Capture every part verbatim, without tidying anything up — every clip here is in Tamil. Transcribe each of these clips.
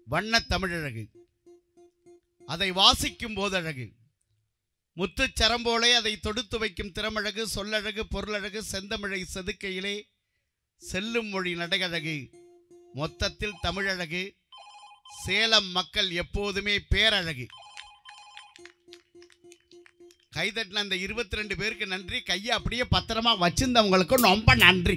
வண்ண தமிழழகு, அதை வாசிக்கும் போதழகு, முத்துச்சரம்போலே அதை தொடுத்து வைக்கும் திறமழகு, சொல்லழகு, பொருளழகு, செந்தமிழை செதுக்கையிலே செல்லும் மொழி நடையழகு, மொத்தத்தில் தமிழழகு. சேலம் மக்கள் எப்போதுமே பேரழகு. கைதட்டின அந்த இருபத்தி ரெண்டு பேருக்கு நன்றி. கையை அப்படியே பத்திரமா வச்சிருந்தவங்களுக்கும் ரொம்ப நன்றி.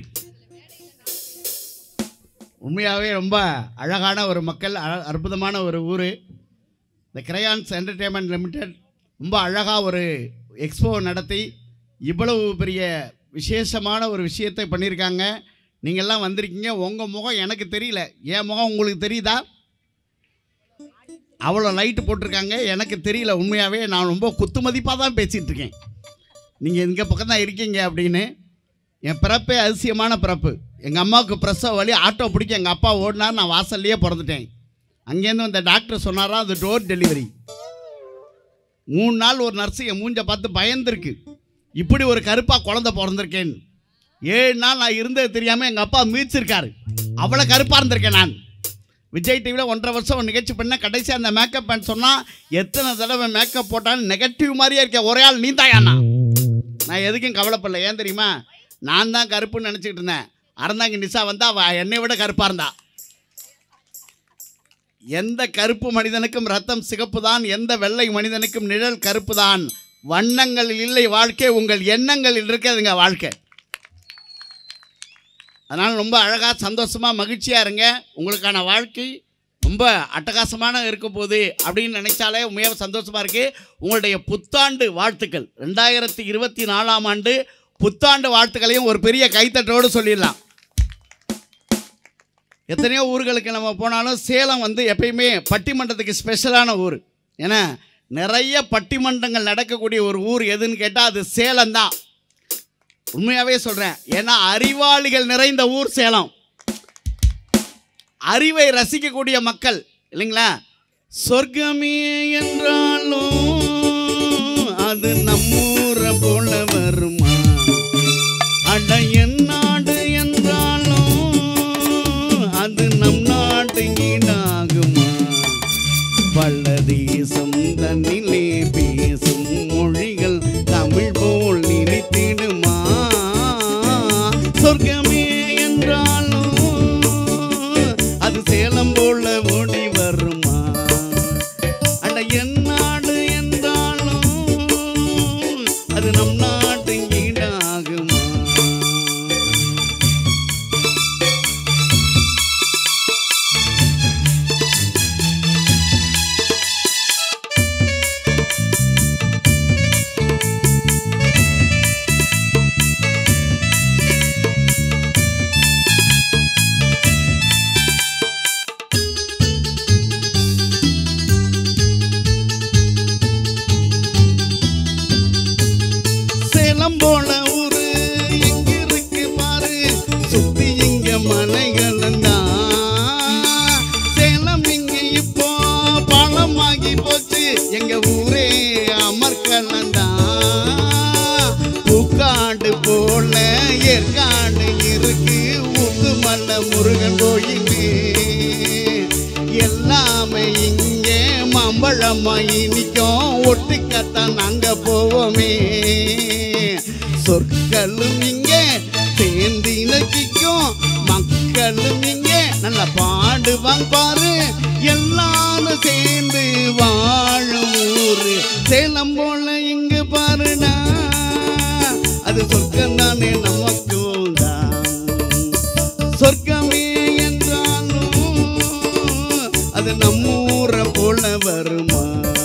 உண்மையாகவே ரொம்ப அழகான ஒரு மக்கள், அற்புதமான ஒரு ஊர். இந்த கிரையான்ஸ் என்டர்டெயின்மெண்ட் லிமிடெட் ரொம்ப அழகாக ஒரு எக்ஸ்போ நடத்தி இவ்வளவு பெரிய விசேஷமான ஒரு விஷயத்தை பண்ணியிருக்காங்க. நீங்கள்லாம் வந்திருக்கீங்க. உங்கள் முகம் எனக்கு தெரியல, என் முகம் உங்களுக்கு தெரியுதா? அவ்வளோ லைட்டு போட்டிருக்காங்க, எனக்கு தெரியல. உண்மையாகவே நான் ரொம்ப குத்து மதிப்பாக தான் பேசிகிட்டு இருக்கேன். நீங்கள் இங்கே பக்கம் தான் இருக்கீங்க அப்படின்னு. என் பிறப்பே அதிசயமான பிறப்பு. எங்கள் அம்மாவுக்கு பிரசவ வலி, ஆட்டோ பிடிக்க எங்கள் அப்பா ஓடினார், நான் வாசல்லையே பிறந்துட்டேன். அங்கேருந்து அந்த டாக்டர் சொன்னாரா அது டோர் டெலிவரி. மூணு நாள் ஒரு நர்ஸு என் மூஞ்சை பார்த்து பயந்துருக்கு, இப்படி ஒரு கருப்பாக குழந்தை பிறந்திருக்கேன்னு. ஏழு நாள் நான் இருந்தது தெரியாமல் எங்கள் அப்பா மீச்சிருக்காரு. அவ்வளோ கருப்பாக இருந்திருக்கேன் நான். விஜய் டிவியில் ஒன்றரை வருஷம் நிகழ்ச்சி பண்ண கடைசியாக அந்த மேக்கப் பேன் சொன்னால் எத்தனை தடவை மேக்கப் போட்டாலும் நெகட்டிவ் மாதிரியே இருக்கேன். ஒரே ஆள் நீ தாயாண்ணா. நான் எதுக்கும் கவலைப்படல. ஏன் தெரியுமா? நான் தான் கருப்புன்னு நினச்சிக்கிட்டு இருந்தேன். அறந்தாங்க நிஷா வந்தால் அவள் என்னை விட கருப்பாக இருந்தா. எந்த கருப்பு மனிதனுக்கும் ரத்தம் சிகப்பு தான், எந்த வெள்ளை மனிதனுக்கும் நிழல் கருப்பு தான். வண்ணங்களில் இல்லை வாழ்க்கை, உங்கள் எண்ணங்களில் இருக்கிறதுங்க வாழ்க்கை. அதனால் ரொம்ப அழகாக சந்தோஷமாக மகிழ்ச்சியாக இருங்க. உங்களுக்கான வாழ்க்கை ரொம்ப அட்டகாசமான இருக்க போகுது அப்படின்னு நினைச்சாலே உண்மையாக சந்தோஷமாக இருக்குது. உங்களுடைய புத்தாண்டு வாழ்த்துக்கள், ரெண்டாயிரத்தி இருபத்தி நாலாம் ஆண்டு புத்தாண்டு வாழ்த்துக்களையும் ஒரு பெரிய கைத்தட்டோடு சொல்லிடலாம். எத்தனையோ ஊர்களுக்கு நம்ம போனாலும் சேலம் வந்து எப்பயுமே பட்டிமன்றத்துக்கு ஸ்பெஷலான ஊர். ஏன்னா நிறைய பட்டிமன்றங்கள் நடக்கக்கூடிய ஒரு ஊர் எதுன்னு கேட்டால் அது சேலம் தான். உண்மையாகவே சொல்கிறேன். ஏன்னா அறிவாளிகள் நிறைந்த ஊர் சேலம். அறிவை ரசிக்கக்கூடிய மக்கள் இல்லைங்களா? சொர்க்கமே என்றாலும் அது நம்மூரை போல வருமா, அட என் நாடு என்றாலும் அது நம் நாட்டு ஈடாகுமா, பல தேசம் தன்னிலே பேசும் மொழிகள் தமிழ் போல் நினைத்திடுமா, சொர்க்கமே என்றாலும் அது சேலம் போல ஓடி வருமா, அட என் நாடு என்றாலும் அது நம் நாட்டு ஈடாகுமா. சேலம் போல ஊரு எங்க இருக்கு பாரு, சுத்தி இங்க மலைகளந்தா. சேலம் இங்க இப்போ பழமாகி போச்சு, எங்க ஊரே அமர்கலந்தா. பூக்காடு போல ஏற்காடு இருக்கு, ஊத்துமல்ல முருகன் கோயில் எல்லாமே இங்கே மாம்பழமா இனிக்கும், ஒட்டுக்கத்தான் நாங்க போவோமே. சொற்களும் இங்கே சேர்ந்து இலக்கிக்கும், மக்களும் இங்கே நல்லா பாடுவாங்க பாரு, எல்லாரும் சேர்ந்து வாழும் ஊரு சேலம் போல இங்கு பாருடா, அது சொர்க்கம் தானே நமக்கும் தான். சொர்க்கமே என்றாலும் அது நம்ம ஊரை போல வருமா.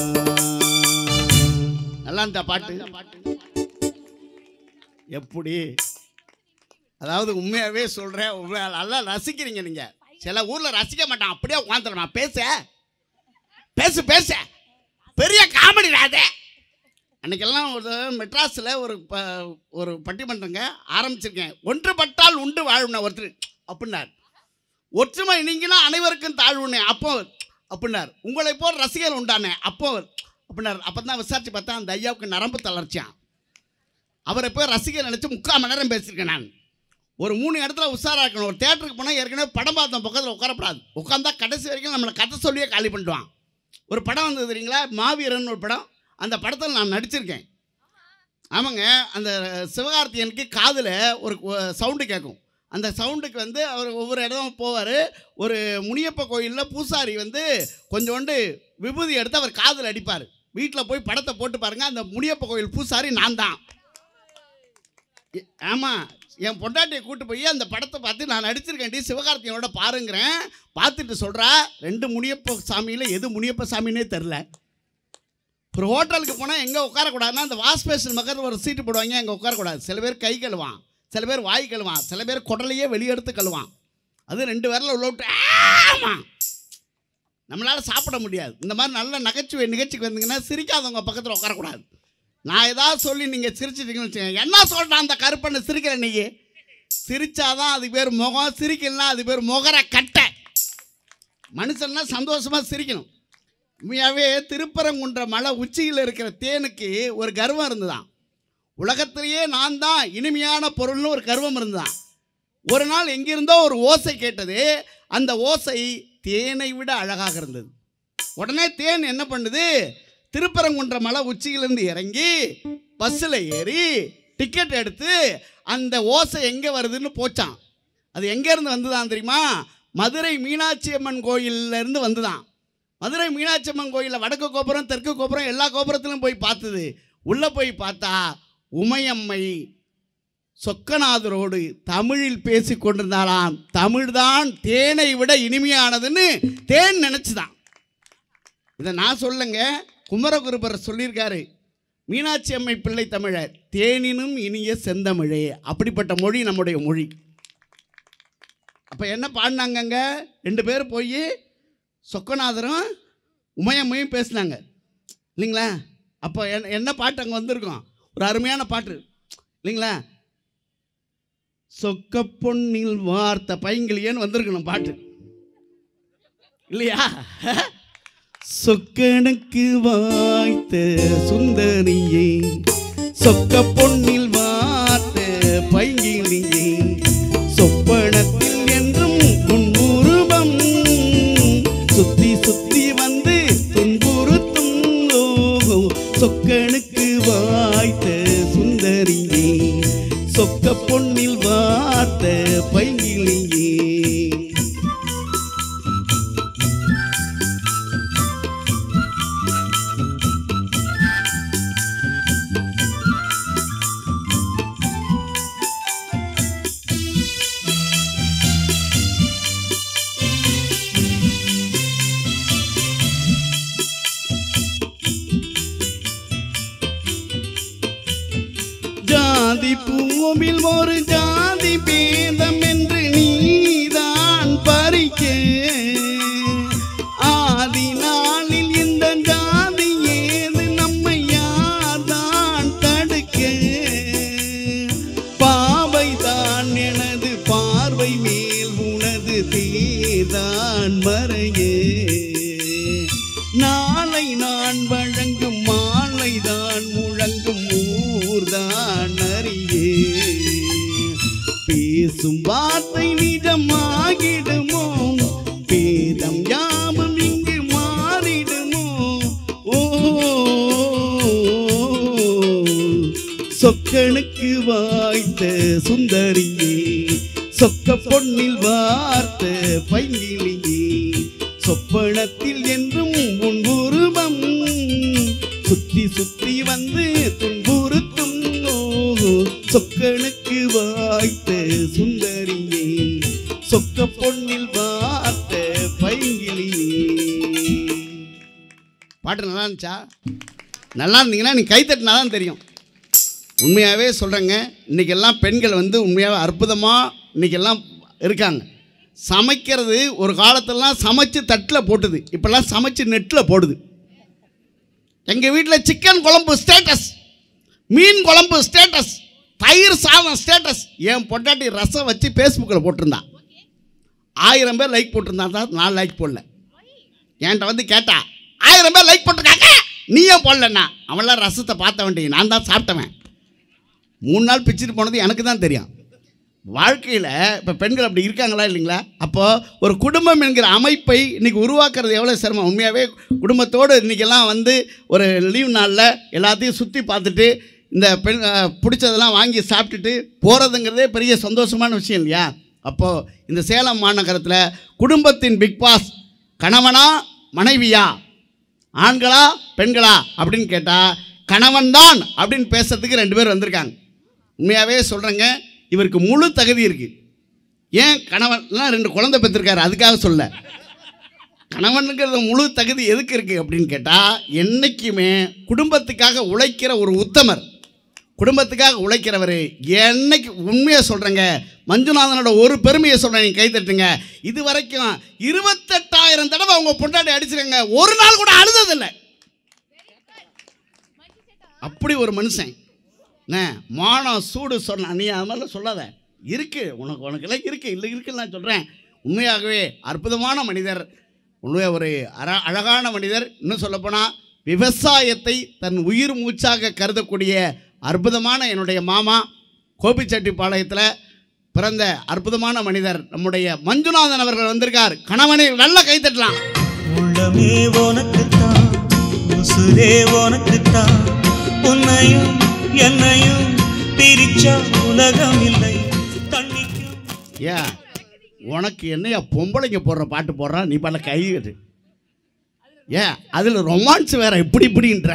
நல்லா இந்த பாட்டு எப்படி? அதாவது உண்மையாகவே சொல்கிறேன், உண்மையாக நல்லா ரசிக்கிறீங்க நீங்கள். சில ஊரில் ரசிக்க மாட்டான், அப்படியே உட்காந்துருமா பேச பேசு பேச பெரிய காமெடி ராதே. அன்றைக்கெல்லாம் ஒரு மெட்ராஸில் ஒரு ப ஒரு பட்டிமன்றங்க ஆரம்பிச்சிருக்கேன். ஒன்றுபட்டால் உண்டு வாழ்வுன ஒருத்தர் அப்படின்னார். ஒற்றுமை நீங்கினா அனைவருக்கும் தாழ்வுனே அப்போ அப்படின்னார். உங்களை போல் ரசிகர் உண்டானே அப்போ அப்படின்னார். அப்போ தான் விசாரித்து பார்த்தா அந்த ஐயாவுக்கு நரம்பு தளர்ச்சியான். அவரை போய் ரசிகர் நினச்சி முக்கால் மணி நேரம் பேசியிருக்கேன் நான். ஒரு மூணு இடத்துல உஷாராக இருக்கணும். ஒரு தேட்டருக்கு போனால் ஏற்கனவே படம் பார்த்தோம் பக்கத்தில் உட்காரப்படாது. உட்காந்தா கடைசி வரைக்கும் நம்மளை கதை சொல்லியே காலி பண்ணிடுவான். ஒரு படம் வந்தது தெரியுங்களா, மாவீரன் ஒரு படம். அந்த படத்தில் நான் நடிச்சிருக்கேன். ஆமாங்க. அந்த சிவகார்த்தியனுக்கு காதில் ஒரு சவுண்டு கேட்கும். அந்த சவுண்டுக்கு வந்து அவர் ஒவ்வொரு இடம் போவார். ஒரு முனியப்ப கோயிலில் பூசாரி வந்து கொஞ்சோண்டு விபூதி எடுத்து அவர் காதில் அடிப்பார். வீட்டில் போய் படத்தை போட்டு பாருங்கள். அந்த முனியப்ப கோயில் பூசாரி நான் தான். ஆமாம், என் பொண்டாட்டியை கூட்டு போய் அந்த படத்தை பார்த்து நான் நடிச்சிருக்கேன் டி சிவகார்த்தியனோட பாருங்கிறேன். பார்த்துட்டு சொல்கிறா, ரெண்டு முனியப்ப சாமியில் எது முனியப்ப சாமின்னே தெரில. ஒரு ஹோட்டலுக்கு போனால் எங்கே உட்காரக்கூடாதுன்னா அந்த வாஷ் பேஷன் பக்கத்தில் ஒரு சீட்டு போடுவாங்க, அங்கே உட்காரக்கூடாது. சில பேர் கை கழுவான், சில பேர் வாய் கழுவான், சில பேர் குடலையே வெளியெடுத்து கழுவான். அது ரெண்டு பேரில் உள்ள விட்டு ஆமாம் நம்மளால் சாப்பிட முடியாது. இந்த மாதிரி நல்ல நகைச்சுவை நிகழ்ச்சிக்கு வந்தீங்கன்னா சிரிக்காதவங்க பக்கத்தில் உட்காரக்கூடாது. நான் ஏதாவது சொல்லி நீங்கள் சிரிச்சிட்டிங்கன்னு வச்சுக்கோங்க, என்ன சொல்கிறான் அந்த கருப்பண்ணை சிரிக்கிற நீங்க. சிரிச்சாதான் அது பேர் முகம், சிரிக்கலன்னா அது பேர் முகர கட்டை. மனுஷன்னா சந்தோஷமாக சிரிக்கணும். உண்மையாகவே திருப்பரங்குன்ற மலை உச்சியில் இருக்கிற தேனுக்கு ஒரு கர்வம் இருந்துதான். உலகத்திலேயே நான் தான் இனிமையான பொருள்னு ஒரு கர்வம் இருந்துதான். ஒரு நாள் எங்கிருந்தோ ஒரு ஓசை கேட்டது. அந்த ஓசை தேனை விட அழகாக இருந்தது. உடனே தேன் என்ன பண்ணுது, திருப்பரங்குன்ற மலை உச்சியிலேருந்து இறங்கி பஸ்ஸில் ஏறி டிக்கெட் எடுத்து அந்த ஓசை எங்கே வருதுன்னு போச்சான். அது எங்கேருந்து வந்துதான் தெரியுமா, மதுரை மீனாட்சி அம்மன் கோயிலேருந்து வந்துதான். மதுரை மீனாட்சி அம்மன் கோயிலில் வடக்கு கோபுரம் தெற்கு கோபுரம் எல்லா கோபுரத்திலும் போய் பார்த்தது. உள்ளே போய் பார்த்தா உமையம்மை சொக்கநாதரோடு தமிழில் பேசி கொண்டிருந்தாலாம். தமிழ்தான் தேனை விட இனிமையானதுன்னு தேன் நினச்சிதான். இதை நான் சொல்லுங்க, குமரகுருபர் சொல்லியிருக்காரு. மீனாட்சி அம்மை பிள்ளை தமிழர் தேனினும் இனிய செந்தமிழே. அப்படிப்பட்ட மொழி நம்முடைய மொழி. அப்போ என்ன பாடினாங்கங்க, ரெண்டு பேர் போய் சொக்கநாதரும் உமையம்மையும் பேசினாங்க இல்லைங்களா. அப்போ என்ன என்ன பாட்டு அங்கே வந்திருக்கோம், ஒரு அருமையான பாட்டு இல்லைங்களா. சொக்க பொன்னில் வார்த்த பைங்கிலியன்னு வந்திருக்கணும் பாட்டு இல்லையா. சொக்கனுக்கு வாய்த்த சுந்தரியே, சொக்க பொன்னில் வார்த்த பைங்கிலியே, சொப்பனத்தில் என்றும் துன்புருவம் சுத்தி சுத்தி வந்து துன்புறுத்தும் லோகோ. சொக்கனுக்கு வாய்த்த சுந்தரியே, சொக்க பொன்னில் வார்த்த பைங்கிலியே. ஜாதி பூவில் ஒரு ஜாதி பேதம் என்று நீதான் பறிக்க, ஆதி நாளில் இந்த ஜாதி ஏது நம்மை யார்தான் தடுக்க. பாவை தான் எனது பார்வை மேல் உனது தேர்தான் மறைய, நாளை நான் வழங்கும் மாலைதான் முழங்கும் ஊர்தான் அறியே. பேசும் வார்த்தை நிஜமாகிடுமோ, பேதம் யாமும் இங்கு மாறிடுமோ. ஓ சொக்கனுக்கு வாய்த்த சுந்தரியே, சொக்க பொன்னில் வார்த்த பைங்கிலியே, சொப்பனத்தில் என்றும் உன் உருவம் சுத்தி சுத்தி வந்து துன்புறுத்தும். சொக்கனுக்கு வாய்த்த சுந்தரியே, சொக்க பொன்னில் வார்த்த பைங்கிலியே. பாட்டு நல்லா இருந்துச்சா? நல்லா இருந்தீங்கன்னா நீ கைத்தட்டினா தான் தெரியும். உண்மையாகவே சொல்கிறேங்க, இன்றைக்கெல்லாம் பெண்கள் வந்து உண்மையாகவே அற்புதமாக இன்றைக்கெல்லாம் இருக்காங்க. சமைக்கிறது ஒரு காலத்திலலாம் சமைச்சு தட்டில் போட்டுது, இப்போல்லாம் சமைச்சு நெட்டில் போடுது. எங்கள் வீட்டில் சிக்கன் குழம்பு ஸ்டேட்டஸ், மீன் குழம்பு ஸ்டேட்டஸ், தயிர் சாதம் ஸ்டேட்டஸ். என் பொண்டாட்டி ரசம் வச்சு ஃபேஸ்புக்கில் போட்டிருந்தான். ஆயிரம் பேர் லைக் போட்டிருந்தான் தான், நான் லைக் போடல. என்கிட்ட வந்து கேட்டா, ஆயிரம் பேர் லைக் போட்டிருக்காங்க நீ ஏன் போடலண்ணா. அவன்லாம் ரசத்தை பார்த்த வேண்டிய, நான் தான் சாப்பிட்டவன். மூணு நாள் பிச்சுட்டு போனது எனக்கு தான் தெரியும். வாழ்க்கையில் இப்போ பெண்கள் அப்படி இருக்காங்களா இல்லைங்களா? அப்போது ஒரு குடும்பம் என்கிற அமைப்பை இன்றைக்கி உருவாக்குறது எவ்வளோ சிரமம். உண்மையாகவே குடும்பத்தோடு இன்றைக்கெல்லாம் வந்து ஒரு லீவ் நாளில் எல்லாத்தையும் சுற்றி பார்த்துட்டு இந்த பெண் பிடிச்சதெல்லாம் வாங்கி சாப்பிட்டுட்டு போகிறதுங்கிறதே பெரிய சந்தோஷமான விஷயம் இல்லையா? அப்போது இந்த சேலம் மாநகரத்தில் குடும்பத்தின் பிக் பாஸ் கணவனா மனைவியா, ஆண்களா பெண்களா அப்படின்னு கேட்டால் கணவன் தான் அப்படின்னு பேசுறதுக்கு ரெண்டு பேர் வந்திருக்காங்க. உண்மையாகவே சொல்கிறேங்க, இவருக்கு முழு தகுதி இருக்குது. ஏன் கணவன்லாம் ரெண்டு குழந்தை பெற்றிருக்காரு, அதுக்காக சொல்ல. கணவனுங்கிறது முழு தகுதி எதுக்கு இருக்குது அப்படின்னு கேட்டால், என்றைக்குமே குடும்பத்துக்காக உழைக்கிற ஒரு உத்தமர், குடும்பத்துக்காக உழைக்கிறவர். என்னைக்கு உண்மையாக சொல்கிறேங்க, மஞ்சுநாதனோட ஒரு பெருமையை சொல்கிறேன், நீங்கள் கைத்தட்டுங்க. இது வரைக்கும் இருபத்தெட்டாயிரம் தடவை அவங்க பொண்டாட்டி அடிச்சிருக்காங்க, ஒரு நாள் கூட அழுததில்லை. அப்படி ஒரு மனுஷன். மானம் சூடு சொன்ன நீ அது மாதிரிலாம் சொல்லாத, இருக்குது உனக்கு உனக்கெல்லாம் இருக்குது இல்லை இருக்குன்னு நான் சொல்கிறேன். உண்மையாகவே அற்புதமான மனிதர், உண்மையாக ஒரு அழ அழகான மனிதர். இன்னும் சொல்லப்போனால் விவசாயத்தை தன் உயிர் மூச்சாக கருதக்கூடிய அற்புதமான என்னுடைய மாமா கோபிச்செட்டிப்பாளையத்தில் பிறந்த அற்புதமான மனிதர் நம்முடைய மஞ்சுநாதன் அவர்கள் வந்திருக்கார். கணவனை நல்ல கைத்தட்டலாம். உள்ளமே உனக்குத்தான், உசுரே உனக்குத்தான், உன்னையும் என்னையும் பிரிச்சா உலகம் இல்லை தண்ணிக்கும். ஏன் உனக்கு என்னையா பொம்பளைங்க போடுற பாட்டு போடுறான், நீ பண்ண கைது. ஏன் அதில் ரொமான்ஸ் வேற இப்படி இப்படின்ற.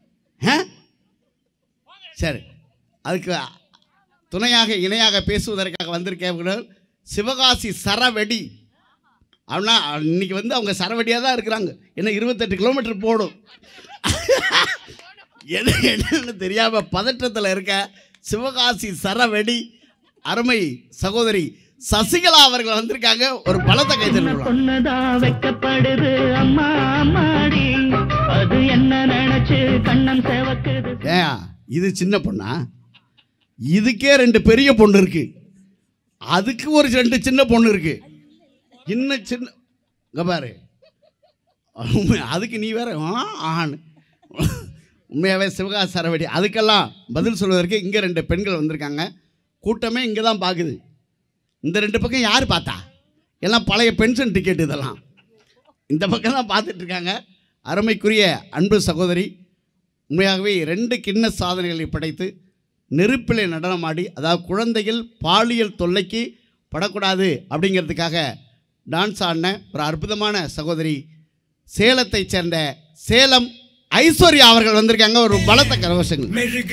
சரி, அதுக்கு துணையாக இணையாக பேசுவதற்காக வந்திருக்கவர்கள் சிவகாசி சரவெடி. அப்படின்னா இன்னைக்கு வந்து அவங்க சரவெடியாக தான் இருக்கிறாங்க. ஏன்னா இருபத்தெட்டு கிலோமீட்டர் போடும். எது என்னன்னு தெரியாமல் பதற்றத்தில் இருக்க சிவகாசி சரவெடி அருமை சகோதரி சசிகலா அவர்கள் வந்திருக்காங்க. ஒரு பலத்தை கைத்தறி. ஏன் இது சின்ன பொண்ணா? இதுக்கே ரெண்டு பெரிய பொண்ணு இருக்கு, அதுக்கு ஒரு ரெண்டு சின்ன பொண்ணு இருக்கு. இன்னும் சின்ன பாரு, அதுக்கு நீ வேற ஆண். உண்மையாகவே சிவகாசி சரவெடி. அதுக்கெல்லாம் பதில் சொல்வதற்கு இங்கே ரெண்டு பெண்கள் வந்திருக்காங்க. கூட்டமே இங்கே தான் பார்க்குது. இந்த ரெண்டு பக்கம் யார் பார்த்தா? எல்லாம் பழைய பென்ஷன் டிக்கெட், இதெல்லாம் இந்த பக்கம் தான் பார்த்துட்ருக்காங்க. அருமைக்குரிய அன்பு சகோதரி உண்மையாகவே ரெண்டு கிண்ண சாதனைகளை படைத்து நெருப்பிலே நடனமாடி, அதாவது குழந்தைகள் பாலியல் தொல்லைக்கு படக்கூடாது அப்படிங்கிறதுக்காக டான்ஸ் ஆடின ஒரு அற்புதமான சகோதரி சேலத்தை சேர்ந்த சேலம் ஐஸ்வர்யா அவர்கள் வந்திருக்காங்க. ஒரு பலத்த கரகோஷங்கள்.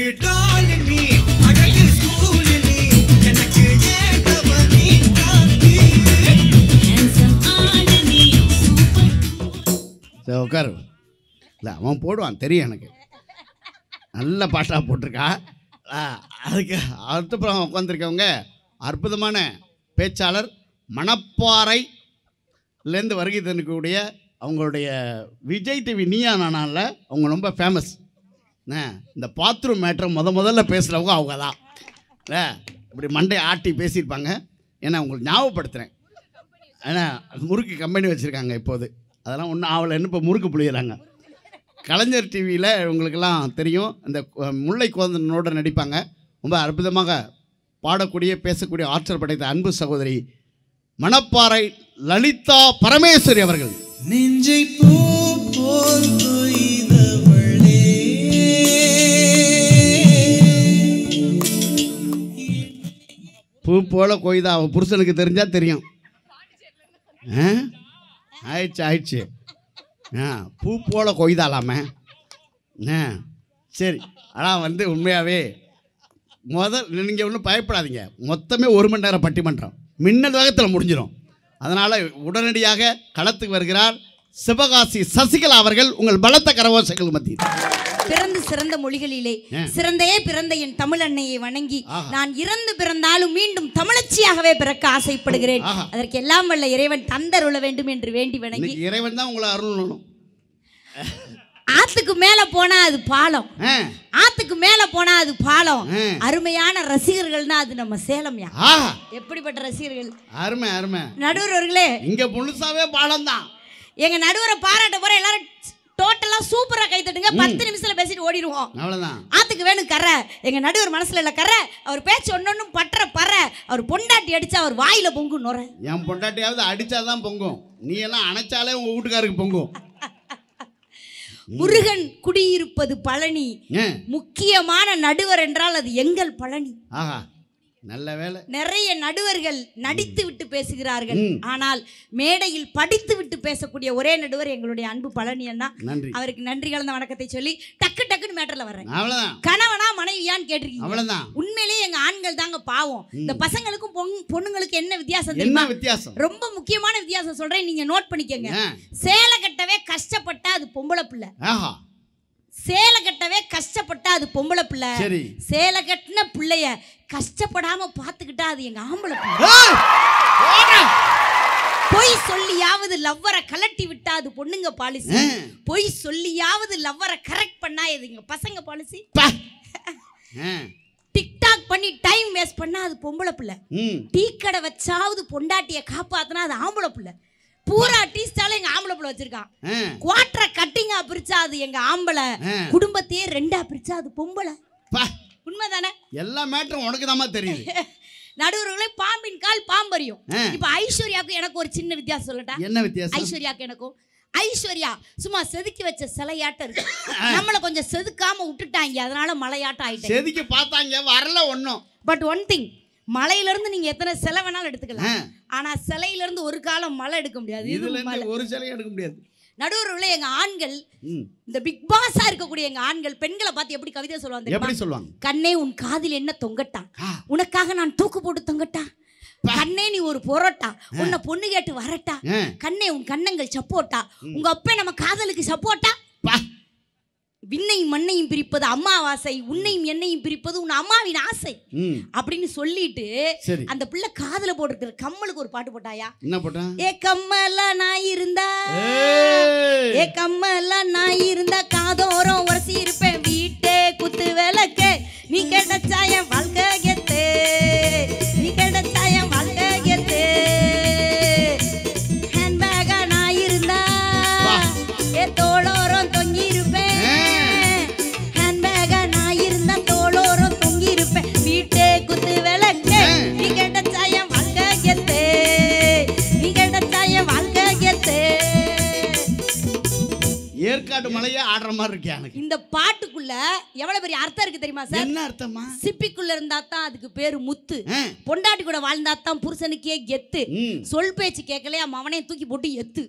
உட்காரு. இல்லை அவன் போடுவான் தெரியும் எனக்கு, நல்ல பாட்டாக போட்டிருக்கா. அதுக்கு அடுத்தப்புறம் உட்காந்துருக்கவங்க அற்புதமான பேச்சாளர், மணப்பாறையிலேருந்து வருகை தரக்கூடிய அவங்களுடைய விஜய் டிவி நீயா நானால அவங்க ரொம்ப ஃபேமஸ். இந்த பாத்ரூம் மேட்ரை முத முதல்ல பேசுகிறவங்க அவங்க தான். இல்லை இப்படி மண்டை ஆட்டி பேசியிருப்பாங்க. ஏன்னா உங்களுக்கு ஞாபகப்படுத்துகிறேன், ஏன்னா முறுக்கு கம்பெனி வச்சுருக்காங்க இப்போது, அதெல்லாம் ஒன்றும் ஆவலைன்னு இப்போ முறுக்கு புளியிறாங்க. கலைஞர் டிவியில் உங்களுக்கெல்லாம் தெரியும், இந்த முல்லை கோதனோட நடிப்பாங்க. ரொம்ப அற்புதமாக பாடக்கூடிய பேசக்கூடிய ஆற்றல் படைத்த அன்பு சகோதரி மணப்பாறை லலிதா பரமேஸ்வரி அவர்கள். நெஞ்சை பூ போல் கொய்தவளே, பூ போல கொய்தா அவன் புருஷனுக்கு தெரிஞ்சா தெரியும். ஆயிடுச்சு ஆயிடுச்சு ஆ பூ போல கொய்தாலாமே. ஆ சரி. ஆனால் வந்து உண்மையாகவே முதல் நீங்கள் ஒன்றும் பயப்படாதீங்க, மொத்தமே ஒரு மணி நேரம் பட்டிமன்றம் மின்னல் வேகத்தில் முடிஞ்சிடும். அதனால் உடனடியாக களத்துக்கு வருகிறார் சிவகாசி சசிகலா அவர்கள். உங்கள் பலத்த கரகோஷங்கள் மத்தியில் பிறந்து சிறந்த மொழிகளிலே சிறந்தே பிறந்த என் தமிழ் அன்னையை வணங்கி நான் இறந்து பிறந்தாலும் மீண்டும் தமிழச்சியாகவே பிறக்க ஆசைப்படுகிறேன். அதற்கு எல்லாம் வல்ல இறைவன் தந்தருள வேண்டும் என்று வேண்டி வணங்கி, இறைவன் தான் உங்களை அருளணும். ஆத்துக்கு மேல போனா அது பாலம், ஆத்துக்கு மேல போனா அது பாலம். அருமையான ரசிகர்கள்னா அது நம்ம சேலம். எப்படிப்பட்ட ரசிகர்கள்! அருமை அருமை. நடுவர்களே, இங்க முழுசாவே பாலம் தான். எங்க நடுவரை பாராட்ட போற எல்லாரும் டோட்டலா சூப்பரா கை தட்டுங்க. பத்து நிமிஷத்துல பேசிட்டு ஓடிடுவோம். அவ்வளவுதான். ஆத்துக்கு வேணும் கரை. எங்க நடுவர் மனசுல இல்ல கரை. அவர் பேச்சு ஒன்னொன்னு பற்ற பற. அவர் பொண்டாட்டி அடிச்சா அவர் வாயில பொங்கும் நுர. என் பொண்டாட்டியாவது அடிச்சாதான் பொங்கும். நீ எல்லாம் அணைச்சாலே உங்க வீட்டுக்காருக்கு பொங்கும். முருகன் குடியிருப்பது பழனி. முக்கியமான நடுவர் என்றால் அது எங்கள் பழனி. ஆஹா, நல்ல வேலை. நிறைய நடுவர்கள் நடித்து விட்டு பேசுகிறார்கள். ஆனால் மேடையில் படித்து விட்டு பேசக்கூடிய ஒரே நடுவர் எங்களுடைய அன்பு பழனி அண்ணா. அவருக்கு நன்றி கலந்த வணக்கத்தை சொல்லி டக்கு டக்குன்னு மேட்டர்ல வர்றேன். கணவனா மனைவியான்னு கேட்டிருக்கீங்க. உண்மையிலேயே எங்க ஆண்கள் தாங்க பாவம். இந்த பசங்களுக்கும் பொண்ணுங்களுக்கு என்ன வித்தியாசம் தெரியுமா? வித்தியாசம் ரொம்ப முக்கியமான வித்தியாசம் சொல்றேன், நீங்க நோட் பண்ணிக்கங்க. சேலை கட்டவே கஷ்டப்பட்டா அது பொம்பளை பிள்ளை. சேலை கட்டவே கஷ்டப்பட்டா அது பொம்பளை பிள்ளை. சேலை கட்டின பிள்ளைய கஷ்டப்படாம பாத்துக்கிட்டா அது எங்க ஆம்பளை பிள்ளை. பொய் சொல்லியாவது லவ்வரை கலட்டி விட்டா அது பொண்ணுங்க பாலிசி. பொய் சொல்லியாவது லவ்வரை கரெக்ட் பண்ணா இது எங்க பசங்க பாலிசி. டிக்டாக் பண்ணி டைம் வேஸ்ட் பண்ணா அது பொம்பளை பிள்ளை. டீ கடை வச்சாவது பொண்டாட்டிய காப்பாத்தினா அது ஆம்பளை பிள்ளை. பூரா டீ ஸ்டால எங்க ஆம்பளை பிள்ளை வச்சிருக்கான். குவாட்டரை கட்டிங்கா பிரிச்சா அது எங்க ஆம்பளை. குடும்பத்தையே ரெண்டா பிரிச்சா அது பொம்பளை. உண்மைதானே? எல்லா மேட்டரும் உனக்கு தாமா தெரியுது. நடுவர்களே, பாம்பின் கால் பாம்பரியும். இப்ப ஐஸ்வர்யாவுக்கு எனக்கு ஒரு சின்ன வித்தியாசம் சொல்லட்டா? என்ன வித்தியாசம்? ஐஸ்வர்யாவுக்கு எனக்கும், ஐஸ்வர்யா சும்மா செதுக்கி வச்ச சிலையாட்டம் இருக்கு. நம்மள கொஞ்சம் செதுக்காம விட்டுட்டாங்க, அதனால மலையாட்டம் ஆயிட்டேன். செதுக்கி பார்த்தாங்க, வரல ஒண்ணும். பட் ஒன் திங், மலையில இருந்து நீங்க எத்தனை சிலை வேணாலும் எடுத்துக்கலாம். ஆனா சிலையில இருந்து ஒரு காலம் மலை எடுக்க முடியாது. இதுல இருந்து ஒரு சிலை எடுக்க முடியாது. நடுவர்களே, எங்க ஆண்கள், இந்த பிக் பாஸா இருக்கக்கூடிய எங்க ஆண்கள் பெண்களை பார்த்து எப்படி கவிதை சொல்லுவாங்க? எப்படி சொல்லுவாங்க? கண்ணே உன் காதில் என்ன தொங்கட்டான், உனக்காக நான் தூக்கு போட்டு தொங்கட்டான். கண்ணே நீ ஒரு பொரோட்டா, உன்னை பொண்ணு கேட்டு வரட்டா. கண்ணே உன் கண்ணங்கள் சப்போட்டா, உங்க அப்பே நம்ம காதலுக்கு சப்போட்டா. விண்ணையும் மண்ணையும் பிரிப்பது அம்மாவாசை, உன்னையும் என்னையும் பிரிப்பது உன் அம்மாவின் ஆசை அப்படின்னு சொல்லிட்டு அந்த பிள்ளை காதல போட்டுருக்கிற கம்மலுக்கு ஒரு பாட்டு போட்டாயா? என்ன போட்டா? ஏ கம்மலா நான் இருந்தா, ஏ கம்மலா நான் இருந்தா காதோரம் உரசி இருப்பேன் வீட்டே குத்து விளக்கு. நீ கிடைச்சா என் வாழ்க்கை கெத்து, நீ கிடைச்சா என் வாழ்க்கை கெத்து. ஹேண்ட்பேகா நான் இருந்தா ஏ தோளோரம் தொங்கி இருப்பேன். வீட்டே குத்து விளக்கு. நீ கிடைச்சா என் வாழ்க்கை கெத்து, நீ கிடைச்சா என் வாழ்க்கை கெத்து. ஏற்காடு மலையே ஆடுற மாதிரி இருக்கு எனக்கு. இந்த பாட்டுக்குள்ள எவ்வளவு பெரிய அர்த்தம் இருக்கு தெரியுமா சார்? என்ன அர்த்தமா? சிப்பிக்குள்ள இருந்தா தான் அதுக்கு பேரு முத்து. பொண்டாட்டி கூட வாழ்ந்தா தான் புருஷனுக்கே கெத்து. சொல் பேச்சு கேட்கலையா மவனே தூக்கி போட்டு எத்து.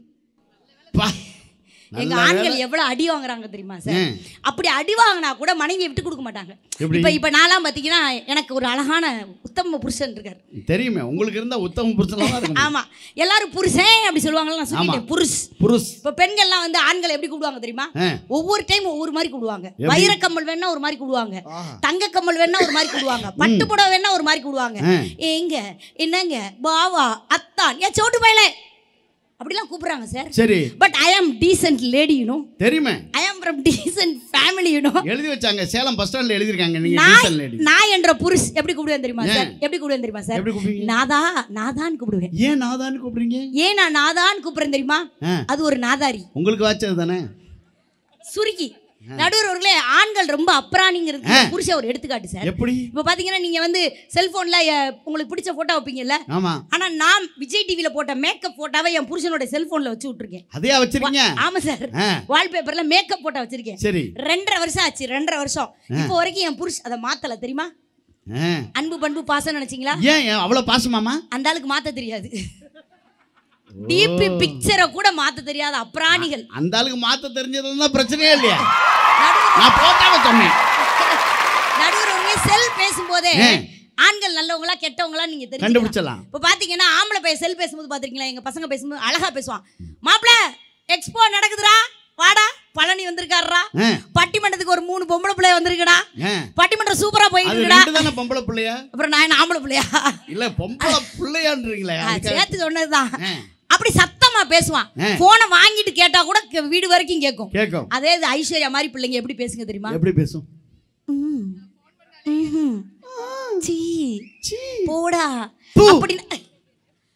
எங்க ஆண்கள் எவ்வளவு அடி வாங்குறாங்க தெரியுமா சார்? அப்படி அடி வாங்கினா கூட மனைவியை விட்டு கொடுக்க மாட்டாங்க. இப்ப இப்ப நான்லாம் பாத்தீங்கன்னா எனக்கு ஒரு அழகான உத்தம புருஷன் இருக்காரு. தெரியுமே, உங்களுக்கு இருந்தா உத்தம புருஷன். ஆமா, எல்லாரும் புருஷன் அப்படி சொல்லுவாங்கல்ல, நான் சொல்லிட்டேன் புருஷ் புருஷ். இப்ப பெண்கள்லாம் வந்து ஆண்களை எப்படி கூடுவாங்க தெரியுமா? ஒவ்வொரு டைம் ஒவ்வொரு மாதிரி கூடுவாங்க. வைர கம்மல் வேணா ஒரு மாதிரி கூடுவாங்க, தங்க கம்மல் வேணா ஒரு மாதிரி கூடுவாங்க, பட்டு புடவை வேணா ஒரு மாதிரி கூடுவாங்க. எங்க என்னங்க பாவா அத்தான் ஏ சோட்டு பையலே அப்படிலாம் கூப்பிடுறாங்க சார். சரி, but I am decent lady, you know. தெரியுமே, I am from decent family, you know. எழுதி வச்சாங்க, சேலம் பஸ் ஸ்டாண்ட்ல எழுதி இருக்காங்க. நீங்க டீசன்ட் லேடி. நான் என்ற புருஷ் எப்படி கூப்பிடுவேன் தெரியுமா சார்? எப்படி கூப்பிடுவேன் தெரியுமா சார்? எப்படி கூப்பிடுவீங்க? நாதா நாதான் கூப்பிடுவேன். ஏன் நாதான் கூப்பிடுறீங்க? ஏன் நான் நாதான் கூப்பிடுறேன் தெரியுமா? அது ஒரு நாதாரி. உங்களுக்கு வாச்சது தானே சுருக்கி. நடுவர்களே, ஆண்கள் ரொம்ப அப்ராணிங்கிறது புருஷ ஒரு எடுத்துக்காட்டு சார். எப்படி? இப்ப பாத்தீங்கன்னா நீங்க வந்து செல்போன்ல உங்களுக்கு பிடிச்ச போட்டோ வைப்பீங்கல்ல? ஆமா. ஆனா நான் விஜய் டிவில போட்ட மேக்கப் போட்டோவை என் புருஷனோட செல்போன்ல வச்சு விட்டுருக்கேன். அதே வச்சிருக்கீங்க? ஆமா சார், வால்பேப்பர்ல மேக்கப் போட்டோ வச்சிருக்கேன். சரி, ரெண்டரை வருஷம் ஆச்சு. ரெண்டரை வருஷம் இப்போ வரைக்கும் என் புருஷ அதை மாத்தல தெரியுமா? அன்பு பண்பு பாசம் நினைச்சீங்களா? ஏன் அவ்வளவு பாசமாமா? அந்த ஆளுக்கு மாத்த தெரியாது. டிபி பிக்சரை கூட மாத்த தெரியாத அப்ராணிகள். அந்த ஆளுக்கு மாத்த தெரிஞ்சதுன்னா பிரச்சனையே இல்லையா? நான் போட்டாவே சொன்னேன். நடுவரே, செல் பேசும்போதே ஆண்கள் நல்லவங்களா கெட்டவங்களா நீங்க கண்டுபிடிச்சலாம். இப்ப பாத்தீங்கன்னா ஆம்பளை பையன் செல் பேசும்போது பாத்திருக்கீங்களா? எங்க பசங்க பேசும்போது அழகா பேசுவான். மாப்பிள எக்ஸ்போ நடக்குதுடா, வாடா, பழனி வந்திருக்காருடா, பட்டிமன்றத்துக்கு ஒரு மூணு பொம்பளை பிள்ளைய வந்திருக்குடா, பட்டிமன்றம் சூப்பரா போயிட்டு இருக்குடா. அதுதானே பொம்பளை பிள்ளையா? அப்புறம் நான் என்ன ஆம்பளை பிள்ளையா? இல்ல பொம்பளை பிள்ளையான்றீங்களே, சேர்த்து சொன்னதுதான். அப்படி சத்தமா பேசுவான். போனை வாங்கிட்டு கேட்டா கூட வீடு வரைக்கும் கேட்கும் கேட்கும். அதே ஐஸ்வர்யா மாதிரி பிள்ளைங்க எப்படி பேசுங்க தெரியுமா? எப்படி பேசும்? போடா அப்படின்னு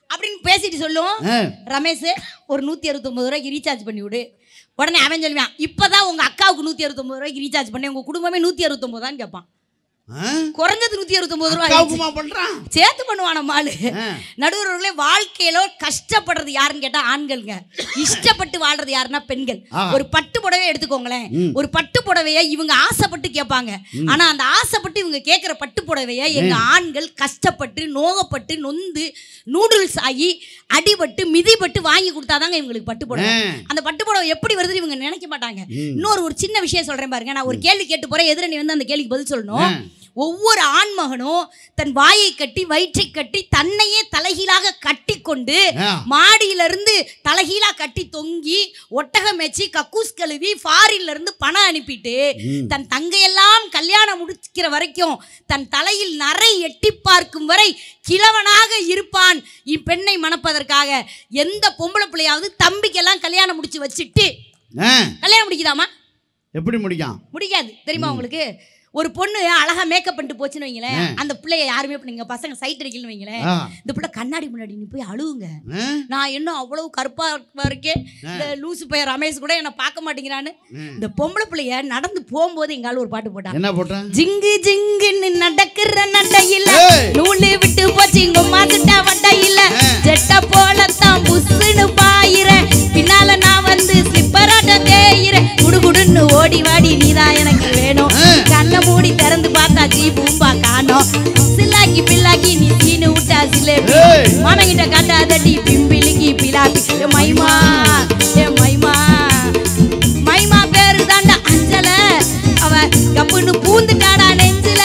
அப்படின்னு பேசிட்டு சொல்லும் ரமேஷ் ஒரு நூற்றி அறுபத்தொம்பது ரூபாய்க்கு ரீசார்ஜ் பண்ணி விடு. உடனே அவன் சொல்லுவான் இப்போதான் உங்கள் அக்காவுக்கு நூற்றி அறுபத்தொம்பது ரூபாய்க்கு ரீசார்ஜ் பண்ணி உங்கள் குடும்பமே நூற்றி அறுபத்தொம்பது தான் கேட்பான். குறைஞ்சது நூத்தி அறுபத்தொன்பது ரூபாய் பண்றான் சேர்த்து பண்ணுவான மாலு. நடுவர்களே வாழ்க்கையில கஷ்டப்படுறது யாருன்னு கேட்டா ஆண்கள்ங்க, இஷ்டப்பட்டு வாழ்றது யாருன்னா பெண்கள். ஒரு பட்டு புடவை எடுத்துக்கோங்களேன், ஒரு பட்டு புடவைய இவங்க ஆசைப்பட்டு கேட்பாங்க. ஆனா அந்த ஆசைப்பட்டு இவங்க கேட்கிற பட்டு புடவைய எங்க ஆண்கள் கஷ்டப்பட்டு நோகப்பட்டு நொந்து நூடுல்ஸ் ஆகி அடிபட்டு மிதிப்பட்டு வாங்கி கொடுத்தாதாங்க இவங்களுக்கு பட்டு புடவை. அந்த பட்டு புடவை எப்படி வருதுன்னு இவங்க நினைக்க மாட்டாங்க. இன்னொரு ஒரு சின்ன விஷயம் சொல்றேன் பாருங்க, நான் ஒரு கேள்வி கேட்டு போறேன், எதிரணி வந்து அந்த கேள்விக்கு பதில் சொல்லணும். ஒவ்வொரு ஆண்மகனும் தன் வாயை கட்டி வயிற்றை கட்டி தன்னையே தலைகீழாக கட்டி கொண்டு மாடியிலிருந்து தலைகீழா கட்டி தொங்கி ஒட்டகம் மேய்ச்சி கக்கூஸ் கழுவி ஃபாரின்ல இருந்து பணம் அனுப்பிட்டு தன் தங்கையெல்லாம் கல்யாணம் முடிக்கிற வரைக்கும் தன் தலையில் நரை எட்டி பார்க்கும் வரை கிழவனாக இருப்பான் இப்பெண்ணை மணப்பதற்காக. எந்த பொம்பளை பிள்ளையாவது தம்பிக்கெல்லாம் கல்யாணம் முடிச்சு வச்சுட்டு கல்யாணம் முடிக்குதாமா? எப்படி முடிக்கும்? முடிக்காது. தெரியுமா உங்களுக்கு? ஒரு பொண்ணு அழகா மேக்கப் பண்ணிட்டு போச்சுன்னு வைங்களேன், அந்த பிள்ளைய யாருமே நீங்க பசங்க சைட் அடிக்கலன்னு வைங்களேன், இந்த பிள்ளை கண்ணாடி முன்னாடி நீ போய் அழுவுங்க. நான் இன்னும் அவ்வளவு கருப்பா இருக்கேன், இந்த லூசு பையன் ரமேஷ் கூட என்ன பார்க்க மாட்டேங்கிறான்னு. இந்த பொம்பளை பிள்ளைய நடந்து போகும்போது எங்கால ஒரு பாட்டு போட்டான். என்ன போட்டான்? ஜிங்கு ஜிங்குன்னு நடக்கிற நடையில நூலு விட்டு போச்சு இங்க மாத்துட்டா வட்டையில ஜெட்ட போலத்தான் புஸ்ஸுன்னு பாயிர பின்னால நான் வந்து ஸ்லிப்பராட்ட தேயிற குடுகுடுன்னு ஓடி வாடி நீதான் எனக்கு வேணும். கண்ணை மூடி திறந்து பார்த்தா ஜீ பூம்பா காணோம். சில்லாக்கி பில்லாக்கி நீ சீனு விட்டா சிலேபி மனகிட்ட காட்டாதடி பிம்பிலிக்கி பிலாப்பி. மைமா ஏ மைமா மைமா பேரு தாண்டா அஞ்சல, அவ கப்புன்னு பூந்துட்டாடா நெஞ்சில.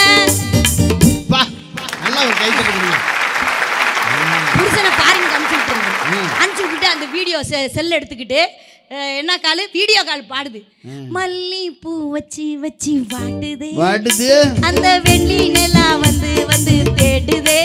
புருஷனை பாருங்க அனுப்பிச்சு விட்டுருங்க. அனுப்பிச்சு விட்டுட்டு அந்த வீடியோ செல் எடுத்துக்கிட்டு என்ன காலு வீடியோ கால் பாடுது. மல்லி பூ வச்சு வச்சு வாடுதே வாடுது அந்த வெள்ளி நிலா வந்து வந்து தேடுதே.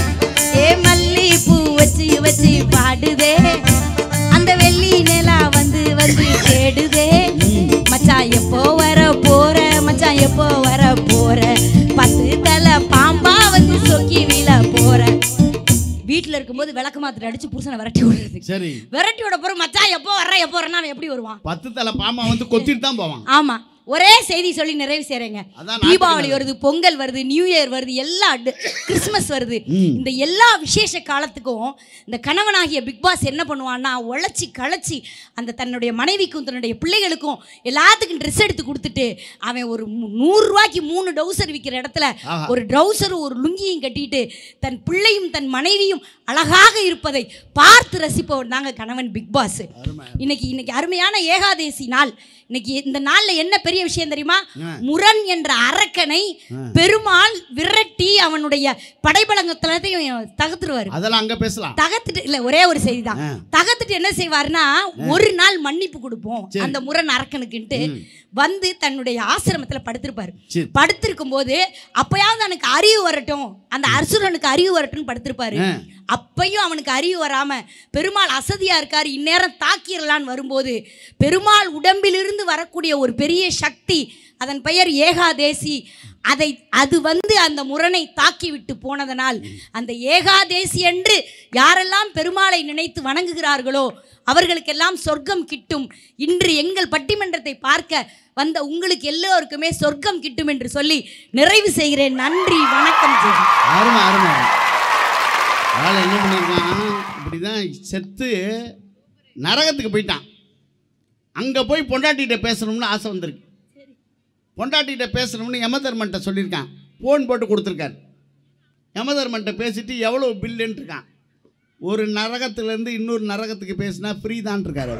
ஏ மல்லி பூ வச்சு வச்சு பாடுதே அந்த வெள்ளி நிலா வந்து வந்து தேடுதே. மச்சான் எப்போ வர போற, மச்சான் எப்போ வர போற, பத்து தலை பாம்பா வந்து சொக்கி வீழ போற. வீட்டுல இருக்கும்போது விளக்கு மாத்திரை அடிச்சு புருஷனை விரட்டி விடுறது. சரி, விரட்டி விட போற மச்சான் எப்போ வர்ற எப்போ வர்றா அவன் எப்படி வருவான்? பத்து தலை பாம்பா வந்து கொத்திட்டு தான் போவான். ஆமா, ஒரே செய்தி சொல்லி நிறைவு செய்றேங்க. தீபாவளி வருது, பொங்கல் வருது, நியூ இயர் வருது, எல்லா கிறிஸ்துமஸ் வருது. இந்த எல்லா விசேஷ காலத்துக்கும் இந்த கணவனாகிய பிக் பாஸ் என்ன பண்ணுவான்னா உழைச்சி களைச்சி அந்த தன்னுடைய மனைவிக்கும் தன்னுடைய பிள்ளைகளுக்கும் எல்லாத்துக்கும் ட்ரெஸ் எடுத்து கொடுத்துட்டு அவன் ஒரு நூறு ரூபாய்க்கு மூணு டவுசர் விற்கிற இடத்துல ஒரு ட்ரௌசரும் ஒரு லுங்கியும் கட்டிட்டு தன் பிள்ளையும் தன் மனைவியும் அழகாக இருப்பதை பார்த்து ரசிப்பவர் தாங்க கணவன் பிக் பாஸ். இன்னைக்கு இன்னைக்கு அருமையான ஏகாதேசி நாள். இன்னைக்கு இந்த நாள்ல என்ன பெரிய விஷயம் தெரியுமா? முரண் என்ற அரக்கனை பெருமாள் விரட்டி அவனுடைய படைபலங்கத்தையும் தகர்த்துருவாரு. அதெல்லாம் அங்க பேசலாம். தகர்த்துட்டு இல்ல, ஒரே ஒரு செய்தி தான். தகர்த்துட்டு என்ன செய்வாருன்னா ஒரு நாள் மன்னிப்பு கொடுப்போம் அந்த முரண் அரக்கனுக்குன்ட்டு வந்து தன்னுடைய ஆசிரமத்துல படுத்திருப்பாரு. படுத்திருக்கும் போது அப்பயாவது அவனுக்கு அறிவு வரட்டும், அந்த அசுரனுக்கு அறிவு வரட்டும் படுத்திருப்பாரு. அப்பையும் அவனுக்கு அறிவு வராம பெருமாள் அசதியா இருக்காரு, இந்நேரம் தாக்கிடலான்னு வரும்போது பெருமாள் உடம்பிலிருந்து வரக்கூடிய ஒரு பெரிய சக்தி, அதன் பெயர் ஏகாதேசி, அதை அது வந்து அந்த முரணை தாக்கி விட்டு போனதனால் அந்த ஏகாதேசி என்று யாரெல்லாம் பெருமாளை நினைத்து வணங்குகிறார்களோ அவர்களுக்கெல்லாம் சொர்க்கம் கிட்டும். இன்று எங்கள் பட்டிமன்றத்தை பார்க்க வந்த உங்களுக்கு எல்லோருக்குமே சொர்க்கம் கிட்டும் என்று சொல்லி நிறைவு செய்கிறேன். நன்றி, வணக்கம். அருமை அருமை. அதனால் என்ன பண்ணியிருக்கான், இப்படிதான் செத்து நரகத்துக்கு போயிட்டான். அங்கே போய் பொண்டாட்டிகிட்ட பேசணும்னு ஆசை வந்திருக்கு. பொண்டாட்டிகிட்ட பேசணும்னு யமதர்மன்ட்ட சொல்லியிருக்கான். ஃபோன் போட்டு கொடுத்துருக்காரு. யமதர்மன்ட்ட பேசிட்டு எவ்வளோ பில்லுன்னு இருக்கான். ஒரு நரகத்துலேருந்து இன்னொரு நரகத்துக்கு பேசினா ஃப்ரீ தான் இருக்காரு.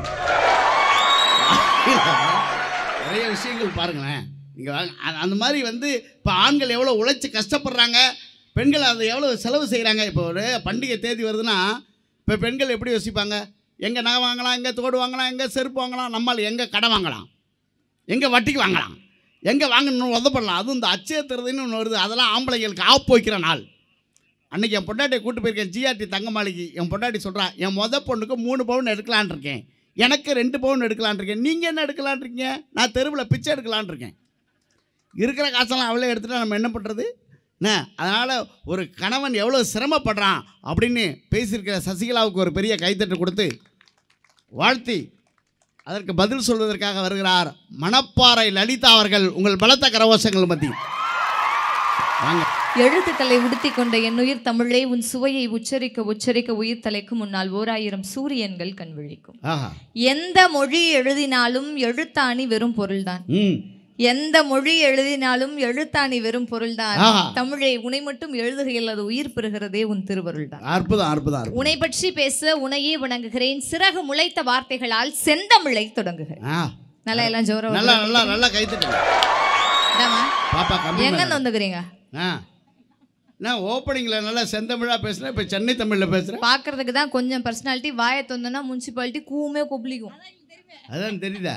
நிறைய விஷயங்கள் பாருங்களேன். நீங்கள் அந்த மாதிரி வந்து இப்போ ஆண்கள் எவ்வளோ உழைச்சி கஷ்டப்படுறாங்க, பெண்கள் அதை எவ்வளோ செலவு செய்கிறாங்க. இப்போ ஒரு பண்டிகை தேதி வருதுன்னா இப்போ பெண்கள் எப்படி யோசிப்பாங்க? எங்கே நகை வாங்கலாம், எங்கே தோடு வாங்கலாம், எங்கே செருப்பு வாங்கலாம், நம்மால் எங்கே கடை வாங்கலாம், எங்கே வட்டிக்கு வாங்கலாம், எங்கே வாங்கணும்னு உதப்படலாம். அதுவும் இந்த அச்சய திருதுன்னு ஒன்று வருது, அதெல்லாம் ஆம்பளைங்களுக்கு ஆப்பு வைக்கிற நாள். அன்றைக்கி என் பொண்டாட்டியை கூப்பிட்டு போயிருக்கேன் ஜிஆர்டி தங்கமாளிக்கு. என் பொண்டாட்டி சொல்கிறான், என் மொதல் பொண்ணுக்கு மூணு பவுன் எடுக்கலான் இருக்கேன், எனக்கு ரெண்டு பவுன் எடுக்கலான் இருக்கேன், நீங்கள் என்ன எடுக்கலான் இருக்கீங்க? நான் தெருவில் பிச்சை எடுக்கலான் இருக்கேன். இருக்கிற காசெல்லாம் அவளே எடுத்துகிட்டா நம்ம என்ன பண்ணுறது? என்ன அதனால் ஒரு கணவன் எவ்வளோ சிரமப்படுறான் அப்படின்னு பேசியிருக்கிற சசிகலாவுக்கு ஒரு பெரிய கைத்தட்டு கொடுத்து வாழ்த்தி அதற்கு பதில் சொல்வதற்காக வருகிறார் மணப்பாறை லலிதா அவர்கள். உங்கள் பலத்த கரகோஷங்கள் மத்தி வாங்க. எழுத்துக்களை உடுத்தி கொண்ட என்னுயிர் தமிழே உன் சுவையை உச்சரிக்க உச்சரிக்க உயிர் தலைக்கு முன்னால் ஓர் ஆயிரம் சூரியன்கள் கண் விழிக்கும். எந்த மொழி எழுதினாலும் எழுத்தாணி வெறும் பொருள்தான். எந்த மொழி எழுதினாலும் எழுத்தாணி வெறும் பொருள்தான். தமிழை உனை மட்டும் எழுதுகையில் அது உயிர் பெறுகிறதே உன் திருவருள் தான். அற்புதம் அற்புதம். உனை பற்றி பேச உனையே வணங்குகிறேன். சிறகு முளைத்த வார்த்தைகளால் செந்தமிழை தொடங்குகிறேன். நல்லா எல்லாம் ஜோரம் நல்லா நல்லா நல்லா கைத்தட்டு பாப்பா. எங்க வந்துக்கிறீங்க? நான் ஓப்பனிங்கில் நல்லா செந்தமிழாக பேசுகிறேன், இப்போ சென்னை தமிழில் பேசுகிறேன். பார்க்கறதுக்கு தான் கொஞ்சம் பர்சனாலிட்டி. வாயை தந்தோன்னா முனிசிபாலிட்டி கூமே கொப்பளிக்கும். அதான் தெரியுதா?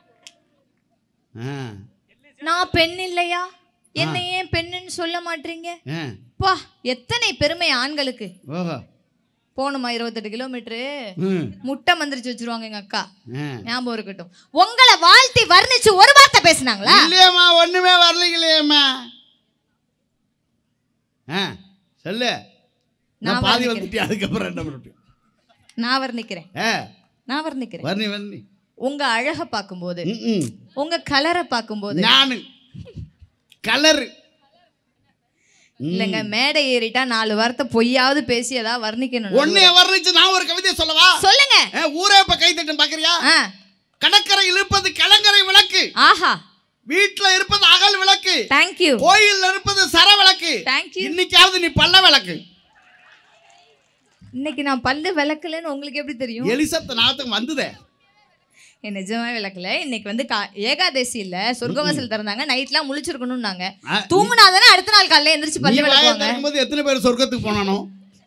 ஆ நான் பெண் இல்லையா? என்ன ஏன் பெண்ணுன்னு சொல்ல மாட்டீங்க? பா எத்தனை பெருமை ஆண்களுக்கு. ஓஹோ போகணுமா இருபத்தெட்டு கிலோமீட்டரு முட்டை மந்திரிச்சு வச்சிருவாங்க எங்க அக்கா. ஞாபகம் இருக்கட்டும். உங்களை வாழ்த்தி வர்ணிச்சு ஒரு வார்த்தை பேசினாங்களா? இல்லையம்மா, ஒண்ணுமே வரலைங்களேம்மா. ஆ சொல்லு. நான் பாதி வந்துட்டேன், அதுக்கப்புறம் என்ன பண்ணுறேன்? நான் வர்ணிக்கிறேன். நான் வர்ணிக்கிறேன். வர்ணி வர்ணி. உங்க அழகை பார்க்கும்போது, உங்க கலரை பார்க்கும்போது, நானு கலரு இல்லங்க மேடை ஏறிட்டா நாலு வார்த்தை பொய்யாவது பேசி ஏதாவது வர்ணிக்கணும். ஒன்னே வர்ணிச்சு நான் ஒரு கவிதை சொல்லவா? சொல்லுங்க. ஊரே இப்ப கை தட்டும் பாக்குறியா? கடற்கரையில் இருப்பது கலங்கரை விளக்கு. ஆஹா. வீட்டுல இருப்பது அகல் விளக்கு. Thank you. கோயில்ல இருப்பது சர விளக்கு. Thank you. இன்னைக்காவது நீ பல்ல விளக்கு. இன்னைக்கு நான் பல்லு விளக்கலன்னு உங்களுக்கு எப்படி தெரியும்? எலிசப்த் நாத்துக்கு வந்ததே. நிஜமா விளக்கல. இன்னைக்கு வந்து ஏகாதசி இல்ல, சொர்க்கவாசல் திறந்தாங்க. நைட்லாம் முழிச்சிருக்கணும்னாங்க. தூங்குனாதானே அடுத்த நாள் காலையில எந்திரிச்சு பல்லு விளக்குவாங்க. எத்தனை பேர் சொர்க்கத்துக்கு போனானோ?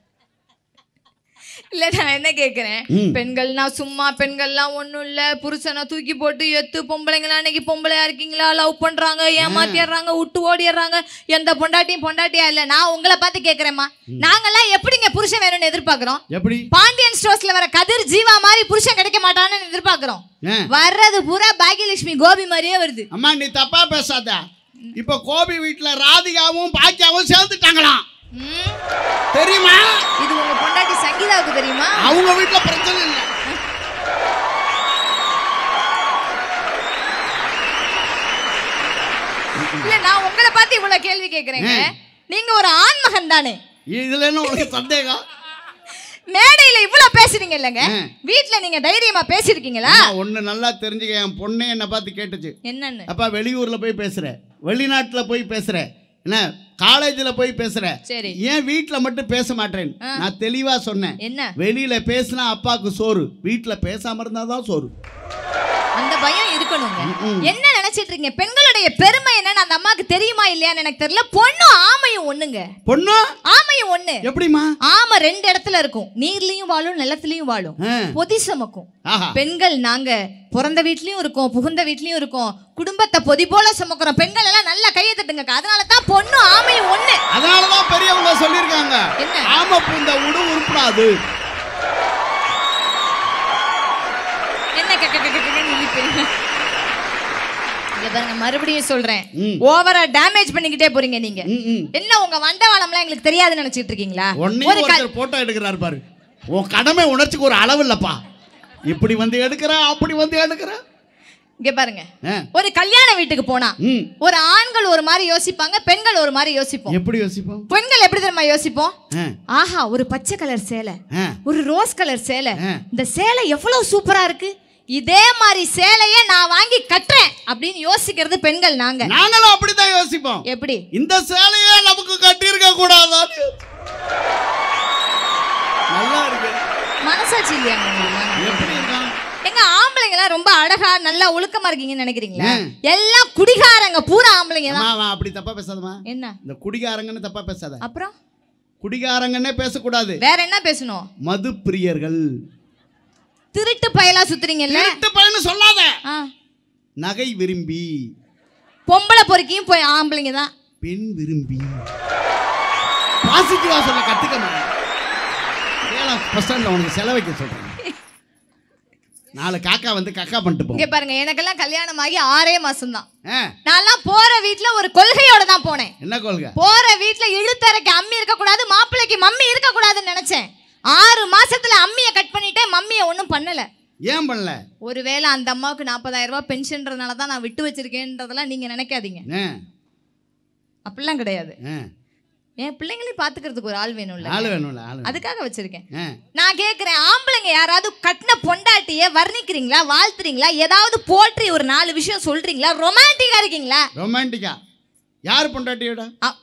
இல்ல நான் என்ன கேக்குறேன், பெண்கள்னா சும்மா பெண்கள்லாம் ஒண்ணும் இல்ல, புருஷனை தூக்கி போட்டு எத்து பொம்பளைங்களா இன்னைக்கு பொம்பளையா இருக்கீங்களா, லவ் பண்றாங்க, ஏமாத்திடுறாங்க, விட்டு ஓடிடுறாங்க, எந்த பொண்டாட்டியும் பொண்டாட்டியா இல்ல. நான் உங்களை பார்த்து கேக்குறேம்மா, நாங்கெல்லாம் எப்படிங்க புருஷன் வேணும்னு எதிர்பார்க்கிறோம்? எப்படி பாண்டியன் ஸ்டோர்ஸ்ல வர கதிர் ஜீவா மாதிரி புருஷன் கிடைக்க மாட்டான்னு எதிர்பார்க்கிறோம். வர்றது பூரா பாக்கியலட்சுமி கோபி மாதிரியே வருது. அம்மா நீ தப்பா பேசாத. இப்ப கோபி வீட்டுல ராதிகாவும் பாக்கியாவும் சேர்ந்துட்டாங்களாம், தெரியுமா? இது உங்க பொண்டாட்டி சங்கீதாவுக்கு தெரியுமா? அவங்க வீட்டுல பிரச்சனை இல்ல. இல்ல நான் உங்களை பார்த்து இவ்வளவு கேள்வி கேக்குறேங்க. நீங்க ஒரு ஆண்மகன் தானே? இதுல என்ன உங்களுக்கு சந்தேகம்? மேடையில இவ்வளவு பேசுறீங்க இல்லங்க, வீட்ல நீங்க தைரியமா பேசிருக்கீங்களா? ஒண்ணு நல்லா தெரிஞ்சுக்க. என் பொண்ணே என்ன பார்த்து கேட்டுச்சு, என்னன்னு? அப்பா வெளியூர்ல போய் பேசுற, வெளிநாட்டுல போய் பேசுற, என்ன காலேஜ்ல போய் பேசுற, ஏன் வீட்டுல மட்டும் பேச மாட்டேன்? நான் தெளிவா சொன்னேன், என்ன வெளியில பேசினா அப்பாவுக்கு சோறு, வீட்டுல பேசாம இருந்தாதான் சோறு. அந்த பயம் இருக்கணுங்க. என்ன நினைச்சிட்டு இருக்கீங்க? பெண்களுடைய பெருமை என்னன்னு அந்த அம்மாக்கு தெரியுமா இல்லையான்னு எனக்கு தெரியல. பொண்ணும் ஆமையும் ஒண்ணுங்க. பொண்ணு ஆமையும் ஒண்ணு. எப்படிமா? ஆமை ரெண்டு இடத்துல இருக்கும், நீர்லயும் வாழும் நிலத்திலயும் வாழும், பொதி சமக்கும். பெண்கள் நாங்க பிறந்த வீட்லயும் இருக்கோம், புகுந்த வீட்லயும் இருக்கோம், குடும்பத்தை பொதி போல சுமக்கிறோம். பெண்கள் எல்லாம் நல்லா கையை தட்டுங்க. அதனாலதான் பொண்ணு ஆமையும் ஒண்ணு. அதனாலதான் பெரியவங்க சொல்லிருக்காங்க, ஆமை பூந்த உடு உருப்படாது. மறுபடியும் சொல்றேன், ஓவரா டேமேஜ் பண்ணிக்கிட்டே போறீங்க நீங்க. என்ன உங்க வண்டவாளம்லாம் எங்களுக்கு தெரியாதுன்னு நினைச்சிட்டு இருக்கீங்களா? ஒரு போட்டோ எடுக்கிறாரு பாரு, உன் கடமை உணர்ச்சிக்கு ஒரு அளவு இல்லப்பா. இப்படி வந்து எடுக்கிற, அப்படி வந்து எடுக்கிற. இங்க பாருங்க, ஒரு கல்யாண வீட்டுக்கு போனா ஒரு ஆண்கள் ஒரு மாதிரி யோசிப்பாங்க, பெண்கள் ஒரு மாதிரி யோசிப்போம். எப்படி யோசிப்போம்? பெண்கள் எப்படி தெரியுமா யோசிப்போம்? ஆஹா ஒரு பச்சை கலர் சேலை, ஒரு ரோஸ் கலர் சேலை, இந்த சேலை எவ்வளவு சூப்பரா இருக்கு, இதே மாதிரி சேலையே நான் வாங்கி கட்டுறேன் அப்படின்னு யோசிக்கிறது பெண்கள். நாங்க நாங்களும் அப்படிதான் யோசிப்போம். எப்படி? இந்த சேலையே நமக்கு கட்டி இருக்க கூடாதா? நல்லா இருக்கு. மனசாட்சி இல்லையா? எப்படி இருக்கா? எங்க ஆம்பளைங்க எல்லாம் ரொம்ப அழகா நல்லா ஒழுக்கமா இருக்கீங்கன்னு நினைக்கிறீங்களா? எல்லாம் குடிகாரங்க பூரா ஆம்பளைங்க தான். அப்படி தப்பா பேசாதமா? என்ன இந்த குடிகாரங்கன்னு தப்பா பேசாத. அப்புறம் குடிகாரங்கன்னே பேசக்கூடாது. வேற என்ன பேசணும்? மது பிரியர்கள், திருட்டு பயலா சுத்துறீங்கல்ல. திருட்டு பயன்னு சொல்லாத. நகை விரும்பி, பொம்பளை பொறுக்கியும் போய் ஆம்பளைங்க தான். பெண் விரும்பி பாசிட்டிவா சொல்ல கத்துக்க மாட்டேன். ஃபர்ஸ்ட் ஸ்டாண்ட்ல உனக்கு செலவைக்க சொல்றேன். நாலு காக்கா வந்து கக்கா பண்ணிட்டு போங்க. இங்க பாருங்க, எனக்கெல்லாம் கல்யாணம் ஆகி ஆறே மாசம் தான். நான்லாம் போற வீட்டுல ஒரு கொள்கையோட தான் போனேன். என்ன கொள்கை? போற வீட்டுல இழுத்தரைக்கு அம்மி இருக்க கூடாது, மாப்பிள்ளைக்கு மம்மி இருக்க கூடாதுன்னு நினைச்சேன். ஆறு மாசத்துல அம்மியை கட் பண்ணிட்டேன், மம்மியை ஒன்றும் பண்ணல. ஏன் பண்ணல? ஒருவேளை அந்த அம்மாவுக்கு நாற்பதாயிரம் ரூபாய் பென்ஷன்றதுனால தான் நான் விட்டு வச்சிருக்கேன்றதெல்லாம் நீங்க நினைக்காதீங்க. அப்படிலாம் கிடையாது. என் பிள்ளைங்களையும் பாத்துக்கிறதுக்கு ஒரு ஆள் வேணும்ல, ஆள் வேணும்ல, அதுக்காக வச்சிருக்கேன். நான் கேக்குறேன், ஆம்பளைங்க யாராவது கட்டின பொண்டாட்டிய வர்ணிக்கிறீங்களா, வாழ்த்துறீங்களா, ஏதாவது போற்றி ஒரு நாலு விஷயம் சொல்றீங்களா, ரொமான்டிக்கா இருக்கீங்களா? ரொமான்டிக்கா? யார் பொண்டாட்டியோட?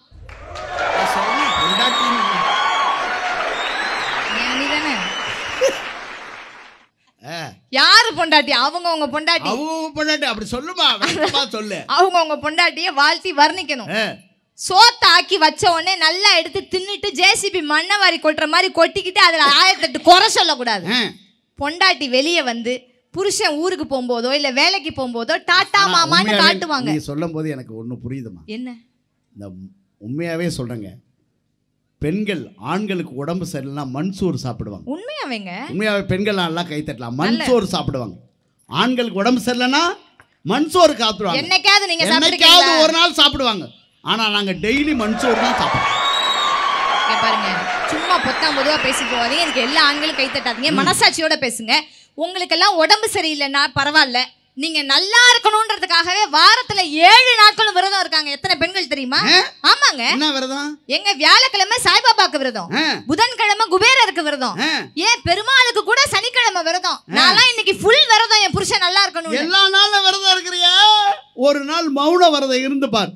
யாரு பொண்டாட்டி? அவங்க உங்க பொண்டாட்டி. அவங்க பொண்டாட்டி அப்படி சொல்லுமா, சொல்லு. அவங்க உங்க பொண்டாட்டிய வாழ்த்தி வர்ணிக்கணும். சோத்த ஆக்கி வச்ச உடனே நல்லா எடுத்து தின்னுட்டு ஜேசிபி மண்ணை வாரி கொட்டுற மாதிரி கொட்டிக்கிட்டு அதுல ஆயிரத்தெட்டு குறை சொல்லக்கூடாது. பொண்டாட்டி வெளியே வந்து புருஷன் ஊருக்கு போகும்போதோ இல்ல வேலைக்கு போகும்போதோ டாட்டா மாமான்னு காட்டுவாங்க. நீ சொல்லும் போது எனக்கு ஒண்ணு புரியுதுமா. என்ன? இந்த உண்மையாவே சொல்றேங்க, பெண்கள் ஆண்களுக்கு உடம்பு சரியில்லைனா மண்சோறு சாப்பிடுவாங்க. உண்மையாவேங்க? உண்மையாவே பெண்கள் எல்லாம் கை தட்டலாம், மண்சோறு சாப்பிடுவாங்க. ஆண்களுக்கு உடம்பு சரியில்லைனா மண்சோறு சாப்பிடுவாங்க. என்னைக்காவது நீங்க என்னைக்காவது ஒரு நாள் சாப்பிடுவாங்க. ஆனா நாங்க டெய்லி மண்சோறு தான் சாப்பிடுவோம். பாருங்க, சும்மா பொத்தாம் பொதுவா பேசி போவாதீங்க. எனக்கு எல்லா ஆண்களும் கை தட்டாதீங்க, மனசாட்சியோட பேசுங்க. உங்களுக்கெல்லாம் உடம்பு சரியில்லைன்னா பரவாயில்ல, நீங்க நல்லா இருக்கணும்ன்றதுக்காகவே வாரத்துல ஏழு நாட்களும் விரதம் இருக்காங்க. எத்தனை பெண்கள் தெரியுமா? ஆமாங்க. என்ன விரதம்? எங்க வியாழக்கிழமை சாய்பாபாக்கு விரதம், புதன்கிழமை குபேரருக்கு விரதம், ஏன் பெருமாளுக்கு கூட சனிக்கிழமை விரதம். நான் இன்னைக்கு ஃபுல் விரதம், என் புருஷன் நல்லா இருக்கணும். எல்லா நாளும் விரதம் இருக்கிறியா? ஒரு நாள் மௌன விரதம் இருந்து பார்,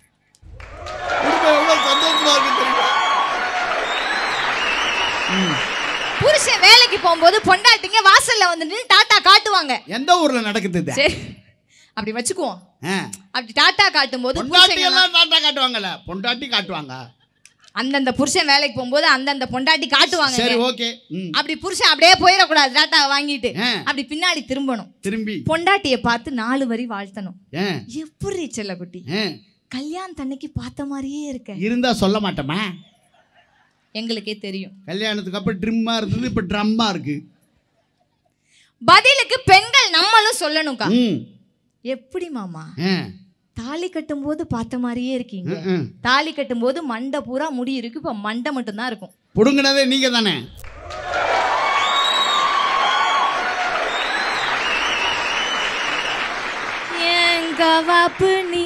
சந்தோஷமா இருக்கு தெரியுமா? புருஷன் வேலைக்கு போகும்போது பொண்டாட்டிங்க வாசல்ல வந்து நின்னு டாட்டா காட்டுவாங்க. எந்த ஊர்ல நடக்குது? சரி, அப்படி வச்சுக்குவோம். அப்படி டாட்டா காட்டும் போது பொண்டாட்டி எல்லாம் டாட்டா காட்டுவாங்கல, பொண்டாட்டி காட்டுவாங்க. அந்தந்த புருஷன் வேலைக்கு போகும்போது அந்தந்த பொண்டாட்டி காட்டுவாங்க. சரி, ஓகே. அப்படி புருஷன் அப்படியே போயிடக்கூடாது, டாட்டா வாங்கிட்டு அப்படி பின்னாடி திரும்பணும். திரும்பி பொண்டாட்டியை பார்த்து நாலு வரி வாழ்த்தணும். எப்படி செல்லக்குட்டி, கல்யாணத்தன்னைக்கு பார்த்த மாதிரியே இருக்க. இருந்தா சொல்ல மாட்டோமா? எங்களுக்கே தெரியும். கல்யாணத்துக்கு அப்புறம் ட்ரிம்மா இருந்தது, இப்ப ட்ரம்மா இருக்கு. பதிலுக்கு பெண்கள் நம்மளும் சொல்லணும்க்கா. எப்படி மாமா, தாலி கட்டும் போது பார்த்த மாதிரியே இருக்கீங்க, தாலி கட்டும் போது மண்டை பூரா முடி இருக்கு, இப்ப மண்டை மட்டும் தான் இருக்கும். புடுங்கினதே நீங்க தானே. கவாப்பு நீ,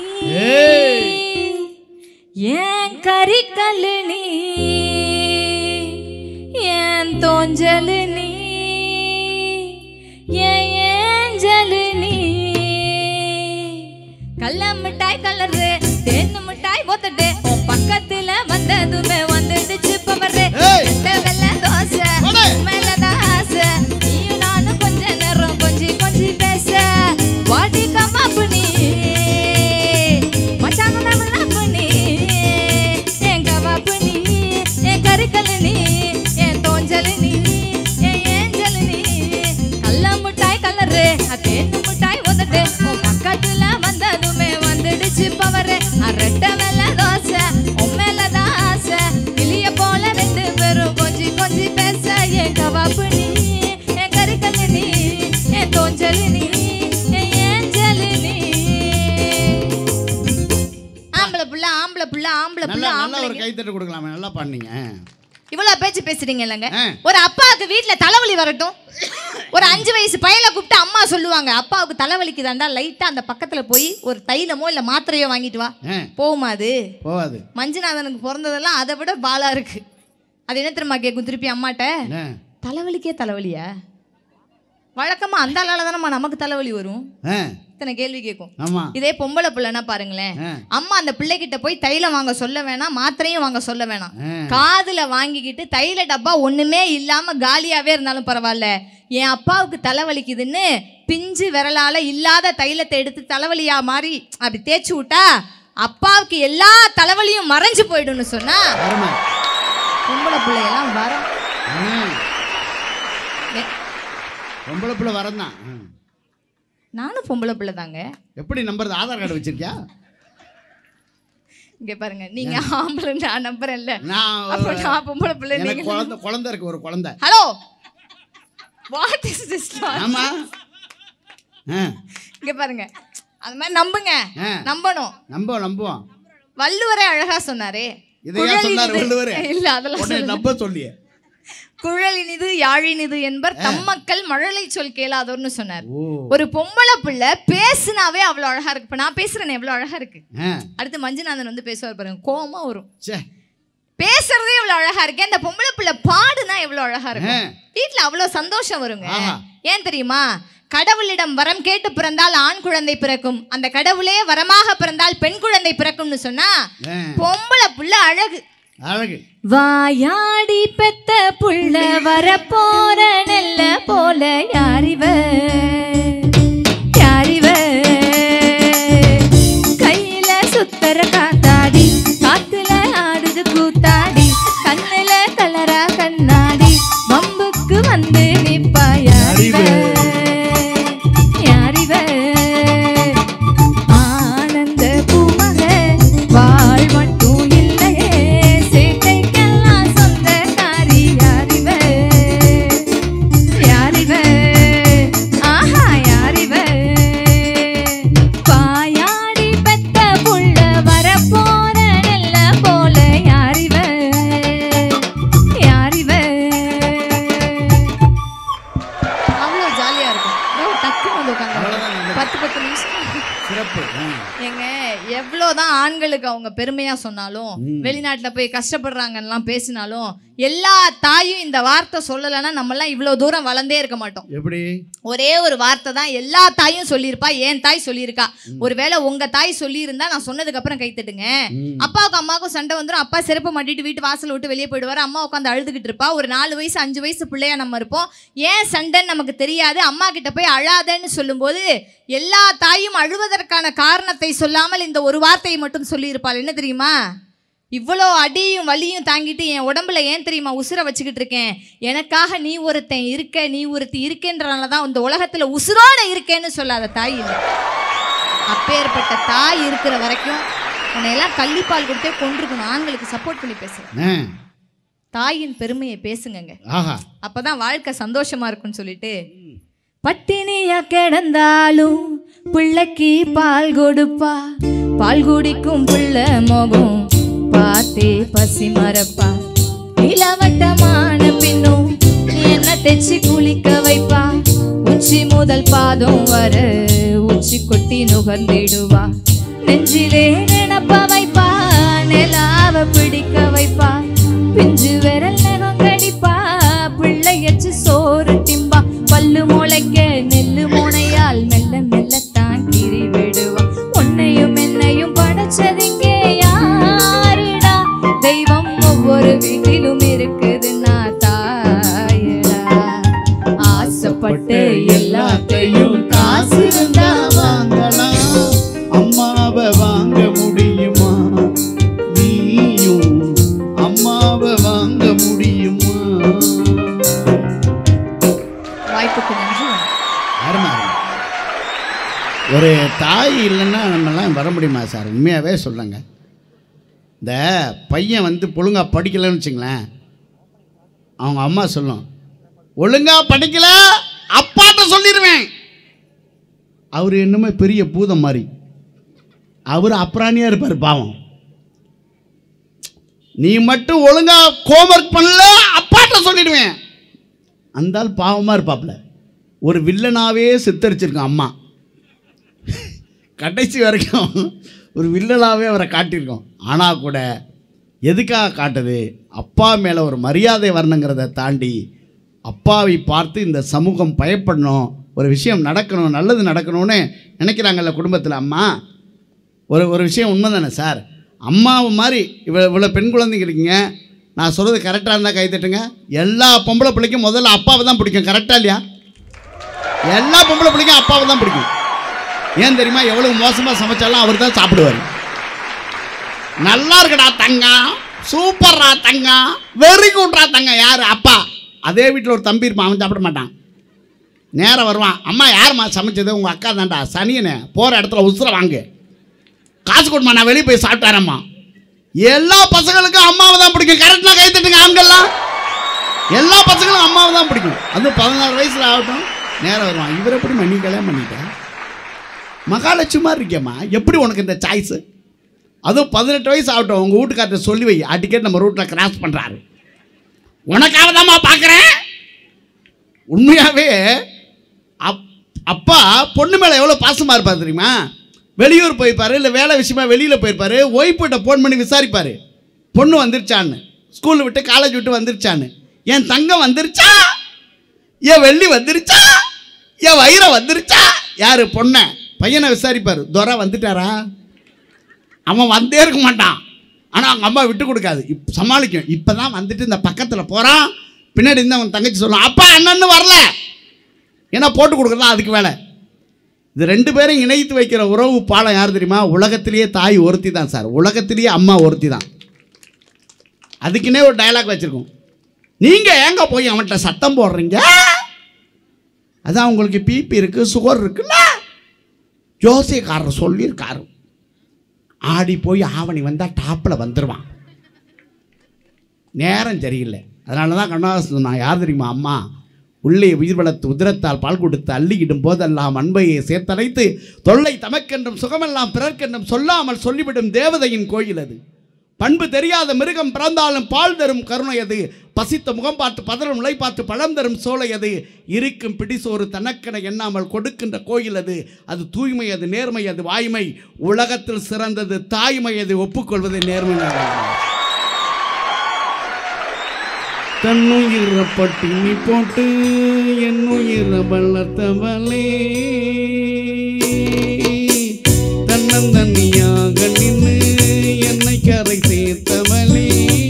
ஏன் கறிக்கல்லு நீ, ஏன் தோஞ்சலு நீ, ஏன் ஏஞ்சலு நீ, கல்ல மிட்டாய் கலரு தேன்னு மிட்டாய் போத்துட்டு உன் பக்கத்துல வந்ததுமே வந்துடுச்சு பவரு. வெள்ள தோசை மேலதான் ஆசை, நீயும் நானும் கொஞ்ச நேரம் கொஞ்சி கொஞ்சி பேச. வாடி கமாப்பு நீ, மச்சான நாம நீ, என் கவாப்பு நீ, என் கறிக்கல்லு நீ, என் தோஞ்சலு நீ, என் ஏஞ்சலு நீ, கல்ல மிட்டாய் கலரு தேன்னு மிட்டாய் வந்துட்டு உன் பக்கத்துல வந்ததுமே வந்துடுச்சு பவரு. ரெட்ட வெள்ள தோசை உன் மேலதான் ஆசை, கிளிய போல ரெண்டு பேரும் கொஞ்சி கொஞ்சி பேச. என் கவாப்பு நீ, என் கறிக்கல்லு நீ, என் தோஞ்சலு நீ, நல்லா பண்ணீங்க. இவ்வளவு பேச்சு பேசுறீங்க இல்லங்க. ஒரு அப்பாவுக்கு வீட்டுல தலைவலி வரட்டும், ஒரு அஞ்சு வயசு பையனை கூப்பிட்டு அம்மா சொல்லுவாங்க, அப்பாவுக்கு தலைவலிக்கு தாண்டா லைட்டா அந்த பக்கத்துல போய் ஒரு தைலமோ இல்ல மாத்திரையோ வாங்கிட்டு வா. போகுமா? அது போகாது. மஞ்சுநாதனுக்கு பிறந்ததெல்லாம் அதை விட பாலா இருக்கு. அது என்ன தெரியுமா கேட்கும் திருப்பி அம்மாட்ட, தலைவலிக்கே தலைவலியா? வழக்கமா அந்த ஆளால தானம்மா நமக்கு தலைவலி வரும். இத்தனை கேள்வி கேட்கும். இதே பொம்பளை பிள்ளைன்னா பாருங்களேன், அம்மா அந்த பிள்ளைகிட்ட போய் தைலம் வாங்க சொல்ல வேணாம், மாத்திரையும் வாங்க சொல்ல வேணாம், காதுல வாங்கிக்கிட்டு தைல டப்பா ஒண்ணுமே இல்லாம காலியாவே இருந்தாலும் பரவாயில்ல, என் அப்பாவுக்கு தலைவலிக்குதுன்னு பிஞ்சு விரலால இல்லாத தைலத்தை எடுத்து தலைவலியா மாதிரி அப்படி தேய்ச்சி விட்டா அப்பாவுக்கு எல்லா தலைவலியும் மறைஞ்சு போயிடும்னு சொன்னா பொம்பளை பிள்ளையெல்லாம் வரும். பொம்பளை பிள்ளை வரந்தான். நானும் பொம்பளை பிள்ளை தாங்க. எப்படி நம்புறது? ஆதார் கார்டு வச்சிருக்கியா? இங்க பாருங்க, நீங்க ஆம்பளை, நான் நம்புறேன் இல்ல, நான் பொம்பளை பிள்ளை. எனக்கு குழந்தை குழந்தை இருக்கு, ஒரு குழந்தை. ஹலோ, வாட் இஸ் திஸ் ஆமா இங்க பாருங்க அது மாதிரி நம்புங்க நம்பணும் நம்ப நம்புவோம் வள்ளுவரே அழகா சொன்னாரே இதையா சொன்னார் வள்ளுவரே இல்ல அதெல்லாம் நம்ப சொல்லியே குழலினிது யாழினிது என்பர் தம்மக்கள் மழலை சொல் கேளாதோர்னு சொன்னார். ஒரு பொம்பளை பிள்ளை பேசுனாவே அவ்வளவு அழகா இருக்கு. இப்ப நான் பேசுறேன் எவ்வளவு அழகா இருக்கு. அடுத்து மஞ்சுநாதன் வந்து பேசுவார் பாருங்க, கோவமா வரும். பேசுறதே எவ்வளவு அழகா இருக்கு. அந்த பொம்பளை பிள்ளை பாடுனா எவ்வளவு அழகா இருக்கு. வீட்டுல அவ்வளவு சந்தோஷம் வருங்க. ஏன் தெரியுமா? கடவுளிடம் வரம் கேட்டு பிறந்தால் ஆண் குழந்தை பிறக்கும், அந்த கடவுளே வரமாக பிறந்தால் பெண் குழந்ை பிறக்கும்னு சொன்னா பொம்பளை புள்ள அழகு அழகு. வாயாடி பெத்த புள்ள வரப்போற நெல்ல போல யாரிவ யாரிவ கையில சுத்தர காத்தாடி காத்துல ஆடுது கூத்தாடி கண்ணுல கலரா கண்ணாடி வம்புக்கு வந்து நிப்பா யாரிவ யாரிவ ஆனந்த பூமக வாழ் மட்டும் எவ்வளவுதான் ஆண்களுக்கு அவங்க பெருமையா சொன்னாலும் வெளிநாட்டுல போய் கஷ்டப்படுறாங்கன்னு பேசினாலும் எல்லா தாயும் இந்த வார்த்தை சொல்லலைன்னா நம்ம எல்லாம் இவ்வளவு தூரம் வளர்ந்தே இருக்க மாட்டோம். எப்படி? ஒரே ஒரு வார்த்தை தான் எல்லா தாயும் சொல்லியிருப்பா. என் தாய் சொல்லியிருக்கா. ஒருவேளை உங்க தாய் சொல்லி இருந்தா நான் சொன்னதுக்கு அப்புறம் கைத்தட்டுங்க. அப்பாவுக்கும் அம்மாவுக்கும் சண்டை வந்துடும். அப்பா செருப்பு மாட்டிட்டு வீட்டு வாசல் விட்டு வெளியே போயிடுவாரு. அம்மா உட்காந்து அழுதுகிட்டு இருப்பா. ஒரு நாலு வயசு அஞ்சு வயசு பிள்ளையா நம்ம இருப்போம். ஏன் சண்டைன்னு நமக்கு தெரியாது. அம்மா கிட்ட போய் அழாதன்னு சொல்லும் போது எல்லா தாயும் அழுவதற்கான காரணத்தை சொல்லாமல் இந்த ஒரு வார்த்தையை மட்டும் சொல்லி இருப்பாள். என்ன தெரியுமா? இவ்வளோ அடியும் வலியும் தாங்கிட்டு என் உடம்புல ஏன் தெரியுமா உசுரை வச்சுக்கிட்டு இருக்கேன்? எனக்காக நீ ஒருத்தன் இருக்க, நீ ஒருத்தி இருக்கேன்றனால தான் இந்த உலகத்துல உசுரோட இருக்கேன்னு சொல்லாத தாய் இல்லை. அப்பேற்பட்ட தாய் இருக்கிற வரைக்கும் உன்னையெல்லாம் கள்ளிப்பால் கொடுத்தே கொண்டிருக்கணும். ஆண்களுக்கு சப்போர்ட் பண்ணி பேசுறேன். தாயின் பெருமையை பேசுங்க, அப்பதான் வாழ்க்கை சந்தோஷமா இருக்குன்னு சொல்லிட்டு பட்டினியா கிடந்தாலும் பிள்ளைக்கு பால் கொடுப்பா, பால் குடிக்கும் பிள்ளை முகம் பார்த்தே பசி மறப்பா, இளவட்டமான பின்னும் என்ன தெச்சு குளிக்க வைப்பா, உச்சி முதல் பாதம் வர உச்சி கொட்டி நுகர்ந்திடுவா, நெஞ்சிலே நினப்ப வைப்பா, நிலாவ பிடிக்க வைப்பா, பிஞ்சு விரல் நகம் கடிப்பா, பிள்ளை எச்சு சோறு திம்பா, பல்லு முளைக்க நெல்லு முனையால் மெல்ல மெல்லத்தான் கிரி விடுவா, உன்னையும் என்னையும் படைச்சதிங்கே யாருடா, தெய்வம் ஒவ்வொரு வீட்டிலும் இருக்குதுன்னா தாயடா, ஆசைப்பட்டு எல்லாத்தையும் காசு இருந்தா வாங்கலாம், அம்மாவை வாங்க முடியுமா, நீயும் அம்மாவை வாங்க முடியுமா? வாய்ப்புக்கு நன்றி. ஒரு தாய் இல்லைன்னா நம்மெல்லாம் வர முடியுமா சார்? உண்மையாகவே சொல்லுங்க. இந்த பையன் வந்து ஒழுங்காக படிக்கலைன்னு வச்சுங்களேன், அவங்க அம்மா சொல்லும், ஒழுங்காக படிக்கல அப்பாட்ட சொல்லிடுவேன். அவர் என்னமே பெரிய பூதம் மாதிரி, அவர் அப்புறாணியாக இருப்பார் பாவம். நீ மட்டும் ஒழுங்காக ஹோம்ஒர்க் பண்ணல அப்பாட்ட சொல்லிடுவேன். அந்த ஆள் பாவமாக இருப்பாப்புல. ஒரு வில்லனாவே சித்தரிச்சிருக்கான் அம்மா. கடைசி வரைக்கும் ஒரு வில்லனாவே அவரை காட்டியிருக்கோம். ஆனால் கூட எதுக்காக காட்டுது? அப்பா மேலே ஒரு மரியாதை வரணுங்கிறத தாண்டி அப்பாவை பார்த்து இந்த சமூகம் பயப்படணும், ஒரு விஷயம் நடக்கணும், நல்லது நடக்கணும்னு நினைக்கிறாங்கல்ல குடும்பத்தில் அம்மா. ஒரு ஒரு விஷயம் உண்மை தானே சார்? அம்மாவை மாதிரி இவ்வளோ இவ்வளோ பெண் குழந்தைங்க இருக்கீங்க. நான் சொல்கிறது கரெக்டாக இருந்தால் கைத்தட்டுங்க. எல்லா பொம்பளை பிள்ளைக்கும் முதல்ல அப்பாவை தான் பிடிக்கும். கரெக்டாக இல்லையா? எல்லா பொம்பளை பிள்ளைக்கும் அப்பாவை தான் பிடிக்கும். ஏன் தெரியுமா? எவ்வளவு மோசமாக சமைச்சாலும் அவர் தான் சாப்பிடுவார். நல்லா இருக்கடா தங்கம், சூப்பர்ரா தங்கம், வெரி குட்ரா தங்கம். யார்? அப்பா. அதே வீட்டில் ஒரு தம்பி இருப்பான், அவன் சாப்பிட மாட்டான். நேரம் வருவான், அம்மா யாரும்மா சமைச்சது? உங்கள் அக்கா தான்டா. சனியனே, போகிற இடத்துல உசுரை வாங்கு, காசு கொடுமா, நான் வெளியே போய் சாப்பிட்டாரம்மா. எல்லா பசங்களுக்கும் அம்மாவை தான் பிடிக்கும். கரெக்டாக கை தட்டுங்க ஆண்கள்லாம். எல்லா பசங்களும் அம்மாவை தான் பிடிக்கும். அதுவும் பதினாறு வயசில் ஆகட்டும் நேரம் வருவான். இவர் எப்படி மணி கல்யாணம் பண்ணிட்டேன், மகாலட்சுமா இருக்கேம்மா, எப்படி உனக்கு இந்த சாய்ஸு? அதுவும் பதினெட்டு வயசு ஆகட்டும், உங்கள் வீட்டுக்கார்ட்ட சொல்லி வை, அடிக்கடி நம்ம ரூட்டில் கிராஸ் பண்ணுறாரு, உனக்காக தான்மா பார்க்குறேன். உண்மையாகவே அப் அப்பா பொண்ணு மேலே எவ்வளோ பாசமாக இருப்பார் தெரியுமா? வெளியூர் போயிருப்பார், இல்லை வேலை விஷயமா வெளியில் போயிருப்பார், ஒய்ஃப்கிட்ட ஃபோன் பண்ணி விசாரிப்பார், பொண்ணு வந்துருச்சான்னு, ஸ்கூல் விட்டு காலேஜ் விட்டு வந்துருச்சான்னு, என் தங்கம் வந்துருச்சா, என் வெள்ளி வந்துருச்சா, என் வயிறை வந்துருச்சா, யார் பொண்ணை பையனை விசாரிப்பார். துரை வந்துட்டாரா? அவன் வந்தே இருக்க மாட்டான், ஆனால் அவங்க அம்மா விட்டு கொடுக்காது, இப் சமாளிக்கும். இப்போ தான் வந்துட்டு இந்த பக்கத்தில் போகிறான், பின்னாடி இருந்து அவன் தங்கச்சி சொல்லுவான், அப்பா அண்ணன்னு வரல, ஏன்னா போட்டு கொடுக்குறதா அதுக்கு வேலை. இது ரெண்டு பேரும் இணைத்து வைக்கிற உறவு பாலம் யார் தெரியுமா? உலகத்திலேயே தாய் ஒருத்தி தான் சார், உலகத்திலேயே அம்மா ஒருத்தி தான். அதுக்குன்னே ஒரு டயலாக் வச்சுருக்கோம். நீங்கள் ஏங்க போய் அவன்கிட்ட சத்தம் போடுறீங்க? அதான் உங்களுக்கு பிபி இருக்குது, சுகர் இருக்குல்ல, ஜோசியக்காரர் சொல்லியிருக்காரு, ஆடி போய் ஆவணி வந்தால் டாப்பில் வந்துடுவான். நேரம் சரியில்லை, அதனால தான் கண்ணாசன் நான் யார் தெரியுமா? அம்மா உள்ளே உயிர் வளர்த்து உதிரத்தால் பால் கொடுத்து அள்ளிக்கிடும் போதெல்லாம் அன்பையை சேர்த்தனைத்து தொல்லை தமக்கென்றும் சுகமெல்லாம் பிறர்க்கென்றும் சொல்லாமல் சொல்லிவிடும் தேவதையின் கோயில் அது. பண்பு தெரியாத மிருகம் பிறந்தாலும் பால் தரும் கருணை அது. பசித்த முகம் பார்த்து பதறும் நிலை பார்த்து பழம் தரும் சோலை அது. இருக்கும் பிடிசோறு தனக்கென எண்ணாமல் கொடுக்கின்ற கோயில் அது. அது தூய்மை, அது நேர்மை, அது வாய்மை. உலகத்தில் சிறந்தது தாய்மை, அது ஒப்புக்கொள்வது நேர்மை. தன்னுயிர பட்டினி போட்டு என்னுயிர வளர்த்தவளே, தன்னந்தனியாக நின்று என்னை கரை சேர்த்தவளே,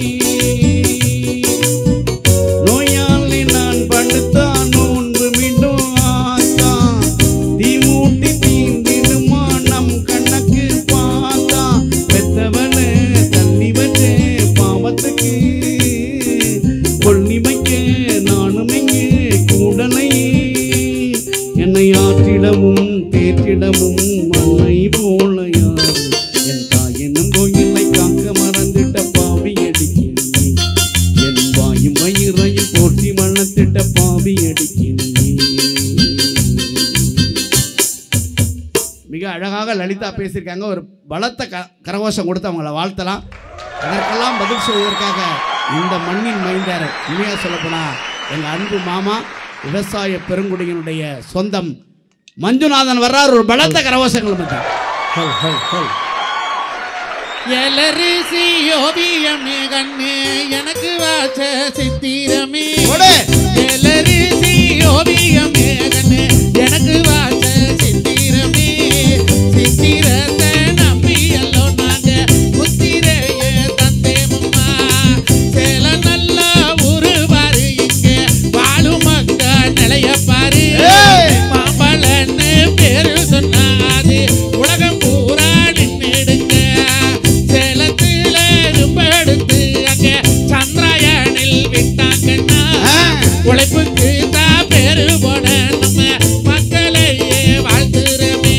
நோயாளி நான் படுத்தான் நோன்பு மீண்டும் ஆத்தா, தீ மூட்டி தீந்திடுமா நம் கண்ணக்கு பார்த்தா, பெத்தவளே தண்ணி வச்சே பாவத்துக்கு கொள்ளிமைக்க நானுமைங்க கூடலை, என்னை ஆற்றிடமும் தேற்றிடமும் மண்ணை போல யார், என் தாயினும் கோயிலை காக்க மறந்துட்ட பாவி அடிக்கிறேன், என் வாயும் வயிறையும் போட்டி மணத்திட்ட பாவி அடிக்கிறேன். மிக அழகாக லலிதா பேசியிருக்காங்க. ஒரு பலத்த க கரகோஷம் கொடுத்து அவங்கள வாழ்த்தலாம். அதற்கெல்லாம் பதில் சொல்வதற்காக இந்த மண்ணின் மைந்தார், உண்மையாக சொல்லப்போனால் எங்கள் அன்பு மாமா, விவசாய பெருங்குடியினுடைய சொந்தம் மஞ்சுநாதன் வர்றார். ஒரு பலத்த கரகோஷங்கள் மட்டும். எலரிசி ஓவியமே கண்ணே எனக்கு வாச்ச சித்திரமே, எலரிசி ஓவியமே கண்ணே எனக்கு வாச்ச சித்திரமே, சித்திரத்தை நம்பி எல்லோ நாங்க முத்திரையே தந்தேமம்மா, சேல நல்லா ஊரு பாரு இங்க வாழும் மக்கள் நிலைய பாரு, மாம்பழன்னு பேரு சொன்னாது உலகம் பூரா நின்னுடுங்க, சேலத்துல எடுத்து அங்க சந்திராயனில் விட்டாங்கன்னா உழைப்புக்கு தான் பேரு போட நம்ம மக்களையே வாழ்த்துறமே.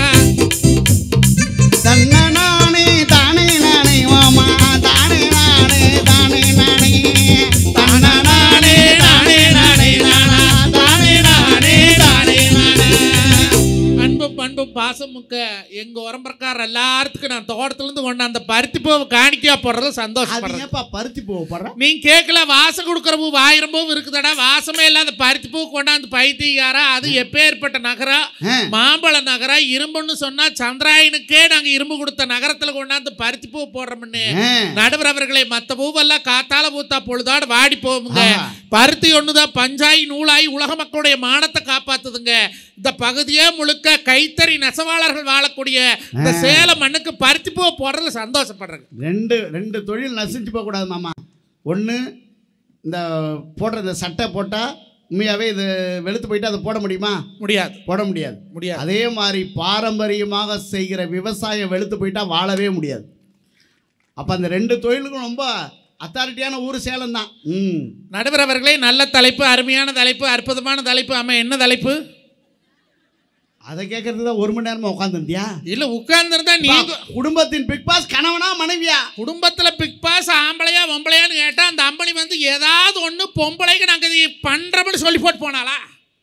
தன்ன நானே தானே நானே மாமா, தானே நானே தானே நானே, தான நானே நானே நானே நானா, தானே நானே தானே நானே. அன்பு பண்பு பாசமுக்க எங்க உரம்பரக்காரர் எல்லாத்துக்கும் நான் தோட்டத்துல இருந்து கொண்டு அந்த பருத்தி பூவை காணிக்கையா போடுறது சந்தோஷப்படுறேன். பருத்தி பூவை போடுறேன் நீங்க கேட்கல, வாசம் கொடுக்குற பூ ஆயிரம் பூ இருக்குதடா, வாசமே இல்லாத பருத்தி பூ கொண்டாந்து பைத்தியாரா, அது எப்பேற்பட்ட நகரம், மாம்பழ நகரம், இரும்புன்னு சொன்னா சந்திராயனுக்கே நாங்க இரும்பு கொடுத்த நகரத்துல கொண்டாந்து பருத்தி பூ போடுறோம்னு நடுவர் அவர்களை, மத்த பூவெல்லாம் காத்தால பூத்தா பொழுதாடு வாடி போகுங்க, பருத்தி ஒண்ணுதான் பஞ்சாயி நூலாயி உலக மக்களுடைய மானத்தை காப்பாத்துதுங்க. இந்த பகுதியே முழுக்க கைத்தறி நெசவாளர்கள் வாழக்கூடிய இந்த சேலம் மண்ணுக்கு பருத்தி பூ போடுறதுல சந்தோஷப்படுறாங்க. ரெண்டு ரெண்டு தொழில் நசிஞ்சு போகக்கூடாது மாமா. ஒன்று, இந்த போடுற இந்த சட்டை போட்டால் உண்மையாகவே இது வெளுத்து போயிட்டு அதை போட முடியுமா? முடியாது, போட முடியாது முடியாது. அதே மாதிரி பாரம்பரியமாக செய்கிற விவசாயம் வெளுத்து போயிட்டா வாழவே முடியாது. அப்போ அந்த ரெண்டு தொழிலுக்கும் ரொம்ப அத்தாரிட்டியான ஊர் சேலம் தான். ம் நடுவர் அவர்களே, நல்ல தலைப்பு, அருமையான தலைப்பு, அற்புதமான தலைப்பு. ஆமாம், என்ன தலைப்பு? அதை கேட்கறது தான் ஒரு மணி நேரமா உட்காந்துருந்தியா? இல்ல உட்கார்ந்துருந்தா நீங்க குடும்பத்தின் பிக் பாஸ் கணவனா மனைவியா? குடும்பத்துல பிக் பாஸ் ஆம்பளையா பொம்பளையான்னு கேட்டா அந்த அம்பளி வந்து ஏதாவது ஒண்ணு பொம்பளைக்கு நாங்க இது பண்றோம்னு சொல்லி போட்டு போனாலா?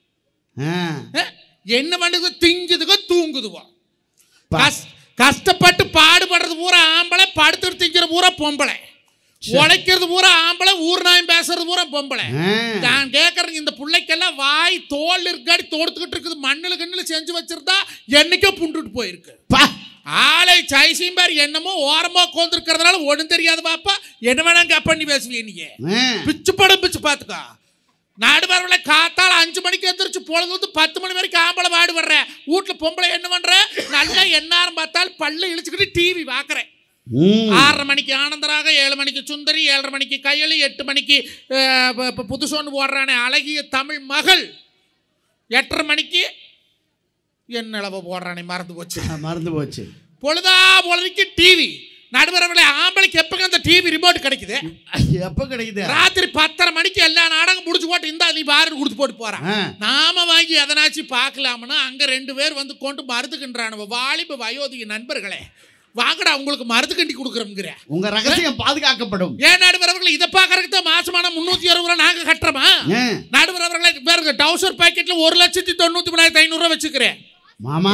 என்ன பண்ணுது? திங்குதுக்கோ தூங்குதுவோ. கஷ்டப்பட்டு பாடுபடுறது பூரா ஆம்பளை, படுத்துட்டு திங்கிற பூரா பொம்பளை, உழைக்கிறது பூரா ஆம்பளை, ஊர் நாயம் பேசுறது பூரா பொம்பளை. நான் கேட்கறேன், இந்த பிள்ளைக்கெல்லாம் வாய் தோல் இருக்காடி தோடுத்துக்கிட்டு இருக்குது. மண்ணில் கண்ணில் செஞ்சு வச்சிருந்தா என்னைக்கோ புண்டுட்டு போயிருக்கு. ஆளை சைசிம்பார் என்னமோ ஓரமா உட்காந்துருக்கிறதுனால ஒன்றும் தெரியாது பாப்பா. என்ன வேணா கப் பண்ணி பேசுவீங்க நீங்க. பிச்சு படம் பிச்சு பார்த்துக்கா. நடுவர்களை காத்தால அஞ்சு மணிக்கு எந்திரிச்சு பொழுது வந்து பத்து மணி வரைக்கும் ஆம்பளை பாடுபடுற வீட்டில் பொம்பளை என்ன பண்ற? நல்லா எந்நேரம் பார்த்தாலும் பல்ல இழிச்சுக்கிட்டு டிவி பார்க்குறேன். ஆறரை மணிக்கு ஆனந்தராக, ஏழு மணிக்கு சுந்தரி, ஏழரை மணிக்கு கையளி, எட்டு மணிக்கு புதுசொன்னு போடுறானே அழகிய தமிழ் மகள், எட்டரை மணிக்கு என்னளவு போடுறானே மறந்து போச்சு மறந்து போச்சு பொழுதா பொழுதுக்கு டிவி. நடுவரவளை ஆம்பளைக்கு எப்பங்க அந்த டிவி ரிமோட் கிடைக்குது? எப்ப கிடைக்குது? ராத்திரி பத்தரை மணிக்கு எல்லா நாடகம் முடிச்சு போட்டு இந்தா நீ பாருன்னு கொடுத்து போட்டு போறான். நாம வாங்கி எதனாச்சும் பார்க்கலாம்னா அங்க ரெண்டு பேர் வந்து கொண்டு மருந்துகின்றான வாலிப வயோதிக நண்பர்களே, வாங்கடா உங்களுக்கு மருந்து கண்டி கொடுக்குறோம்ங்கிற. உங்க ரகசியம் பாதுகாக்கப்படும். ஏன் நடுவரவர்களை இதை பார்க்கறதுக்கு தான் மாசமான முன்னூத்தி அறுபது ரூபா நாங்க கட்டுறோமா? நடுவரவர்களை பேருங்க டவுசர் பாக்கெட்ல ஒரு லட்சத்தி தொண்ணூத்தி மூணாயிரத்தி ஐநூறு ரூபா வச்சுக்கிறேன். மாமா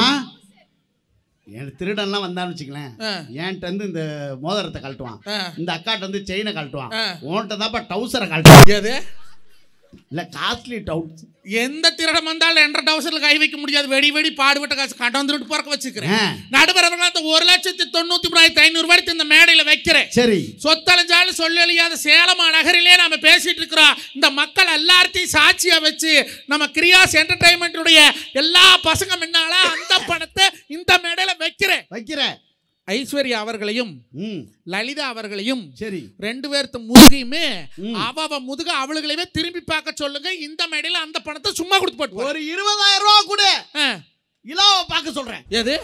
என் திருடன்லாம் வந்தான்னு வச்சுக்கலேன், என்கிட்ட வந்து இந்த மோதிரத்தை கழட்டுவான், இந்த அக்காட்ட வந்து செயினை கழட்டுவான், உன்கிட்ட தான்ப்பா டவுசரை கழட்டுவான். இல்ல காஸ்ட்லி டவுஸ். எந்த திருடம் வந்தாலும் என்ற டவுசர்ல கை வைக்க முடியாது. வெடி வெடி பாடுபட்ட காசு கட்ட வந்துட்டு பிறக்க வச்சுக்கிறேன். நடுவரவர்கள் அந்த ஒரு லட்சத்தி தொண்ணூத்தி மூணாயிரத்தி ஐநூறு ரூபாய்க்கு இந்த மேடையில வைக்கிறேன். சரி, சொத்தலைஞ்சாலும் சொல்லலியாத சேலம் நகரிலே நாம பேசிட்டு இருக்கிறோம். இந்த மக்கள் எல்லாத்தையும் சாட்சியா வச்சு நம்ம கிரியாஸ் என்டர்டைன்மெண்ட்டுடைய எல்லா பசங்க முன்னால அந்த பணத்தை இந்த மேடையில வைக்கிறேன் வைக்கிறேன் ஐஸ்வர்யா அவர்களையும் லலிதா அவர்களையும் சரி ரெண்டு பேர்த்து முதுகையுமே அவ முதுக அவளுகளையுமே திரும்பி பார்க்க சொல்லுங்க. இந்த மேடையில அந்த பணத்தை சும்மா கொடுத்து போட்டு ஒரு இருபதாயிரம் ரூபாய் கூட இலாவை பார்க்க சொல்றேன். எது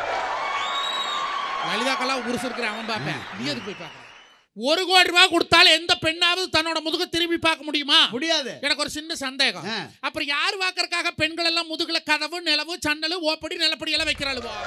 லலிதாக்கெல்லாம் உருசு இருக்கிற அவன் பார்ப்பேன், நீ எதுக்கு போய் பார்க்க? ஒரு கோடி ரூபாய் கொடுத்தாலும் எந்த பெண்ணாவது தன்னோட முதுக திரும்பி பார்க்க முடியுமா? முடியாது. எனக்கு ஒரு சின்ன சந்தேகம். அப்புறம் யார் வாக்கறதுக்காக பெண்கள் எல்லாம் முதுகுல கதவு நிலவு சன்னலு ஓப்படி நிலப்படி எல்லாம் வைக்கிறாளுவா?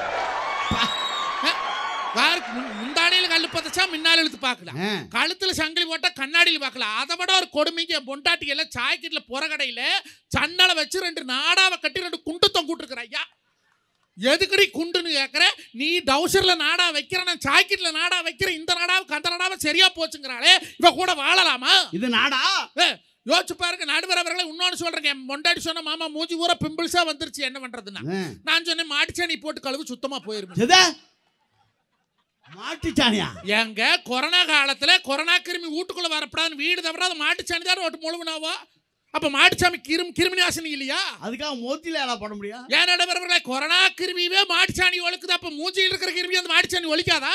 முந்தாடியில் கல்லு பதச்சா முன்னால இழுத்து பார்க்கலாம், கழுத்துல சங்கிலி போட்டா கண்ணாடியில் பார்க்கலாம். அதை விட ஒரு கொடுமைக்கு பொண்டாட்டி எல்லாம் சாய்க்கிட்டுல புறக்கடையில சன்னலை வச்சு ரெண்டு நாடாவை கட்டி ரெண்டு குண்டு தொங்கிட்டு இருக்கிற. ஐயா எதுக்கடி குண்டுன்னு கேட்குற? நீ டவுசர்ல நாடா வைக்கிற, நான் சாய்க்கிட்ல நாடா வைக்கிற, இந்த நாடாவுக்கு அந்த நாடாவை சரியா போச்சுங்கிறாளே, இவ கூட வாழலாமா? இது நாடா? யோசிச்சு பாருங்க நடுவரவர்களை. இன்னொன்னு சொல்றேங்க, மொண்டாடி சொன்ன மாமா மூஞ்சி ஊரா பிம்பிள்ஸா வந்துருச்சு, என்ன பண்றதுன்னா நான் சொன்னேன் மாட்டுச்சாணி போட்டு கழுவு சுத்தமா போயிருமே. மாட்டுச்சாணியா? எங்க கொரோனா காலத்துல கொரோனா கிருமி வீட்டுக்குள்ள வரப்படாதுன்னு வீடு தவிர மாட்டுச்சாணி தான் ஓட்டு முழுவனாவா? அப்ப மாட்டுச்சாமி கிருமி கிருமி நாசினி இல்லையா? அதுக்காக மூச்சில எல்லாம் போட முடியும்? ஏன் நடுவரவர்களை கொரோனா கிருமியே மாட்டுச்சாணி ஒழுக்குது, அப்ப மூச்சியில் இருக்கிற கிருமி அந்த மாட்டுச்சாணி ஒழிக்காதா?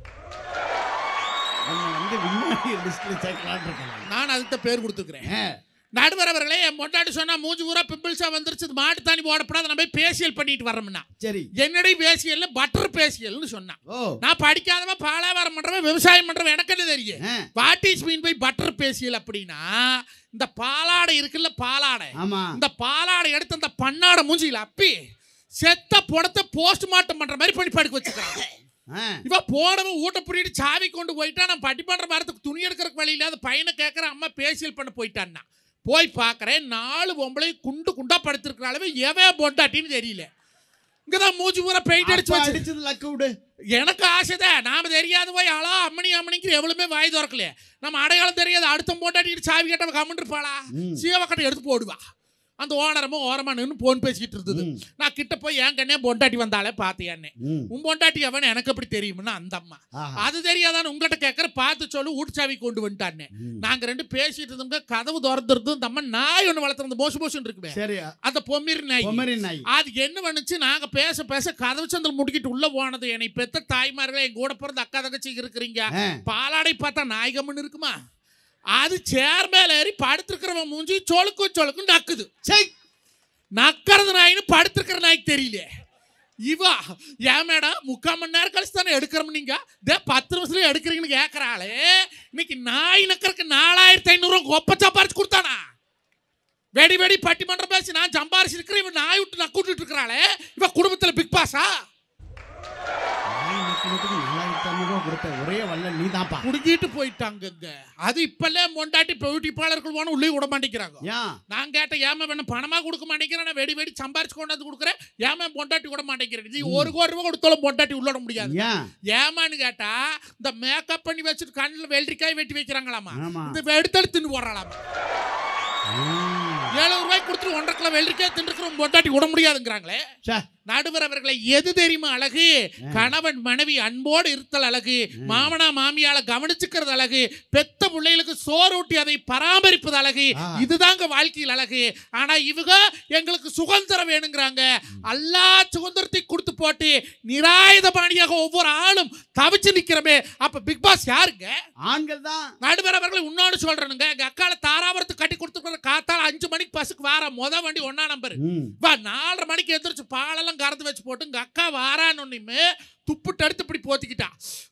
நான் அதுக்கு பேர் கொடுத்துக்கிறேன். நடுவரவர்களே, என் மொட்டாட்டி சொன்னா மூஞ்சி ஊரா பிம்பிள்ஸா வந்துருச்சு, மாட்டு தானி போடப்படாது, நம்ம போய் பேசியல் பண்ணிட்டு வரோம்னா. சரி, என்னடி பேசியல்? பட்டர் பேசியல்னு சொன்னா. நான் படிக்காதவன் பாலாவாரம் பண்றவன் விவசாயம் பண்றவன் எனக்கு என்ன தெரியும்? What is mean by butter facial அப்படின்னா, இந்த பாலாடை இருக்குல்ல பாலாடை, இந்த பாலாடை எடுத்து அந்த பண்ணாடை மூஞ்சியில அப்பி செத்த புடத்தை போஸ்ட்மார்ட்டம் பண்ற மாதிரி பண்ணி படுக்க வச்சுக்கிறாங்க. இவ போனவன் ஊட்ட புரியிட்டு சாவி கொண்டு போயிட்டா, நான் பட்டி பண்ற மரத்துக்கு துணி எடுக்கிறக்கு வழி இல்லாத பையனை கேட்கற அம்மா பேசியல் பண்ண போயிட்டான்னா. போய் பார்க்குறேன், நாலு பொம்பளை குண்டு குண்டா படுத்திருக்கிற அளவு எவன் பொண்டாட்டின்னு தெரியல. இங்கதான் மூச்சு பூரா பெயிண்ட் அடிச்சு வச்சு லக்கு விடு. எனக்கு ஆசைதான், நாம தெரியாத போய் ஆளா அம்மணி அம்மணிக்கு எவ்வளவுமே வாய் திறக்கலையே. நம்ம அடையாளம் தெரியாது, அடுத்த பொண்டாட்டிட்டு சாவி கேட்டவன் கம்மன் இருப்பாளா? சீவக்கட்டை எடுத்து போடுவா. அந்த ஓனரமும் ஓரமா நின்று போன் பேசிக்கிட்டு இருந்தது. நான் கிட்ட போய் என் கண்ணே பொண்டாட்டி வந்தாலே பாத்தியானே. உன் பொண்டாட்டி அவன் எனக்கு எப்படி தெரியும்னா அந்த அம்மா. அது தெரியாதான்னு உங்ககிட்ட கேட்கற, பார்த்து சொல்லு ஊட்டுச்சாவி கொண்டு வந்துட்டானே. நாங்க ரெண்டு பேசிட்டு இருந்தோங்க, கதவு திறந்துருது. இந்த அம்மா நாய் ஒண்ணு வளர்த்துறது மோசு மோசம் இருக்குமே, அந்த பொம்மிரி நாய். அது என்ன பண்ணுச்சு, நாங்க பேச பேச கதவு சந்தில் முடிக்கிட்டு உள்ள போனது. என்னை பெத்த தாய்மார்களே, என் கூட பிறந்த அக்கா தங்கச்சி இருக்கிறீங்க, பாலாடை பார்த்தா நாய்கம்னு இருக்குமா? அது சேர் மேல ஏறி படுத்திருக்கிறவன் மூஞ்சி சொலுக்கு சொலுக்கு நக்குது. சரி, நக்கிறது நாயின்னு படுத்திருக்கிற நாய்க்கு தெரியல. இவா ஏன் மேடம் முக்கால் மணி நேரம் கழிச்சு தானே எடுக்கிறோம், நீங்க பத்து நிமிஷத்துல எடுக்கிறீங்கன்னு கேட்கறாளே. இன்னைக்கு நாய் நக்கறதுக்கு நாலாயிரத்தி ஐநூறு ரூபா கொப்ப சாப்பாடு கொடுத்தானா? வெடி வெடி பட்டிமன்றம் பேசி நான் சம்பாரிச்சு இருக்கிறேன், இவன் நாய் விட்டு நக்கு விட்டுட்டு இருக்கிறாளே, இவன் குடும்பத்தில் பிக் பாஸா? ஒரே வல்ல நீ தான்ப்பா குடிக்கிட்டு போயிட்டாங்க. அது இப்பெல்லாம் மொண்டாட்டி பியூட்டி பார்லர்கள் போன உள்ளே விட மாட்டேங்கிறாங்க. நான் கேட்டேன், ஏமா வேணும் பணமா கொடுக்க மாட்டேங்கிறேன், வெடி வெடி சம்பாரிச்சு கொண்டாந்து கொடுக்குறேன், ஏமா பொண்டாட்டி விட மாட்டேங்கிறேன். நீ ஒரு கோடி ரூபாய் கொடுத்தாலும் பொண்டாட்டி உள்ள விட முடியாது. ஏமான்னு கேட்டா இந்த மேக்கப் பண்ணி வச்சுட்டு கண்ணில் வெள்ளரிக்காய் வெட்டி வைக்கிறாங்களாமா, இந்த எடுத்தெடுத்து தின்னு போடுறாளாமா. ஏழு ரூபாய் கொடுத்துட்டு ஒன்றரை கிலோ வெள்ளரிக்காய் தின்னுக்கிறோம், பொண்டாட்டி விட முடியாதுங்கிறாங்களே. நடுவர் அவர்களை எது தெரியுமா அழகு? கணவன் மனைவி அன்போடு இருத்தல் அழகு, மாமனா மாமியால கவனிச்சுக்கிறது அழகு, பெத்த பிள்ளைகளுக்கு சோறு ஊட்டி அதை பராமரிப்பது அழகு. இதுதாங்க வாழ்க்கையில் அழகு. ஆனா இவங்க எங்களுக்கு சுதந்திரம் வேணுங்கிறாங்க. எல்லா சுதந்திரத்தையும் கொடுத்து போட்டு நிராயுதபாணியாக ஒவ்வொரு ஆளும் தவிச்சு நிக்கிறமே. அப்ப பிக் பாஸ் யாருங்க? ஆண்கள் தான். நடுவர் அவர்களை இன்னொன்னு சொல்றேனுங்க, எங்க அக்கால தாராபுரத்து கட்டி கொடுத்துருக்கிற காத்தால அஞ்சு மணிக்கு பஸ்ஸுக்கு வார முத வண்டி ஒன்னா நம்பர் வா, நாலரை மணிக்கு எந்திரிச்சு பாலெல்லாம் கறந்து வச்சு போட்டு எங்க அக்கா வாரான்னு துப்புட்டு அடுத்து இப்படி போத்திக்கிட்டா.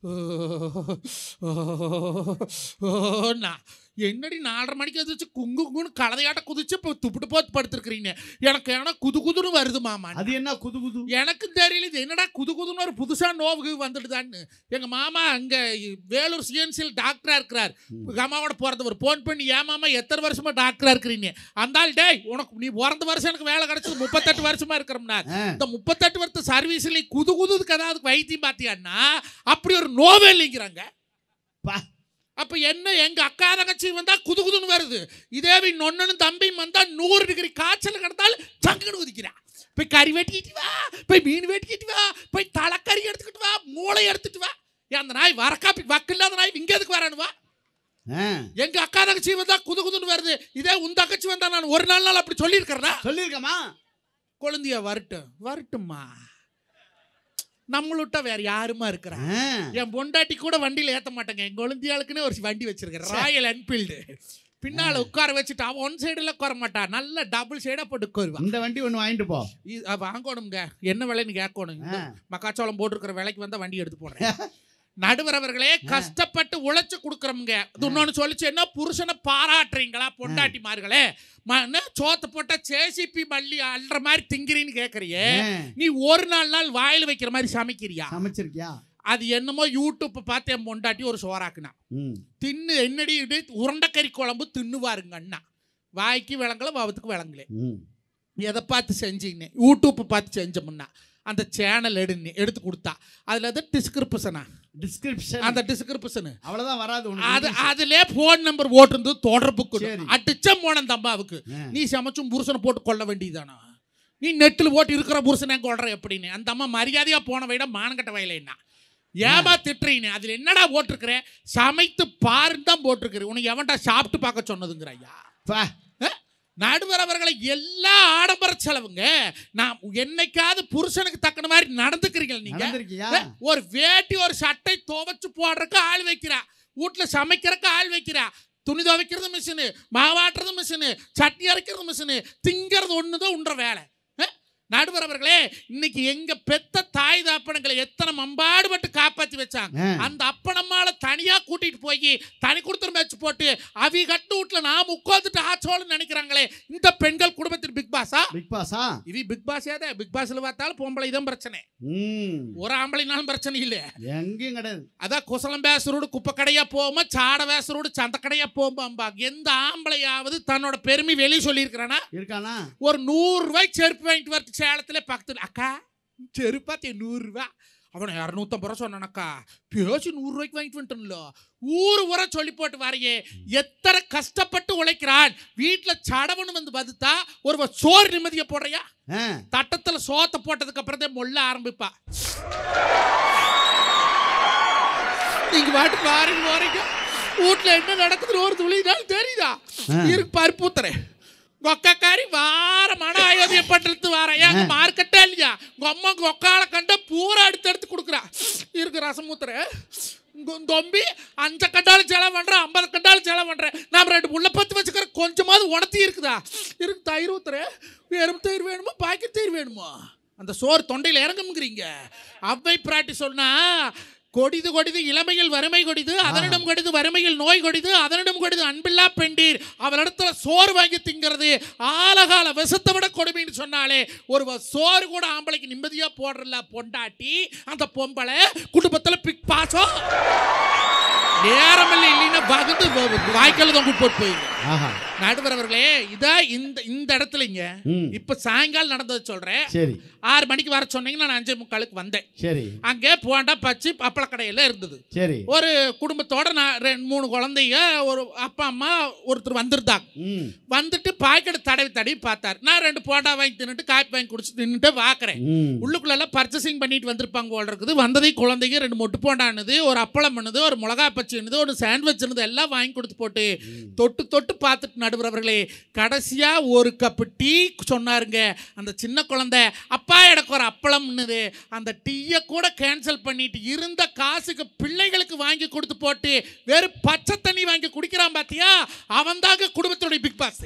என்னடி நாலரை மணிக்கு எதிர்த்து குங்கு குங்குன்னு கலதையாட்ட குதிச்சு இப்போ துப்புட்டு போத்து படுத்துருக்கிறீங்க. எனக்கு ஏன்னா குது குதுன்னு வருது மாமா. அது என்ன குது குது? எனக்கு தெரியல இது என்னடா குது குதுன்னு ஒரு புதுசா நோவு வந்துடுதான்னு. எங்க மாமா அங்க வேலூர் சிஎன்சியில் டாக்டரா இருக்கிறார். அம்மாவோட பிறந்தவர் போன் பண்ணி, ஏன் மாமா எத்தனை வருஷமா டாக்டரா இருக்கிறீங்க? அந்தால் டேய் உனக்கு நீ பிறந்த வருஷம் எனக்கு வேலை கிடைச்சது முப்பத்தெட்டு வருஷமா இருக்கிறோம்னா, இந்த முப்பத்தெட்டு வருஷம் சர்வீஸ்ல குது குதுக்கு ஏதாவது வைத்தியம் பார்த்தியான்னா அப்படி ஒரு நோவே இல்லைங்கிறாங்க. அப்ப என்ன, எங்க அக்கா தங்கச்சி வந்தா குது குதுன்னு வருது, இதே நொன்னு தம்பியும் வந்தா நூறு டிகிரி காய்ச்சல் கிடந்தால் சங்குன்னு குதிக்கிறா. போய் கறி வெட்டிக்கிட்டு வா, போய் மீன் வெட்டிக்கிட்டு வா, போய் தலைக்கறி எடுத்துக்கிட்டு வா, மூளை எடுத்துட்டு வா. அந்த நாய் வரக்காப்பி வக்கு இல்லாத நாய் இங்க எதுக்கு வரானுவா? எங்க அக்கா தங்கச்சி வந்தா குது குதுன்னு வருது, இதே உன் தங்கச்சி வந்தா நான் ஒரு நாள் நாள் அப்படி சொல்லியிருக்கிறேன்னா? சொல்லியிருக்கமா? குழந்தைய வரட்டும் வரட்டும்மா, நம்மளுட்ட வேற யாருமா இருக்கிறான்? என் பொண்டாட்டி கூட வண்டியில ஏத்த மாட்டேங்க, என் குழந்தையாளுக்குன்னு ஒரு வண்டி வச்சிருக்கேன், ராயல் என்ஃபீல்டு. பின்னால உட்கார வச்சுட்டு அவன் ஒன் சைடுல உட்கார மாட்டா, நல்ல டபுள் சைடா போட்டு உட்காருவான். இந்த வண்டி ஒன்று வாங்கிட்டு போ. வாங்கணுங்க, என்ன விலைன்னு கேட்கணும். மக்காச்சோளம் போட்டுருக்கிற விலைக்கு வந்தா வண்டி எடுத்து போடுறேன். நடுவர் அவர்களே, கஷ்டப்பட்டு உழைச்சு கொடுக்குறோம்ங்க. இன்னொன்னு சொல்லிச்சு, என்ன புருஷனை பாராட்டுறீங்களா பொண்டாட்டிமார்களே? சோத்த போட்டா ஜேசிபி மல்லி அல்ற மாதிரி திங்கிறீன்னு கேக்குறியே, நீ ஒரு நாள் நாள் வாயில வைக்கிற மாதிரி சமைக்கிறியா? சமைச்சிருக்கியா? அது என்னமோ யூடியூப் பார்த்து என் பொண்டாட்டி ஒரு சோறாக்குனா தின்னு, என்னடி உருண்டைக்கறி குழம்பு தின்னுவாருங்க அண்ணா, வாய்க்கு விளங்கல வவத்துக்கு விளங்கல. எதை பார்த்து செஞ்சீங்க? யூடியூப் பார்த்து செஞ்சோம்னா அந்த சேனல் எடுன்னு எடுத்து கொடுத்தா அதுல அது டிஸ்கிரிப்ஷனா டிஸ்கிரிப்ஷன் அந்த டிஸ்கிரிப்ஷன் அவ்வளவுதான் வராது. அது அதுல போன் நம்பர் போட்டிருந்து தொடர்புக்கு அடிச்சம் போன தம்பாவுக்கு, நீ சமைச்சும் புருஷனை போட்டு கொள்ள வேண்டியதானா? நீ நெட்டில் போட்டு இருக்கிற புருஷனை கொள்ற எப்படின்னு? அந்த அம்மா மரியாதையா போன வைட மானக்கட்ட வயல என்ன ஏமா திட்டுறீங்க? அதுல என்னடா போட்டிருக்கிற? சமைத்து பாருன்னு தான் போட்டிருக்கிற, உனக்கு எவன்டா சாப்பிட்டு பார்க்க சொன்னதுங்கிற ஐயா. நடுவர் அவர்களை எல்லா ஆடம்பர செலவுங்க. நான் என்னைக்காவது புருஷனுக்கு தக்கன மாதிரி நடந்துக்கிறீங்க நீங்க? ஒரு வேட்டி ஒரு சட்டை துவைச்சு போடுறதுக்கு ஆள் வைக்கிறா, வீட்டுல சமைக்கிறதுக்கு ஆள் வைக்கிறா, துணி துவைக்கிறது மிஷினு, மாவாட்டுறது மிஷினு, சட்னி அரைக்கிறது மிஷினு, திங்கிறது ஒண்ணுதான் உண்ற வேலை. நடுவர் அவர்களே, இன்னைக்கு எங்க பெத்த தாய் தாப்பனங்களை எத்தனை மம்பாடுபட்டு காப்பாத்தி வச்சாங்க. அந்த அப்பனம்மால தனியா கூட்டிட்டு போய் தனி கொடுத்துரு வச்சு போட்டு அவி கட்டு வீட்டுல நாம உட்காந்துட்டு ஆச்சோன்னு நினைக்கிறாங்களே, இந்த பெண்கள் குடும்பத்தில் பிக் பாஸா? பிக் பாஸா? இது பிக் பாஸ் ஏதா? பிக் பாஸ்ல பார்த்தாலும் பொம்பளை தான் பிரச்சனை, ஒரு ஆம்பளைனாலும் பிரச்சனை இல்ல, எங்கேயும் கிடையாது. அதான் குசலம் பேசுறோடு குப்பை கடையா போமா, சாட பேசுறோடு சந்த கடையா போம்பா. எந்த ஆம்பளையாவது தன்னோட பெருமை வெளியே சொல்லி இருக்கிறானா? இருக்கானா? ஒரு நூறு ரூபாய்க்கு செருப்பு வாங்கிட்டு வரது சேலத்துல பக்கத்துல, அக்கா செருப்பாத்தி நூறு ரூபா, அவனை இரநூத்தம்பது ரூபா சொன்னானக்கா, பேசி நூறு ரூபாய்க்கு வாங்கிட்டு வந்துட்டோம்ல. ஊரு ஊரா சொல்லி போட்டு வரையே, எத்தனை கஷ்டப்பட்டு உழைக்கிறான். வீட்டுல சடவனு வந்து பதுத்தா ஒரு சோறு நிம்மதியை போடுறியா? தட்டத்துல சோத்தை போட்டதுக்கு அப்புறம் தான் மொல்ல ஆரம்பிப்பா. நீங்க பாட்டு பாருங்க போறீங்க, வீட்டுல என்ன நடக்குதுன்னு ஒரு துளினாலும் தெரியுதா? இருக்கு பருப்பு ஊத்துறேன் கொக்காரி வார மன அயோத்தியப்பட்டு வார எங்க மார்க்கெட்டே இல்லையா? உங்க அம்மா கொக்கால கண்ட பூரா எடுத்து எடுத்து கொடுக்குறா. இருக்கு ரசம் ஊத்துற தொம்பி அஞ்சு கண்டாலும் செலவு பண்ற, ஐம்பது கண்டாலும் செலவு பண்ற, நாம ரெண்டு முள்ள பத்து வச்சுக்கிற கொஞ்சமாவது உணர்த்தி இருக்குதா? இருக்கு தயிர் ஊத்துற, வெறும் தயிர் வேணுமா பாக்கெட் தயிர் வேணுமா? அந்த சோறு தொண்டையில் இறங்குங்கிறீங்க. அவ்வை பிராட்டி சொன்னா, கொடிது கொடிது இளமையில் வறுமை கொடிது, அதனிடம் கொடிது வறுமையில் நோய் கொடிது, அதனிடம் கொடிது அன்பில்லா பெண்டீர், அவளிடத்துல சோறு வாங்கி திங்கிறது ஆலகால விஷத்தை விட கொடுமைன்னு சொன்னாலே ஒரு சோறு கூட ஆம்பளைக்கு நிம்மதியா போடுறல பொண்டாட்டி அந்த பொம்பளை குடும்பத்துல பிக் பாசம் நேரமில்லை இல்லைன்னா பகுந்து வாய்க்கால தான் போட்டு போயிங்க. நடுவர் அவர்களே, இதா இந்த இந்த இடத்துலங்க இப்ப சாயங்காலம் நடந்தது சொல்றேன். சரி, ஆறு மணிக்கு வர சொன்னீங்கன்னா நான் அஞ்சே முக்காலுக்கு வந்தேன். சரி, அங்கே போண்டா பச்சு அப்பள கடையில இருந்தது. சரி, ஒரு குடும்பத்தோட நான் ரெண்டு மூணு குழந்தைங்க ஒரு அப்பா அம்மா ஒருத்தர் வந்திருந்தாங்க. வந்துட்டு பாக்கெட் தடவி தடவி பார்த்தாரு. நான் ரெண்டு போண்டா வாங்கி தின்னுட்டு காப்பி வாங்கி குடிச்சு தின்னுட்டு வாக்குறேன். உள்ளுக்குள்ள எல்லாம் பர்ச்சேசிங் பண்ணிட்டு வந்திருப்பாங்க போல இருக்குது. வந்ததை குழந்தைங்க ரெண்டு மொட்டு போண்டானது, ஒரு அப்பளம் பண்ணுது, ஒரு மிளகா பச்சி இருந்தது, ஒரு சாண்ட்விச் இருந்தது, எல்லாம் வாங்கி கொடுத்து போட்டு தொட்டு தொட்டு பார்த்துட்டு நடுவர் அவர்களே கடைசியா ஒரு கப்பு டீ சொன்னாருங்க. அந்த சின்ன குழந்தை அப்பா எனக்கு ஒரு அப்பளம்னுது. அந்த டீயை கூட கேன்சல் பண்ணிட்டு இருந்த காசுக்கு பிள்ளைகளுக்கு வாங்கி கொடுத்து போட்டு வெறும் பச்சை தண்ணி வாங்கி குடிக்கிறான் பாத்தியா, அவன் தாங்க குடும்பத்துடைய பிக் பாஸ்.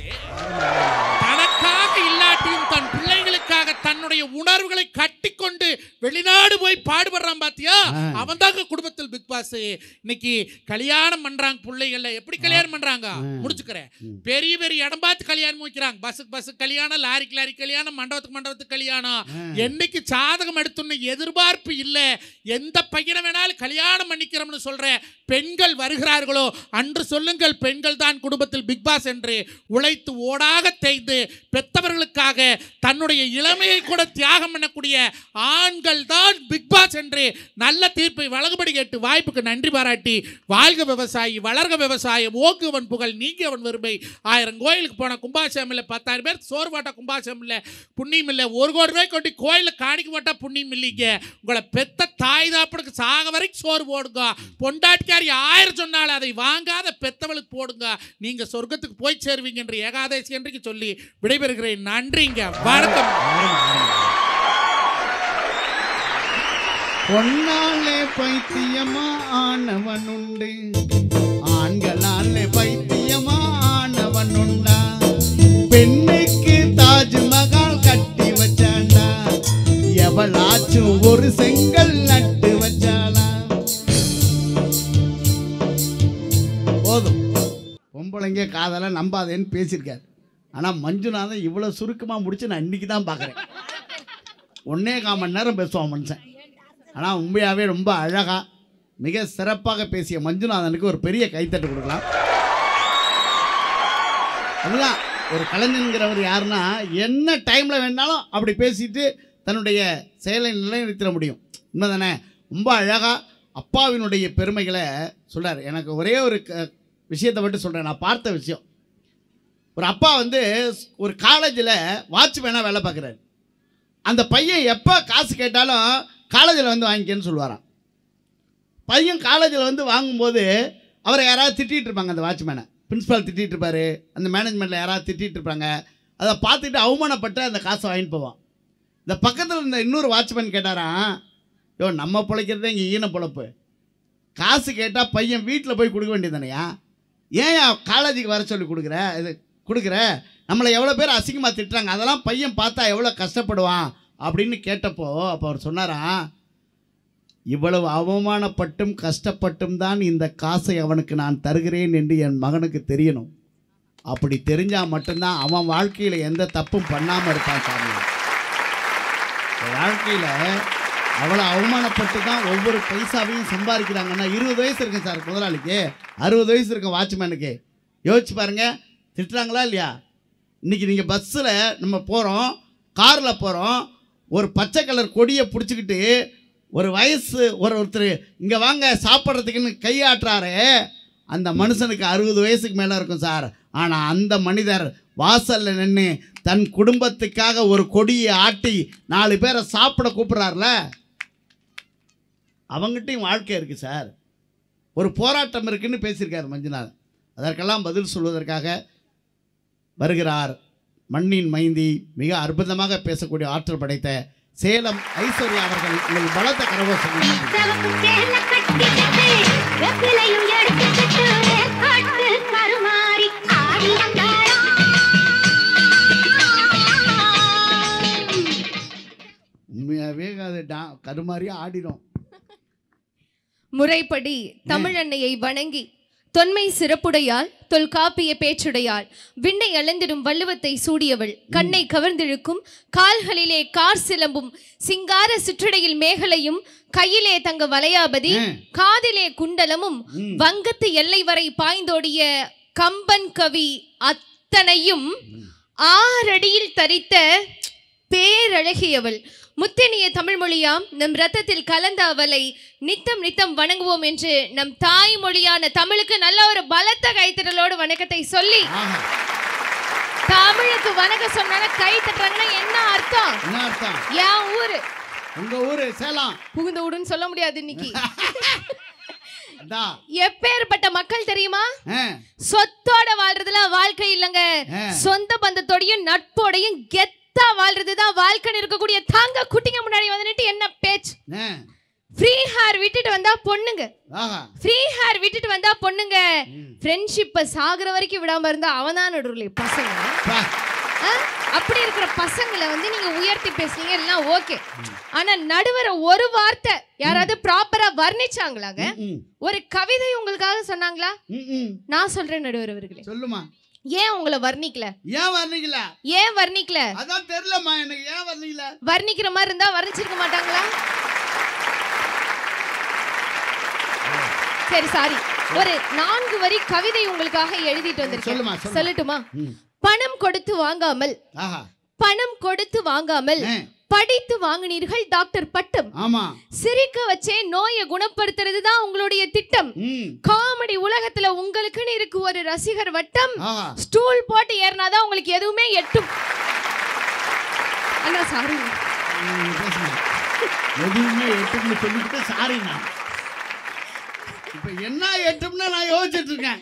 தனக்காக இல்லாட்டியும் தன் பிள்ளைகளுக்காக தன்னுடைய உணர்வுகளை கட்டி கொண்டு வெளிநாடு போய் பாடுபடுறான் பாத்தியா, அவன் தாங்க குடும்பத்தில் பிக் பாஸ். இன்னைக்கு கல்யாணம் பண்றாங்க பிள்ளைகள். எப்படி கல்யாணம் பண்றாங்க முடிச்சுக்கிறேன். பெரிய பெரிய இடம் பார்த்து கல்யாணம் வைக்கிறாங்க. பஸ்ஸுக்கு பஸ் கல்யாணம், லாரிக்கு லாரி கல்யாணம், மண்டபத்துக்கு மண்டபத்துக்கு கல்யாணம். என்னைக்கு சாதகம் எடுத்துன்னு எதிர்பார்ப்பு இல்லை. எந்த பையனை வேணாலும் கல்யாணம் பண்ணிக்கிறோம்னு சொல்ற பெண்கள் வருகிறார்களோ அன்று சொல்லுங்கள், பெண்கள் தான் குடும்பத்தில் பிக் பாஸ் என்று. உழைத்து ஓடாக தேய்ந்து பெத்தவர்களுக்காக தன்னுடைய இளமையை கூட தியாகம் பண்ணக்கூடிய ஆண்கள் தான் பிக் பாஸ் என்று நல்ல தீர்ப்பை வழங்குபடி கேட்டு வாய்ப்புக்கு நன்றி பாராட்டி வாழ்க விவசாயி, வளர்க விவசாயம், ஓக்குவன் புகழ், நீங்கியவன் வறுமை. ஆயிரம் கோயிலுக்கு போன கும்பாபிஷேகம் இல்லை, பத்தாயிரம் பேர் சோறு போட்டா கும்பாபிஷேகம் இல்லை, புண்ணியம் இல்லை. ஒரு கோடி ரூபாய் கொண்டு கோயிலில் காணிக்க போட்டா புண்ணியம் இல்லைங்க. உங்களை பெத்த தாய் தாப்பனுக்கு சாக வரைக்கும் சோறு போடுங்க. பொண்டாட்டிக்காரி ஆயிரம் சொன்னாலும் அதை வாங்காத பெத்தவளுக்கு போடுங்க. நீங்க சொர்க்கத்துக்கு போய் சேருவீங்க என்று ஏகாதசி என்றைக்கு சொல்லி விடைபெறுகிறேன். நன்றிங்க, வணக்கம். பொன்னாலே பைத்தியமா ஆனவன் உண்டு, ஆண்களாலே பைத்தியமா ஆனவன் உண்டா, பெண்ணுக்கு தாஜ்மஹால் கட்டி வச்சாண்டா, எவளாச்சும் ஒரு செங்கல் நட்டு வச்சாளா. போதும், பொம்பளைங்க காதலை நம்பாதேன்னு பேசியிருக்காரு. ஆனால் மஞ்சுநாதன் இவ்வளோ சுருக்கமாக முடிச்சு நான் இன்னைக்கு தான் பார்க்குறேன். ஒன்னே கால் மணி நேரம் பேசுவான் மனுஷன். ஆனால் உண்மையாகவே ரொம்ப அழகாக மிக சிறப்பாக பேசிய மஞ்சுநாதனுக்கு ஒரு பெரிய கைத்தட்டு கொடுக்கலாம். அதுதான் ஒரு கலைஞன்கிறவர் யாருன்னா என்ன டைமில் வேணாலும் அப்படி பேசிட்டு தன்னுடைய செயலை நிலைநிறுத்திட முடியும். உண்மை தானே? ரொம்ப அழகாக அப்பாவினுடைய பெருமைகளை சொல்கிறார். எனக்கு ஒரே ஒரு க விஷயத்தை மட்டும் சொல்கிறேன். நான் பார்த்த விஷயம், ஒரு அப்பா வந்து ஒரு காலேஜில் வாட்ச்மேனாக வேலை பார்க்குறாரு. அந்த பையன் எப்போ காசு கேட்டாலும் காலேஜில் வந்து வாங்கிக்கன்னு சொல்லுவாராம். பையன் காலேஜில் வந்து வாங்கும்போது அவரை யாராவது திட்டிகிட்டு இருப்பாங்க. அந்த வாட்ச்மேனை பிரின்ஸிபால் திட்டிகிட்டு இருப்பார், அந்த மேனேஜ்மெண்ட்டில் யாராவது திட்டிகிட்டு இருப்பாங்க. அதை பார்த்துட்டு அவமானப்பட்டு அந்த காசை வாங்கிட்டு போவான். இந்த பக்கத்தில் இருந்த இன்னொரு வாட்ச்மேன் கேட்டாராம், யோ நம்ம பிழைக்கிறதே இங்கே ஈன பொழப்பு, காசு கேட்டால் பையன் வீட்டில் போய் கொடுக்க வேண்டியது தானையா, ஏன் காலேஜுக்கு வர சொல்லி கொடுக்குற இது கொடுக்குற, நம்மளை எவ்வளோ பேர் அசிங்கமாக திட்டுறாங்க, அதெல்லாம் பையன் பார்த்தா எவ்வளோ கஷ்டப்படுவான் அப்படின்னு கேட்டப்போ அப்போ அவர் சொன்னாராம், இவ்வளவு அவமானப்பட்டும் கஷ்டப்பட்டும் தான் இந்த காசை அவனுக்கு நான் தருகிறேன் என்று என் மகனுக்கு தெரியணும். அப்படி தெரிஞ்சால் மட்டும்தான் அவன் வாழ்க்கையில் எந்த தப்பும் பண்ணாமல் இருப்பான். சாமி வாழ்க்கையில் அவ்வளோ அவமானப்பட்டு தான் ஒவ்வொரு பைசாவையும் சம்பாதிக்கிறாங்கன்னா, இருபது வயசு இருக்குங்க சார் முதலாளிக்கு, அறுபது வயசு இருக்கும் வாட்ச்மேனுக்கு. யோசிச்சு பாருங்கள், திட்டுறாங்களா இல்லையா? இன்றைக்கி நீங்கள் பஸ்ஸில் நம்ம போகிறோம், காரில் போகிறோம், ஒரு பச்சை கலர் கொடியை பிடிச்சிக்கிட்டு ஒரு வயசு ஒரு ஒருத்தர் இங்கே வாங்க சாப்பிட்றதுக்குன்னு கையாட்டுறாரு, அந்த மனுஷனுக்கு அறுபது வயசுக்கு மேலே இருக்கும் சார். ஆனால் அந்த மனிதர் வாசலில் நின்று தன் குடும்பத்துக்காக ஒரு கொடியை ஆட்டி நாலு பேரை சாப்பிட கூப்பிட்றாருல, அவங்ககிட்டையும் வாழ்க்கை இருக்குது சார். ஒரு போராட்டம் இருக்குன்னு பேசியிருக்கார் மஞ்சுநாதன். அதற்கெல்லாம் பதில் சொல்வதற்காக வருகிறார் மண்ணின் மைந்தி, மிக அற்புதமாக பேசக்கூடிய ஆற்றல் படைத்த சேலம் ஐஸ்வர்யா அவர்கள். உங்கள் பலத்த கரகோஷம். உண்மையாகவே அது டா கருமாரியாக ஆடிடும். முறைப்படி தமிழன்னையை வணங்கி தொன்மை சிறப்புடையாள் தொல்காப்பிய பேச்சுடையாள் விண்ணை அளந்திடும் வள்ளுவத்தை சூடியவள் கண்ணை கவர்ந்திழுக்கும் கால்களிலே கார் சிலம்பும் சிங்கார சிற்றடையில் மேகலையும் கையிலே தங்க வளையாபதி காதிலே குண்டலமும் வங்கத்து எல்லை வரை பாய்ந்தோடிய கம்பன் கவி அத்தனையும் ஆறடியில் தரித்த பேரழகியவள் முத்தெனிய தமிழ் மொழியாம் நம் ரத்தத்தில் கலந்த அவளை நித்தம் நித்தம் வணங்குவோம் என்று நம் தாய்மொழியான தமிழுக்கு நல்ல ஒரு பலத்த கைத்தட்டலோடு வணக்கத்தை சொல்லி தமிழுக்கு வணக்கம் சொன்னா கை தட்டுறாங்கன்னா என்ன அர்த்தம்? என்ன அர்த்தம்? என் ஊரு உங்க ஊரு சேலம் புகுந்த ஊருன்னு சொல்ல முடியாது இன்னைக்கு. அதான் எப்பேற்பட்ட மக்கள் தெரியுமா? சொத்தோட வாழ்றதுலாம் வாழ்க்கை இல்லைங்க, சொந்த பந்தத்தோடையும் நட்போடையும் கெத்தா வாழ்றதுதான் வாழ்க்கைன்னு இருக்கக்கூடிய தாங்க குட்டிங்க முன்னாடி வந்துட்டு என்ன பேச்சு. ஃப்ரீ ஹேர் விட்டுட்டு வந்தா பொண்ணுங்க, ஃப்ரீ ஹேர் விட்டுட்டு வந்தா பொண்ணுங்க, ஃப்ரெண்ட்ஷிப்பை சாகுற வரைக்கும் விடாம இருந்தா அவன் நடுவுல பசங்க. அப்படி இருக்கிற பசங்களை வந்து நீங்க உயர்த்தி பேசுனீங்க எல்லாம் ஓகே. ஆனா நடுவர ஒரு வார்த்தை யாராவது ப்ராப்பரா வர்ணிச்சாங்களாங்க? ஒரு கவிதை உங்களுக்காக சொன்னாங்களா? நான் சொல்றேன் நடுவர் அவர்களே, சொல்லுமா. ஏன் உங்களை வர்ணிக்கல? ஏன் வர்ணிக்கல? ஏன் வர்ணிக்கல? அதான் தெரியலமா எனக்கு, ஏன் வர்ணிக்கல? வர்ணிக்கிற மாதிரி இருந்தா வர்ணிச்சிருக்க மாட்டாங்களா? சரி சாரி, ஒரு நான்கு வரி கவிதை உங்களுக்காக எழுதிட்டு வந்திருக்கேன், சொல்லட்டுமா? பணம் கொடுத்து வாங்காமல், பணம் கொடுத்து வாங்காமல் படித்து வாங்கினீர்கள் டாக்டர் பட்டம். சிரிக்க வச்சே நோயை குணப்படுத்துறது தான் உங்களுடைய திட்டம். காமெடி உலகத்துல உங்களுக்குன்னு இருக்கு ஒரு ரசிகர் வட்டம். ஸ்டூல் போட்டு ஏறினாதான் உங்களுக்கு எதுவுமே எட்டும். அண்ணா சாரி, எதுவுமே எட்டும்னு சொல்லிட்டு சாரி. நான் இப்ப என்ன எட்டும்னா நான் யோசிச்சுட்டு இருக்கேன்.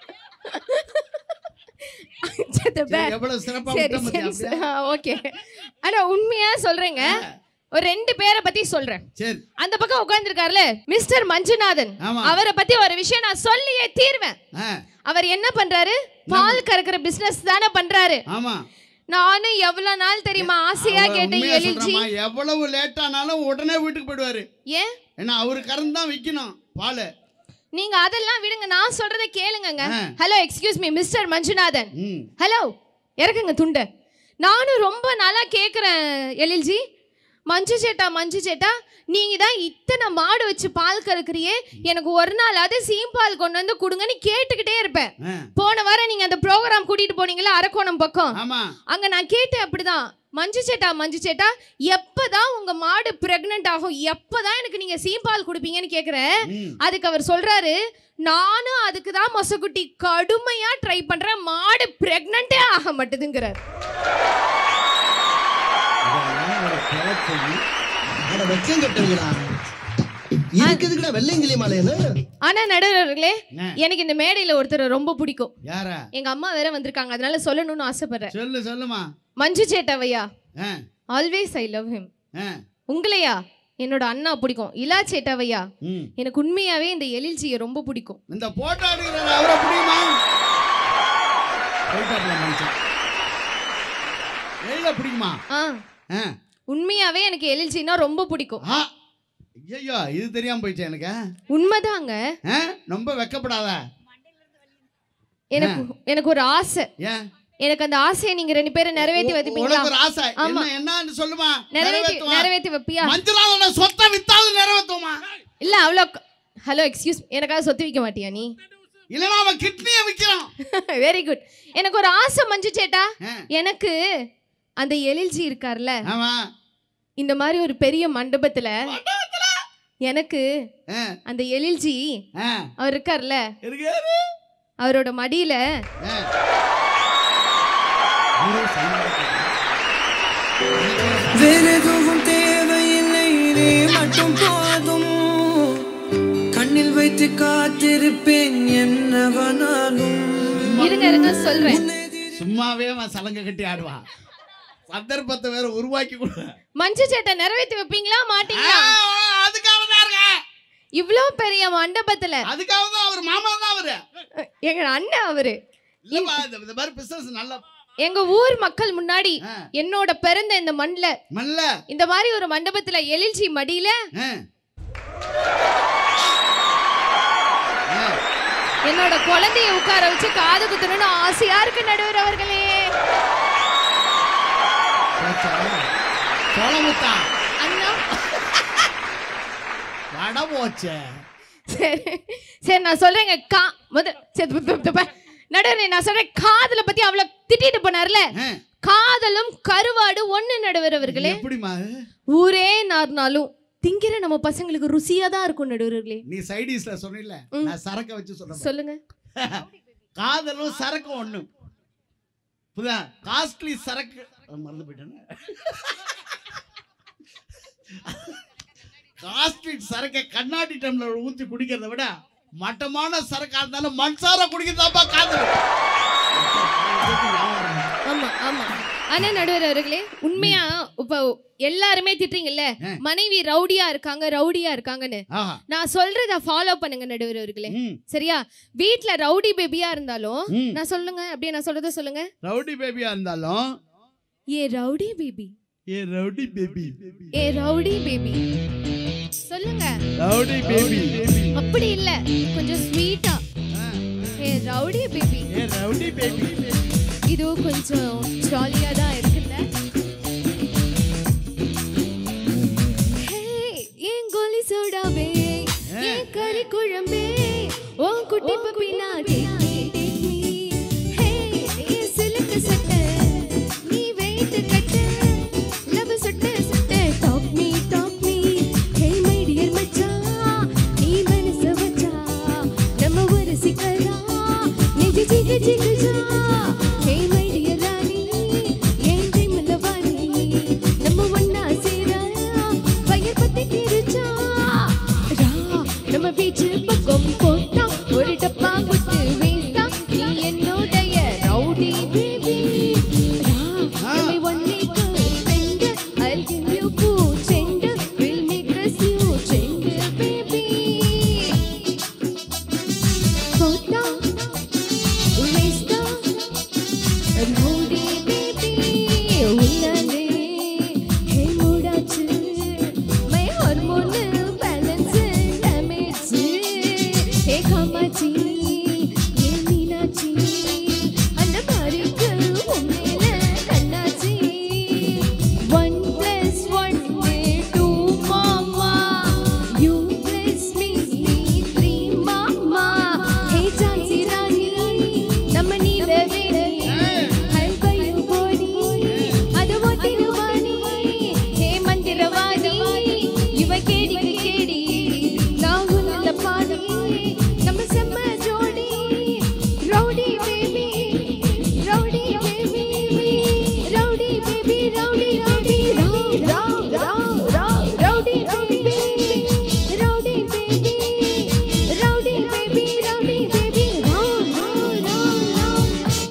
உண்மையா சொல்றேங்க, ஒரு ரெண்டு பேரை பத்தி சொல்றேன். அந்த பக்கம் உட்கார்ந்து இருக்காருல மிஸ்டர் மஞ்சுநாதன், அவரை பத்தி ஒரு விஷயம் நான் சொல்லியே தீர்வேன். அவர் என்ன பண்றாரு? பால் கறக்கிற பிசினஸ் தானே பண்றாரு. நானும் எவ்வளவு நாள் தெரியுமா ஆசையா கேட்டேன், எலிஜி எவ்வளவு லேட் ஆனாலும் உடனே வீட்டுக்கு போயிடுவாரு. ஏன்? ஏன்னா அவரு கறந்து தான் விக்கணும் பால். நீங்க அதெல்லாம் விடுங்க, நான் சொல்றதை கேளுங்க. Hello excuse me mister Manjunathan, hello இறக்குங்க துண்ட. நானும் ரொம்ப நாளா கேக்குறேன் எலிஜி, மஞ்சு சேட்டா மஞ்சு சேட்டா நீங்க தான் இத்தனை மாடு வச்சு பால் கறக்குறியே, எனக்கு ஒரு நாள் அது சீம்பால் கொண்டு வந்து கொடுங்கன்னு கேட்டுக்கிட்டே இருப்பேன். போன வாரம் நீங்க அந்த ப்ரோக்ராம் கூட்டிட்டு போனீங்களா அரக்கோணம் பக்கம், அங்க நான் கேட்டேன் அப்படிதான், மஞ்சு சேட்டா மஞ்சு சேட்டா எப்பதான் உங்க மாடு பிரெக்னன்ட் ஆகும், எப்பதான் எனக்கு நீங்க சீம்பால் கொடுப்பீங்கன்னு கேக்குறேன். அதுக்கு அவர் சொல்றாரு, நானும் அதுக்கு தான் மொசக்குட்டி கடுமையா ட்ரை பண்றேன், மாடு பிரெக்னன்ட்டே ஆக மாட்டேதுங்கிறார். ஆனா நடுவர்களே, எனக்கு இந்த மேடையில ஒருத்தர் ரொம்ப பிடிக்கும். எங்க அம்மா வேற வந்திருக்காங்க, அதனால சொல்லணும்னு ஆசைப்படுறேன். சொல்லு சொல்லுமா. மஞ்சு சேட்டாவையா, ஆல்வேஸ் ஐ லவ் ஹிம். உங்களையா என்னோட அண்ணா பிடிக்கும். இலா சேட்டாவையா எனக்கு உண்மையாவே இந்த எலிஜியை ரொம்ப பிடிக்கும். இந்த போட்டோ எடுக்கிற அவரை பிடிக்குமா? பிடிக்குமா? உண்மையாவே எனக்கு எலிஜினா ரொம்ப பிடிக்கும். ஐயோ இது தெரியாம போயிடுச்சு எனக்கு. உண்மைதாங்க, ரொம்ப வெக்கப்படாத. எனக்கு எனக்கு ஒரு ஆசை, எனக்கு அந்த ஆசையை நீங்க ரெண்டு பேரும் நிறைவேத்தி வைப்பீங்களா? ஒரு ஆசை என்ன என்னன்னு சொல்லுமா? நிறைவேத்தி நிறைவேத்தி வைப்பியா? மஞ்சளால சொத்தை வித்தாது நிறைவேத்துமா? இல்ல அவ்வளவு. ஹலோ எக்ஸ்கியூஸ், எனக்காக சொத்து விக்க மாட்டியா நீ? இல்லனா அவன் கிட்னியை விக்கிறான். Very good. எனக்கு ஒரு ஆசை மஞ்சு சேட்டா, எனக்கு அந்த எலிஜி இருக்கார்ல, ஆமா, இந்த மாதிரி ஒரு பெரிய மண்டபத்துல எனக்கு அந்த எலிஜி அவர் இருக்கார்ல, அவரோட மடியில வேறெதுவும் தேவையில்லை, நீ மட்டும் போதும், கண்ணில் வைத்து காத்திருப்பேன் என்னவனாலும். இருங்க இருங்க சொல்றேன். சும்மாவே அவன் சலங்க கட்டி ஆடுவா, சந்தர்ப்பத்தை வேற உருவாக்கி கொடு. மஞ்சு சேட்டை நிறைவேற்றி வைப்பீங்களா மாட்டீங்களா? அதுக்காக தான் இருக்க இவ்ளோ பெரிய மண்டபத்துல. அதுக்காக தான் அவர் மாமா தான் அவரு, எங்க அண்ணன் அவரு. இல்லமா இந்த மாதிரி பிசினஸ் நல்ல எங்க ஊர் மக்கள் முன்னாடி என்னோட பிறந்த இந்த மண்ல மண்ல இந்த மாதிரி ஒரு மண்டபத்துல எலிஜி மடியில என்னோட குழந்தைய உட்கார வச்சு காது குத்தணும்னு ஆசையா இருக்கு நடுவர் அவர்களே. அண்ணா வட போச்சே. சரி சரி நான் சொல்றேங்க. கா முதல் நடுவர் நான் சொல்றேன் காதலை பத்தி அவ்வளவு திட்டிட்டு போனார்ல. காதலும் கருவாடு ஒண்ணு நடுவர் அவர்களே. எப்படிமா? ஊரே நார்னாலும் திங்கிற நம்ம பசங்களுக்கு ருசியா தான் இருக்கும் நடுவர்களே. நீ சைடிஸ்ல சொன்னீல, நான் சரக்க வச்சு சொல்றேன். சொல்லுங்க. காதலும் சரக்கும் ஒண்ணு. புதா காஸ்ட்லி சரக்கு மறந்து போயிட்டேன். காஸ்ட்லி சரக்கை கண்ணாடி டம்ளர் ஊத்தி குடிக்கிறத விட மட்டமான சரக்கா இருந்தாலும் மண்சார குடிக்கிறதாப்பா காதல். ஆமா ஆமா. ஆனா நடுவர் அவர்களே உண்மையா இப்ப எல்லாருமே திட்டுறீங்கல்ல மனைவி ரவுடியா இருக்காங்க ரவுடியா இருக்காங்கன்னு. நான் சொல்றத ஃபாலோ பண்ணுங்க நடுவர் அவர்களே. சரியா? வீட்ல ரவுடி பேபியா இருந்தாலும் நான் சொல்லுங்க அப்படியே நான் சொல்றத சொல்லுங்க. ரவுடி பேபியா இருந்தாலும் ஏ ரவுடி பேபி ஏ ரவுடி பேபி ஏ ரவுடி பேபி சொல்லுங்க. ரவுடி பேபி அப்படி இல்ல கொஞ்சம் ஸ்வீட்டா ஏ ரவுடி பேபி ஏ ரவுடி பேபி. இது கொஞ்சம் ஜாலியா தான் இருக்குல்ல. ஏன் கோலி சோடாவே ஏன் கறி குழம்பே உன் குட்டி பப்பி நாடி சிலுக்கு சட்டை நீ வெயிட் கட்ட லவ் சுட்ட சுட்ட top me top me hey my dear மச்சான் நீ மனசு வச்சா நம்ம ஒரு சிக்கலா நெஜி ஜிக ஜிக ஹே மை டியர் ராணி ஏன் ட்ரீம் லவானி நம்ம ஒண்ணா சேரா ஃபயர் பத்தி கிரிச்சா ரா நம்ம பீச் பக்கம் போட்டா ஒரு டப்பா குத்து வேஸ்டா நீ என்னோடைய ரவுடி பேபி ரா நம்ம ஒண்ணே friend I'll give you food send will make us you send baby போட்டா வேஸ்டா ரவுடி பேபி உன்னாலே ஹே மூடாச்சு my hormone balance damage hey Kamachi ஏ மீனாச்சி அந்த மாரிக்கு உண்மையில கண்ணாச்சி ஒன் பிளஸ் ஒன் டூ மாமா யூ பிளஸ் மீ த்ரீ மாமா ஹே ஜான்சி ராணி நம்ம நீலவே ஹல்பையு போடி அது ஓட்டிருவாணி ஹே மந்திரவாணி இவ கேடிக்கு கேடி நான் உன்னில பாடி நம்ம செம்ம ஜோடி rowdy baby rowdy baby rowdy baby rowdy rowdy ரவு ரவு ரவு rowdy baby rowdy baby rowdy baby rowdy baby ரவு ரவு ரவு.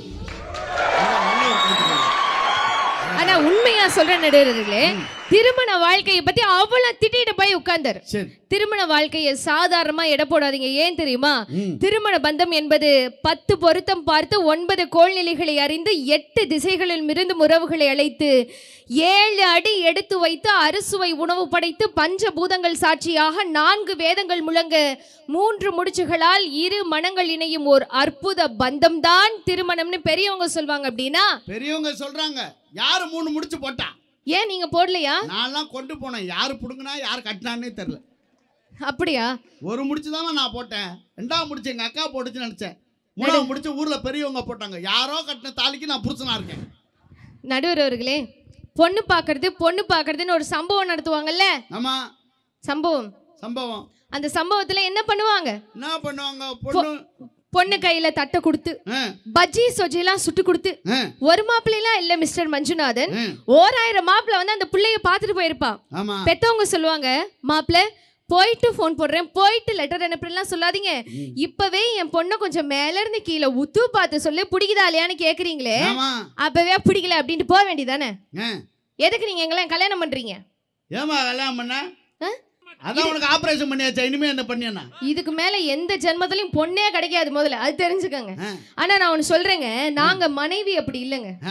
ஆனா உண்மையா சொல்ற நடுவர்களே திருமண வாழ்க்கையை பத்தி அவ்வளவு திட்டிட்டு போய் உட்கார்ந்தாரு. திருமண வாழ்க்கையை சாதாரணமா எடை போடாதீங்க. ஏன் தெரியுமா? திருமண பந்தம் என்பது பத்து பொருத்தம் பார்த்து ஒன்பது கோள்நிலைகளை அறிந்து எட்டு திசைகளில் இருந்து உறவுகளை அழைத்து ஏழு அடி எடுத்து வைத்து அறுசுவை உணவு படைத்து பஞ்சபூதங்கள் சாட்சியாக நான்கு வேதங்கள் முழங்க மூன்று முடிச்சுகளால் இரு மனங்கள் இணையும் ஒரு அற்புத பந்தம் தான் திருமணம்னு பெரியவங்க சொல்வாங்க. அப்படின்னா பெரியவங்க சொல்றாங்க. யாரு மூணு முடிச்சு போட்டா? ஏன் நீங்க போடலையா? நான்லாம் கொண்டு போனேன். யாரு புடுங்கினா யாரு கட்டினானே தெரியல. அப்படியா? ஒரு முடிச்சுதான் நான் போட்டேன். ரெண்டாவது முடிச்சு எங்க அக்கா போட்டுச்சு நினைச்சேன். மூணாவது முடிச்சு ஊர்ல பெரியவங்க போட்டாங்க. யாரோ கட்டின தாலிக்கு நான் புருஷனா இருக்கேன். நடுவர் அவர்களே பொண்ணு பாக்குறது பொண்ணு பாக்குறதுன்னு ஒரு சம்பவம் நடத்துவாங்கல்ல. ஆமா சம்பவம் சம்பவம். அந்த சம்பவத்துல என்ன பண்ணுவாங்க? என்ன பண்ணுவாங்க? பொண்ணு பொண்ணு கையில தட்டை கொடுத்து பஜ்ஜி சொஜி எல்லாம் சுட்டு கொடுத்து ஒரு மாப்பிள்ளை எல்லாம் இல்ல மிஸ்டர் மஞ்சுநாதன் ஓராயிரம் மாப்பிள்ள வந்து அந்த பிள்ளைய பாத்துட்டு போயிருப்பா. பெத்தவங்க சொல்லுவாங்க மாப்பிள்ள போயிட்டு போன் போடுறேன் போயிட்டு லெட்டர் அனுப்புறேன் சொல்லாதீங்க. இப்பவே என் பொண்ணை கொஞ்சம் மேல இருந்து கீழே உத்து பார்த்து சொல்லி பிடிக்குதா இல்லையான்னு கேக்குறீங்களே அப்பவே பிடிக்கல அப்படின்ட்டு போக வேண்டியதானே. எதுக்கு நீங்க எங்கெல்லாம் கல்யாணம் பண்றீங்க? ஏமா கல்யாணம் பண்ண? அதான் உனக்கு ஆபரேஷன் பண்ணியாச்சா? இனிமே என்ன பண்ணியானா? இதுக்கு மேல எந்த ஜென்மத்திலயும் பொண்ணே கிடைக்காது முதல்ல அது தெரிஞ்சுக்கங்க. ஆனா நான் ஒன்னு சொல்றேங்க நாங்க மனைவி அப்படி இல்லைங்க.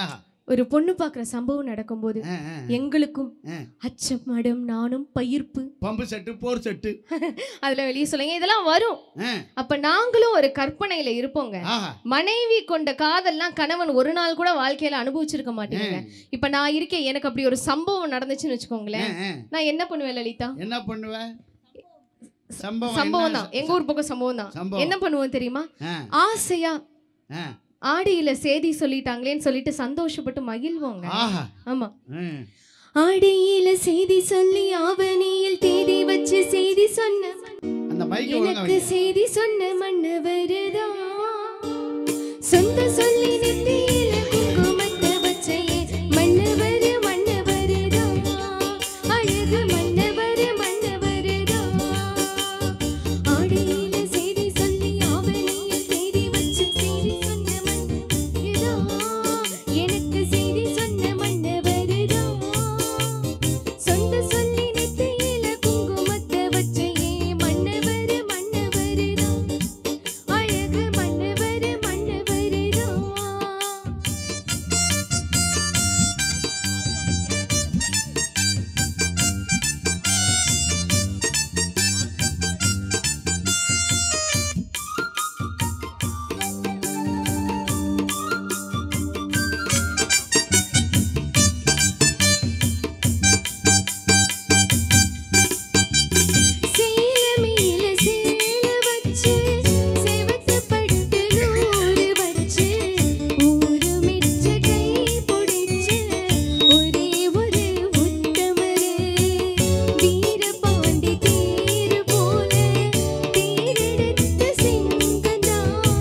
ஒரு பொண்ணு பாக்குற சம்பவம் நடக்கும்போது எங்களுக்கும் அச்சம் மடம் நானும் பயிர்ப்பு பம்பு செட்டு போர் செட்டு அதுல வெளியே சொல்லுங்க இதெல்லாம் வரும். அப்ப நாங்களும் ஒரு கற்பனையில இருப்போங்க. மனைவி கொண்ட காதல்லாம் கணவன் ஒரு நாள் கூட வாழ்க்கையில அனுபவிச்சிருக்க மாட்டேங்க. இப்ப நான் இருக்கேன், எனக்கு அப்படி ஒரு சம்பவம் நடந்துச்சுன்னு வச்சுக்கோங்களேன், நான் என்ன பண்ணுவேன் லலிதா? என்ன பண்ணுவேன்? சம்பவம் தான், எங்க ஊர் பக்கம் சம்பவம் தான். என்ன பண்ணுவோம் தெரியுமா? ஆசையா ஆடியில சேதி சொல்லிட்டாங்களேன்னு சொல்லிட்டு சந்தோஷப்பட்டு மகிழ்வோங்க. ஆமா, ஆடியில செய்தி சொல்லி ஆவணியில் தேதி வச்சு செய்தி சொன்ன எனக்கு செய்தி சொன்ன மன்னவருதா சொந்த சொல்லி நெத்தியில குங்குமத்தை வச்சே மன்னவரு மன்னவருதா அழகு மன்னவரு மன்னவருதா ஆடியில செய்தி சொல்லி ஆவணியில் தேதி வச்சு செய்தி சொன்ன மன்னவருதா எனக்கு செய்தி சொன்ன மன்னவருதா சொந்த சொல்லி நெத்தியில குங்குமத்தை வச்சே மன்னவரு மன்னவருதா அழகு மன்னவரு மன்னவருதா. சேலமேல சேல வச்சு செவத்த பட்டு நூறு வச்சு ஊரு மிச்ச கை பிடிச்சு ஒரே ஒரு உத்தமரு வீரபாண்டி தேரு போல தேரெடுத்த சிங்கந்தா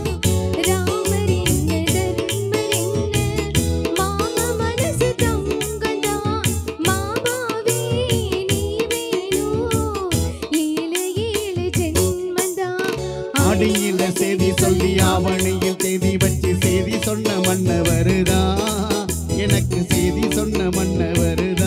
ராமர் என்ன தர்மர் என்ன மாமா மனசு தங்கந்தா மாமாவே நீ வேணும் ஏழு ஏழு ஜென்மந்தா ஆடியில செய்தி சொல்லி ஆவணியில் தேதி வச்சு செய்தி சொன்ன மன்னவருதா எனக்கு செய்தி சொன்ன மன்னவருதா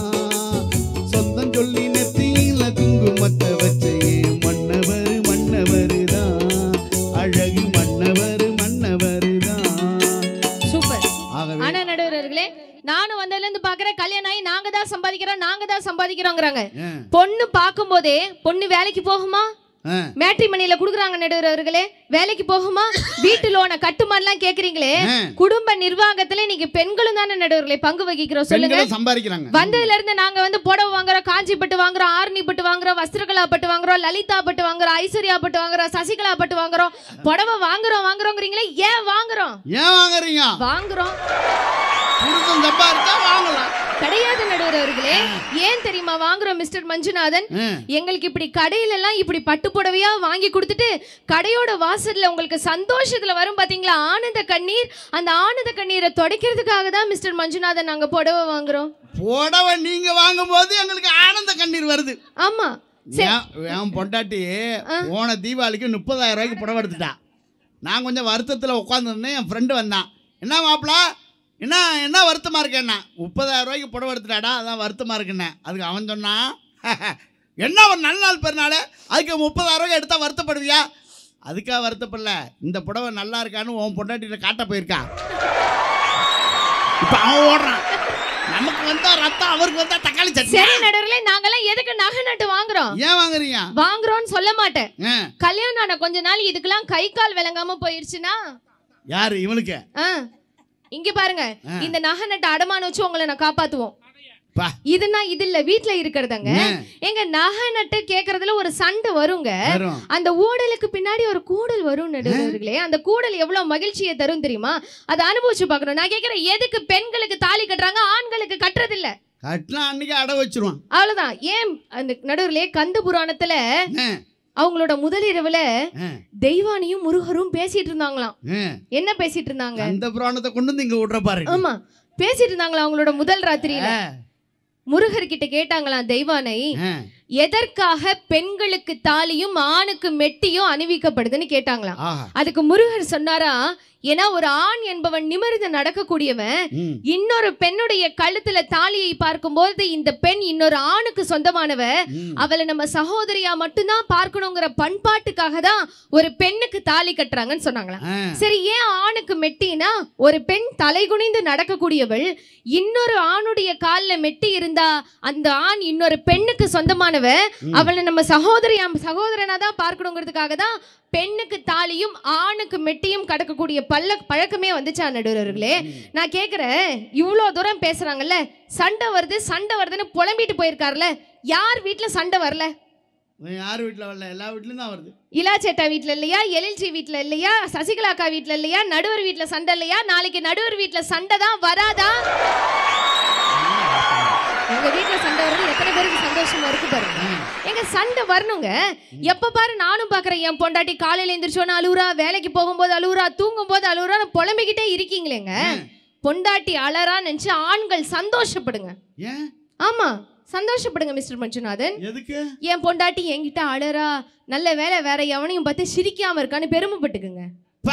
சொந்தம் சொல்லி நெத்தியில குங்குமத்தை வச்சே மன்னவரு மன்னவருதா அழகு மன்னவரு மன்னவருதா. சூப்பர். ஆகவே ஆனா நடுவர்களே, நானும் வந்ததுல இருந்து பாக்குறேன், கல்யாணம் ஆகி நாங்க தான் சம்பாதிக்கிறோம் நாங்க தான் சம்பாதிக்கிறோங்கிறாங்க. பொண்ணு பார்க்கும் போதே பொண்ணு வேலைக்கு போகுமா? மேட்ரிமணியில குடுக்குறாங்க நடுவர்களே, வேலைக்கு போகுமா? வீட்டு லோனை கட்டுமான்லாம் கேக்குறீங்களே, குடும்ப நிர்வாகத்துல நீங்க பெண்களும் தானே நடுவர்களே பங்கு வகிக்கிறோம் சொல்லுங்க. பெண்களும் சம்பாதிக்கிறாங்க. வந்ததுல இருந்து நாங்க வந்து புடவை வாங்குறோம், காஞ்சி பட்டு வாங்குறோம், ஆரணி பட்டு வாங்குறோம், வஸ்திரகலா பட்டு வாங்குறோம், லலிதா பட்டு வாங்குறோம், ஐஸ்வர்யா பட்டு வாங்குறோம், சசிகலா பட்டு வாங்குறோம், புடவை வாங்குறோம் வாங்குறோங்கிறீங்களே, ஏன் வாங்குறோம்? ஏன் வாங்குறீங்க? வாங்குறோம், புருஷன் சம்பாதிச்சா வாங்கலாம். கிடையாது நடுவர் அவர்களே. ஏன் தெரியுமா வாங்குறோம் மிஸ்டர் மஞ்சுநாதன்? எங்களுக்கு இப்படி கடையில எல்லாம் இப்படி பட்டு புடவையா வாங்கி கொடுத்துட்டு கடையோட வாசல்ல உங்களுக்கு சந்தோஷத்துல வரும் பாத்தீங்களா ஆனந்த கண்ணீர், அந்த ஆனந்த கண்ணீரை துடைக்கிறதுக்காக தான் மிஸ்டர் மஞ்சுநாதன் நாங்க புடவை வாங்குறோம். புடவை நீங்க வாங்கும் போது எங்களுக்கு ஆனந்த கண்ணீர் வருது. ஆமா, என் பொண்டாட்டி போன தீபாவளிக்கு முப்பதாயிரம் ரூபாய்க்கு புடவை எடுத்துட்டா. நான் கொஞ்சம் வருத்தத்தில் உட்காந்துருந்தேன். என் ஃப்ரெண்டு வந்தான், என்ன மாப்பிளா என்ன என்ன வருத்தமாக இருக்கேன்னா, முப்பதாயிரம் ரூபாய்க்கு புடவை எடுத்துட்டாடா அதான் வருத்தமாக இருக்குண்ணே. அதுக்கு அவன் சொன்னான், என்ன ஒரு நல்ல நாள் பெருநாள் அதுக்கு முப்பதாயிரம் ரூபாய்க்கு எடுத்தால் வருத்தப்படுவியா? அதுக்காக வருத்தப்படல, இந்த புடவை நல்லா இருக்கான்னு உன் பொண்டாட்டிகிட்ட காட்ட போயிருக்கான். இப்போ அவன் ஓடுறான், நமக்கு வந்தா ரத்தம் அவருக்கு வந்தா தக்காளி சட்னி. சரி நடுவர்களே, நாங்கெல்லாம் எதுக்கு நகை நட்டு வாங்குறோம்? ஏன் வாங்குறீங்க? வாங்குறோம்னு சொல்ல மாட்டேன். கல்யாணம் ஆன கொஞ்ச நாள் இதுக்கெல்லாம் கை கால் விளங்காம போயிருச்சுன்னா யாரு இவனுக்கு? இங்க பாருங்க, இந்த நகை நட்டு அடமான வச்சு உங்களை நான் காப்பாத்துவோம். இதுனா இது இல்ல, வீட்டுல இருக்கிறதங்க. எங்க நகை நட்டு கேக்குறதுல ஒரு சண்டை வருங்க. அந்த ஊடலுக்கு பின்னாடி ஒரு கூடல் வரும் நடுவர்களே. அந்த கூடல் எவ்வளவு மகிழ்ச்சியை தரும் தெரியுமா? அதை அனுபவிச்சு பாக்கணும். நான் கேக்குறேன், எதுக்கு பெண்களுக்கு தாலி கட்டுறாங்க, ஆண்களுக்கு கட்டுறது இல்ல? கட்டினா அன்னைக்கு அடை வச்சிருவான், அவ்வளவுதான். ஏன் அந்த நடுவர்களே கந்த புராணத்துல அவங்களோட முதலிரவுல தெய்வானியும் முருகரும் பேசிட்டு இருந்தாங்களாம். என்ன பேசிட்டு இருந்தாங்க? அந்த புராணத்தை கொண்டு வந்து இங்க விடுற பாரு. ஆமா, பேசிட்டு இருந்தாங்களா அவங்களோட முதல் ராத்திரியில. முருகர் கிட்ட கேட்டாங்களாம் தெய்வானை, எதற்காக பெண்களுக்கு தாலியும் ஆணுக்கு மெட்டியும் அணிவிக்கப்படுதுன்னு கேட்டாங்களாம். அதுக்கு முருகர் சொன்னாரா, ஏன்னா ஒரு ஆண் என்பவன் நிமிர்ந்து நடக்கக்கூடியவன், இன்னொரு பெண்ணுடைய கழுத்துல தாலியை பார்க்கும்போது இந்த பெண் இன்னொரு ஆணுக்கு சொந்தமானவ, அவளை நம்ம சகோதரியா மட்டும்தான் பார்க்கணுங்கிற பண்பாட்டுக்காக தான் ஒரு பெண்ணுக்கு தாலி கட்டுறாங்கன்னு சொன்னாங்களாம். சரி, ஏன் ஆணுக்கு மெட்டினா, ஒரு பெண் தலைகுனிந்து நடக்கக்கூடியவள், இன்னொரு ஆணுடைய காலில் மெட்டி இருந்தா அந்த ஆண் இன்னொரு பெண்ணுக்கு சொந்தமானவ, அவளை நம்ம சகோதரியா சகோதரனா தான் பார்க்கணுங்கிறதுக்காக தான் பெண்ணுக்கு தாலியும் ஆணுக்கு மெட்டியும் கடக்கக்கூடிய பல்ல பழக்கமே வந்துச்சா நடுவர்களே? நான் கேட்குறேன், இவ்வளோ தூரம் பேசுறாங்கல்ல, சண்டை வருது சண்டை வருதுன்னு புலம்பிட்டு போயிருக்காருல, யார் வீட்டில் சண்டை வரல? யார் வீட்டில் வரல? எல்லா வீட்லையும் தான் வருது. இலா சேட்டா வீட்டில் இல்லையா, எழில்ஜி வீட்டில் இல்லையா, சசிகலா அக்கா வீட்டில் இல்லையா, நடுவர் வீட்டில் சண்டை இல்லையா? நாளைக்கு நடுவர் வீட்டில் சண்டை தான் வராதா? எங்க வீட்டுல சண்டை வருது, எத்தனை பேருக்கு சந்தோஷமா இருக்கு பாருங்க. எங்க சண்டை வரணுங்க. எப்ப பாரு நானும் பாக்குறேன், என் பொண்டாட்டி காலையில எந்திரிச்சோன்னு அழுவுறா, வேலைக்கு போகும்போது அழுவுறா, தூங்கும் போது அழுவுறா, புலம்பிக்கிட்டே இருக்கீங்களேங்க. பொண்டாட்டி அழறா நினைச்சு ஆண்கள் சந்தோஷப்படுங்க. ஆமா, சந்தோஷப்படுங்க மிஸ்டர் மஞ்சுநாதன். எதுக்கு? என் பொண்டாட்டி என்கிட்ட அழறா, நல்ல வேலை, வேற எவனையும் பார்த்து சிரிக்காம இருக்கான்னு பெருமைப்பட்டுக்குங்க.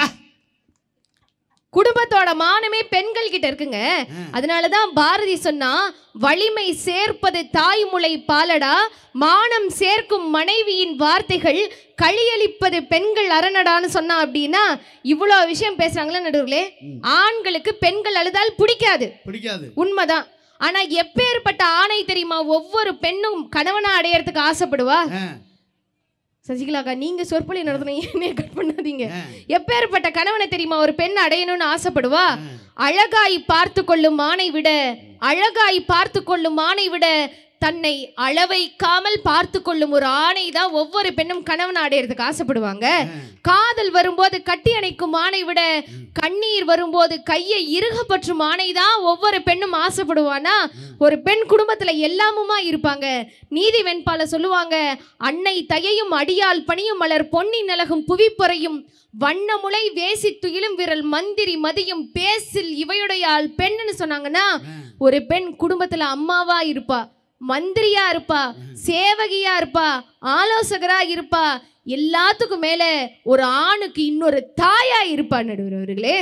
குடும்பத்தோட மானமே பெண்கள் கிட்ட இருக்குங்க. அதனாலதான் பாரதி சொன்னா, வலிமை சேர்ப்பது தாய்முலை பாலடா, மானம் சேர்க்கும் மனைவியின் வார்த்தைகள் களியளிப்பது பெண்கள் அரணடான்னு சொன்னா. அப்படின்னா இவ்வளவு விஷயம் பேசுறாங்களே நடுவுகளே, ஆண்களுக்கு பெண்கள் அழுதால் பிடிக்காது, பிடிக்காது, உண்மைதான். ஆனா எப்பேற்பட்ட ஆணை தெரியுமா ஒவ்வொரு பெண்ணும் கணவனா அடையறதுக்கு ஆசைப்படுவா? சசிகலாக்கா, நீங்க சொற்பொழி நடத்துனீங்க, என்னைய கட் பண்ணாதீங்க. எப்பேற்பட்ட கணவனை தெரியுமா ஒரு பெண் அடையணும்னு ஆசைப்படுவா? அழகாய் பார்த்து கொள்ளும் ஆணை விட, அழகாய் பார்த்து கொள்ளும் ஆணை விட தன்னை அளவைக்காமல் பார்த்து கொள்ளும் ஒரு ஆணை தான் ஒவ்வொரு பெண்ணும் கணவன் அடையிறதுக்கு ஆசைப்படுவாங்க. காதல் வரும்போது கட்டி அணைக்கும் ஆணை விட கண்ணீர் வரும்போது கையை இறுக பற்றும் ஆணை தான் ஒவ்வொரு பெண்ணும் ஆசைப்படுவானா? ஒரு பெண் குடும்பத்துல எல்லாமுமா இருப்பாங்க. நீதி வெண்பால சொல்லுவாங்க, அன்னை தயையும் அடியால் பணியும் மலர் பொன்னி நலகும் புவிப்பொறையும் வண்ணமுலை வேசி துயிலும் விரல் மந்திரி மதியும் பேசில் இவையுடையால் பெண்ணுன்னு சொன்னாங்கன்னா, ஒரு பெண் குடும்பத்துல அம்மாவா இருப்பா, மந்திரியா இருப்பா, சேவகியா இருப்பா, ஆலோசகரா இருப்பா, எல்லாத்துக்கும் மேல ஒரு ஆணுக்கு இன்னொரு தாயா இருப்பா. நடுவர்களே,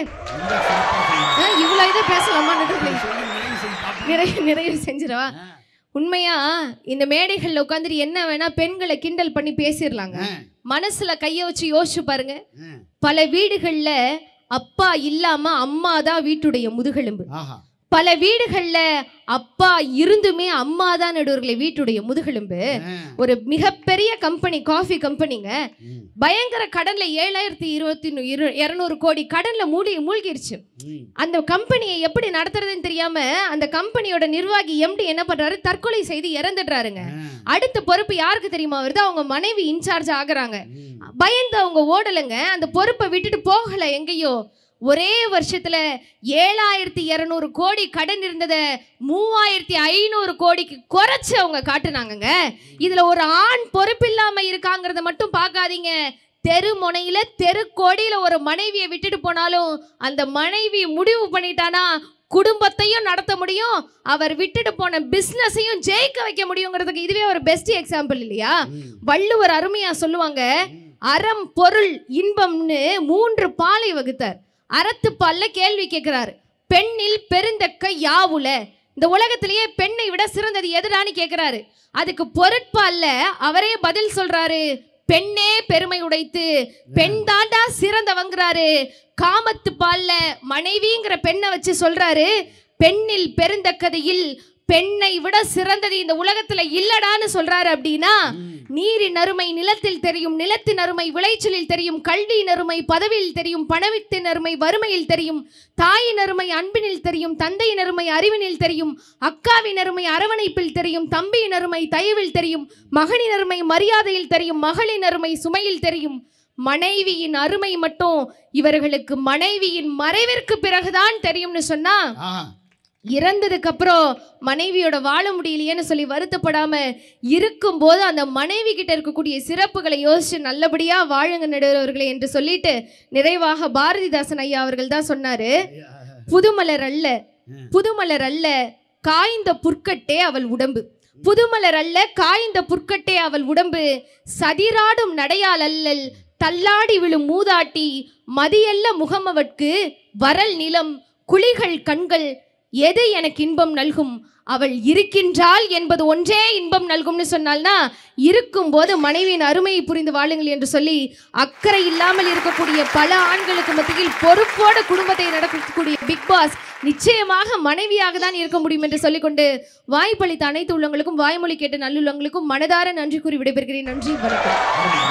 இவ்வளவு இதை பேசலாமா? நிறைய நிறைய செஞ்சிடவா? உண்மையா இந்த மேடைகள்ல உட்காந்துட்டு என்ன வேணா பெண்களை கிண்டல் பண்ணி பேசிடலாங்க. மனசுல கைய வச்சு யோசிச்சு பாருங்க. பல வீடுகள்ல அப்பா இல்லாம அம்மா தான் வீட்டுடைய முதுகெலும்பு. பல வீடுகள்ல அப்பா இருந்துமே அம்மா தான் நடுவர்களே வீட்டுடைய முதுகெலும்பு. ஒரு மிகப்பெரிய கம்பெனி, காஃபி கம்பெனிங்க, பயங்கர கடன்ல ஏழாயிரத்தி இருபத்தி இருநூறு கோடி கடன்ல மூடி மூழ்கிருச்சு. அந்த கம்பெனியை எப்படி நடத்துறதுன்னு தெரியாம அந்த கம்பெனியோட நிர்வாகி எம்டி என்ன பண்றாரு, தற்கொலை செய்து இறந்துடுறாருங்க. அடுத்த பொறுப்பு யாருக்கு தெரியுமா வருது? அவங்க மனைவி இன்சார்ஜ் ஆகுறாங்க. பயந்து அவங்க ஓடலைங்க, அந்த பொறுப்பை விட்டுட்டு போகல எங்கேயோ. ஒரே வருஷத்துல ஏழாயிரத்தி இருநூறு கோடி கடன் இருந்தத மூவாயிரத்தி ஐநூறு கோடிக்கு குறைச்சு அவங்க காட்டுனாங்க. இதுல ஒரு ஆண் பொறுப்பில்லாம இருக்காங்கிறத மட்டும் பார்க்காதீங்க. தெரு முனையில தெரு கோடியில ஒரு மனைவியை விட்டுட்டு போனாலும் அந்த மனைவி முடிவு பண்ணிட்டானா குடும்பத்தையும் நடத்த முடியும், அவர் விட்டுட்டு போன பிசினஸையும் ஜெயிக்க வைக்க முடியுங்கிறதுக்கு இதுவே ஒரு பெஸ்ட் எக்ஸாம்பிள் இல்லையா? வள்ளுவர் அருமையா சொல்லுவாங்க, அறம் பொருள் இன்பம்னு மூன்று பாலை வகுத்தார். அறத்து பால்ல கேள்வி கேட்கிறாரு, பெண்ணில் பெருந்தக்க யாவுல, இந்த உலகத்திலேயே பெண்ணை விட சிறந்தது எதுடான்னு கேட்கிறாரு. அதுக்கு பொருட்பால்ல அவரே பதில் சொல்றாரு, பெண்ணே பெருமை உடைத்து, பெண் தாண்டா சிறந்தவங்கிறாரு. காமத்து பால்ல மனைவிங்கிற பெண்ணை வச்சு சொல்றாரு, பெண்ணில் பெருந்தக்கதையில் பெண்ணை விட சிறந்தது இந்த உலகத்துல இல்லடான்னு சொல்றாரு. அப்படின்னா நீரின் அருமை நிலத்தில் தெரியும், நிலத்தின் அருமை விளைச்சலில் தெரியும், கல்வியின் அருமை பதவியில் தெரியும், பணத்தின் அருமை வறுமையில் தெரியும், தாயின் அருமை அன்பினில் தெரியும், தந்தையின் அருமை அறிவினில் தெரியும், அக்காவின் அருமை அரவணைப்பில் தெரியும், தம்பியின் அருமை தயவில் தெரியும், மகனின் அருமை மரியாதையில் தெரியும், மகளின் அருமை சுமையில் தெரியும். மனைவியின் அருமை மட்டும் இவர்களுக்கு மனைவியின் மறைவிற்கு பிறகுதான் தெரியும்னு சொன்னா, இறந்ததுக்கு அப்புறம் மனைவியோட வாழ முடியலையேன்னு சொல்லி வருத்தப்படாம இருக்கும்போது அந்த மனைவி கிட்ட இருக்கக்கூடிய சிறப்புகளை யோசிச்சு நல்லபடியா வாழுங்க நடுவர்களே என்று சொல்லிட்டு நிறைவாக பாரதிதாசன் ஐயா அவர்கள் தான் சொன்னாரு, புதுமலர் அல்ல புதுமலர் அல்ல காய்ந்த புற்கட்டே அவள் உடம்பு, புதுமலர் அல்ல காய்ந்த புற்கட்டே அவள் உடம்பு, சதிராடும் நடையால் அல்லல் தள்ளாடி விழும் மூதாட்டி, மதியல்ல முகமவட்கு வரல் நிலம் குளிகள் கண்கள், எது எனக்கு இன்பம் நல்கும், அவள் இருக்கின்றாள் என்பது ஒன்றே இன்பம் நல்கும்னு சொன்னால்னா, இருக்கும் போது மனைவியின் அருமையை புரிந்து வாழுங்கள் என்று சொல்லி அக்கறை இல்லாமல் இருக்கக்கூடிய பல ஆண்களுக்கு மத்தியில் பொறுப்போடு குடும்பத்தை நடக்கக்கூடிய பிக் பாஸ் நிச்சயமாக மனைவியாக தான் இருக்க முடியும் என்று சொல்லிக்கொண்டு வாய்ப்பளித்த அனைத்து உள்ளவங்களுக்கும் வாய்மொழி கேட்ட நல்லுள்ளவங்களுக்கும் மனதார நன்றி கூறி விடைபெறுகிறேன். நன்றி, வணக்கம்.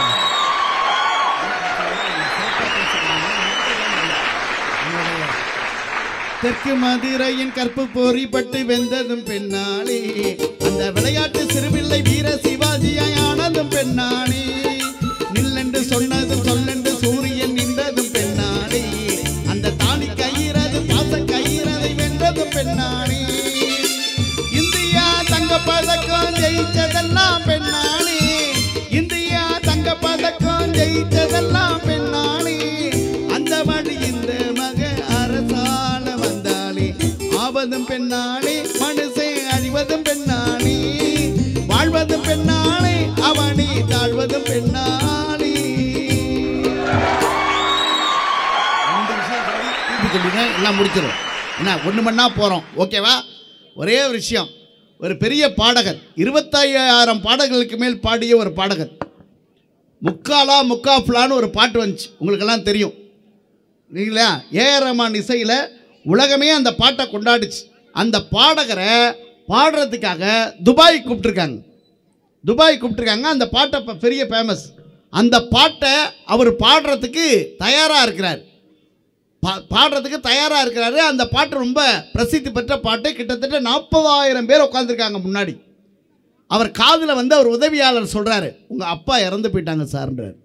தெற்கு மதுரையின் கற்பு பொறிப்பட்டு வெந்ததும் பெண்ணாளே, அந்த விளையாட்டு சிறுபிள்ளை வீர சிவாஜியாய் ஆனதும் பெண்ணாளே, நில்லென்று சொன்னதும் சொல்லென்று சூரியன் நின்றதும் பெண்ணாளே, அந்த தாலி கயிறது பாச கயிறதை வென்றதும் பெண்ணாளே, இந்தியா தங்க பதக்கம் ஜெயிச்சதெல்லாம் பெண்ணாளே, இந்தியா தங்க பதக்கம் ஜெயிச்சதெல்லாம் பெண்ணாளே, அந்த வழி இந்த மக அரசால வந்தாளே, ஆவதும் பெண்ணாளே மனுஷே அழிவதும் பெண்ணாளே, வாழ்வதும் பெண்ணாளே அவனே தாழ்வதும் பெண்ணாளே. எல்லாம் முடிச்சிடும் என்ன ஒன்று மணி நேரம் போகிறோம், ஓகேவா? ஒரே ஒரு விஷயம், ஒரு பெரிய பாடகர் இருபத்தையாயிரம் பாடல்களுக்கு மேல் பாடிய ஒரு பாடகர், முக்காலா முக்காஃப்லான்னு ஒரு பாட்டு வந்துச்சு, உங்களுக்கெல்லாம் தெரியும் இல்லைங்களா? ஏஆர் ரஹ்மான் இசையில் உலகமே அந்த பாட்டை கொண்டாடிச்சு. அந்த பாடகரை பாடுறதுக்காக துபாய் கூப்பிட்டுருக்காங்க, துபாய் கூப்பிட்டுருக்காங்க. அந்த பாட்டை இப்போ பெரிய ஃபேமஸ். அந்த பாட்டை அவர் பாடுறதுக்கு தயாராக இருக்கிறார், பா பாடுறதுக்கு தயாராக இருக்கிறாரு. அந்த பாட்டு ரொம்ப பிரசித்தி பெற்ற பாட்டு. கிட்டத்தட்ட நாற்பதாயிரம் பேர் உட்காந்துருக்காங்க முன்னாடி. அவர் காதில் வந்து அவர் உதவியாளர் சொல்கிறாரு, உங்கள் அப்பா இறந்து போயிட்டாங்க சார்ன்றார்,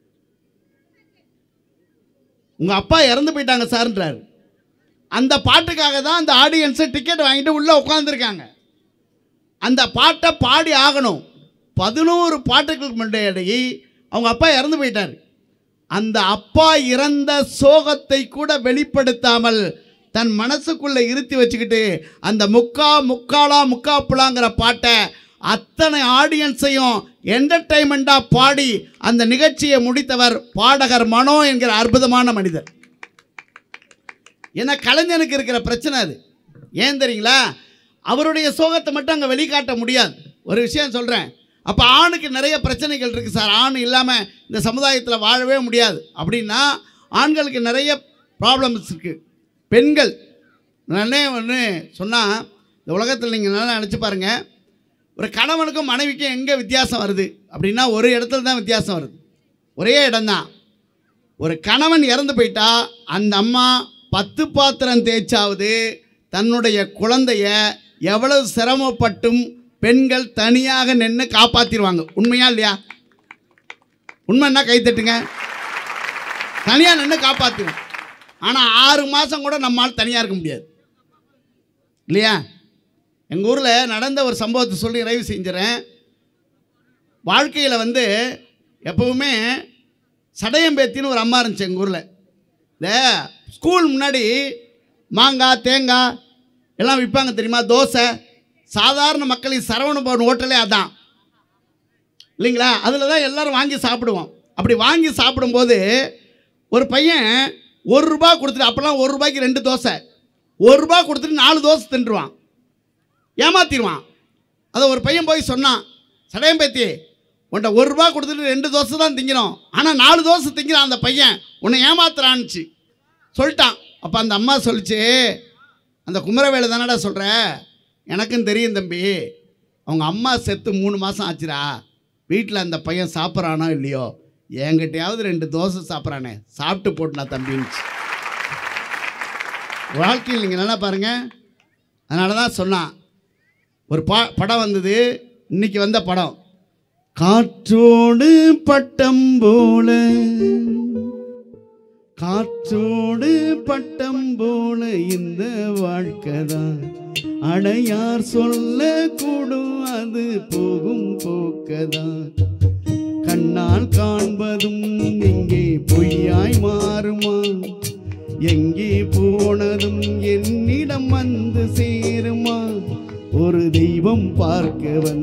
உங்கள் அப்பா இறந்து போயிட்டாங்க சார்ன்றார். அந்த பாட்டுக்காக தான் அந்த ஆடியன்ஸு டிக்கெட் வாங்கிட்டு உள்ளே உட்காந்துருக்காங்க. அந்த பாட்டை பாடி ஆகணும். பதினோரு பாட்டுகளுக்கு முன்னாடி அவங்க அப்பா இறந்து போயிட்டார். அந்த அப்பா இறந்த சோகத்தை கூட வெளிப்படுத்தாமல் தன் மனசுக்குள்ளே இருத்தி வச்சுக்கிட்டு அந்த முக்கா முக்காலா முக்காப்புலாங்கிற பாட்டை அத்தனை ஆடியன்ஸையும் என்டர்டைன்மெண்ட்டாக பாடி அந்த நிகழ்ச்சியை முடித்தவர் பாடகர் மனோ என்கிற அற்புதமான மனிதர். ஏன்னா கலைஞனுக்கு இருக்கிற பிரச்சனை அது. ஏன் தெரியுங்களா? அவருடைய சோகத்தை மட்டும் அங்கே வெளிக்காட்ட முடியாது. ஒரு விஷயம் சொல்கிறேன், அப்போ ஆணுக்கு நிறைய பிரச்சனைகள் இருக்குது சார், ஆண் இல்லாமல் இந்த சமுதாயத்தில் வாழவே முடியாது அப்படின்னா ஆண்களுக்கு நிறைய ப்ராப்ளம்ஸ் இருக்குது. பெண்கள் நானே ஒன்று சொன்னால், இந்த உலகத்தில் நீங்கள் நல்லா நினச்சி பாருங்கள், ஒரு கணவனுக்கும் மனைவிக்கும் எங்கே வித்தியாசம் வருது அப்படின்னா ஒரு இடத்துல தான் வித்தியாசம் வருது, ஒரே இடம்தான். ஒரு கணவன் இறந்து போயிட்டா அந்த அம்மா பத்து பாத்திரம் தேய்ச்சாவது தன்னுடைய குழந்தைய எவ்வளவு சிரமப்பட்டும் பெண்கள் தனியாக நின்று காப்பாற்றிடுவாங்க. உண்மையா இல்லையா? உண்மைன்னா கைத்தட்டுங்க. தனியாக நின்று காப்பாற்றிடுவோம். ஆனால் ஆறு மாதம் கூட நம்மால் தனியாக இருக்க முடியாது இல்லையா? எங்கள் ஊரில் நடந்த ஒரு சம்பவத்தை சொல்லி நிறைவு செஞ்சுறேன். வாழ்க்கையில் வந்து எப்போவுமே சடையம்பேத்தின்னு ஒரு அம்மா இருந்துச்சு எங்கள் ஊரில். இந்த ஸ்கூல் முன்னாடி மாங்காய் தேங்காய் எல்லாம் விற்பாங்க தெரியுமா, தோசை. சாதாரண மக்களின் சரவண பவன் ஹோட்டலே அதான் இல்லைங்களா? அதில் தான் எல்லோரும் வாங்கி சாப்பிடுவோம். அப்படி வாங்கி சாப்பிடும்போது ஒரு பையன் ஒரு ரூபா கொடுத்துட்டு, அப்போல்லாம் ஒரு ரூபாய்க்கு ரெண்டு தோசை, ஒரு ரூபா கொடுத்துட்டு நாலு தோசை தின்றுவான், ஏமாத்திடுவான். அதை ஒரு பையன் போய் சொன்னான், சடையம்பேத்தி உன்ட்ட ஒரு ரூபா கொடுத்துட்டு ரெண்டு தோசை தான் திங்கிறோம், ஆனால் நாலு தோசை திங்கிறான் அந்த பையன், உன்னை ஏமாத்துறான்னுச்சு சொல்லிட்டான். அப்போ அந்த அம்மா சொல்லிச்சு, அந்த குமரவேலை தானடா சொல்கிற, எனக்கும் தெரியும் தம்பி, அவங்க அம்மா செத்து மூணு மாதம் ஆச்சுரா, வீட்டில் அந்த பையன் சாப்பிட்றானோ இல்லையோ, என்கிட்டயாவது ரெண்டு தோசை சாப்பிட்றானே, சாப்பிட்டு போட்டுனா தம்பின்னுச்சு. வாழ்க்கையில் நீங்கள் நல்லா பாருங்கள். அதனால தான் சொன்னான், ஒரு பா படம் வந்தது, இன்னைக்கு வந்த படம், காற்றோடு பட்டம் போல, காற்றோடு பட்டம் போல இந்த வாழ்க்கை தான், அடையார் சொல்ல கூடும் அது போகும் போக்கதான், கண்ணால் காண்பதும் எங்கே பொய்யாய் மாறுமா, எங்கே போனதும் என்னிடம் வந்து சேருமா, ஒரு தெய்வம் பார்க்க வந்து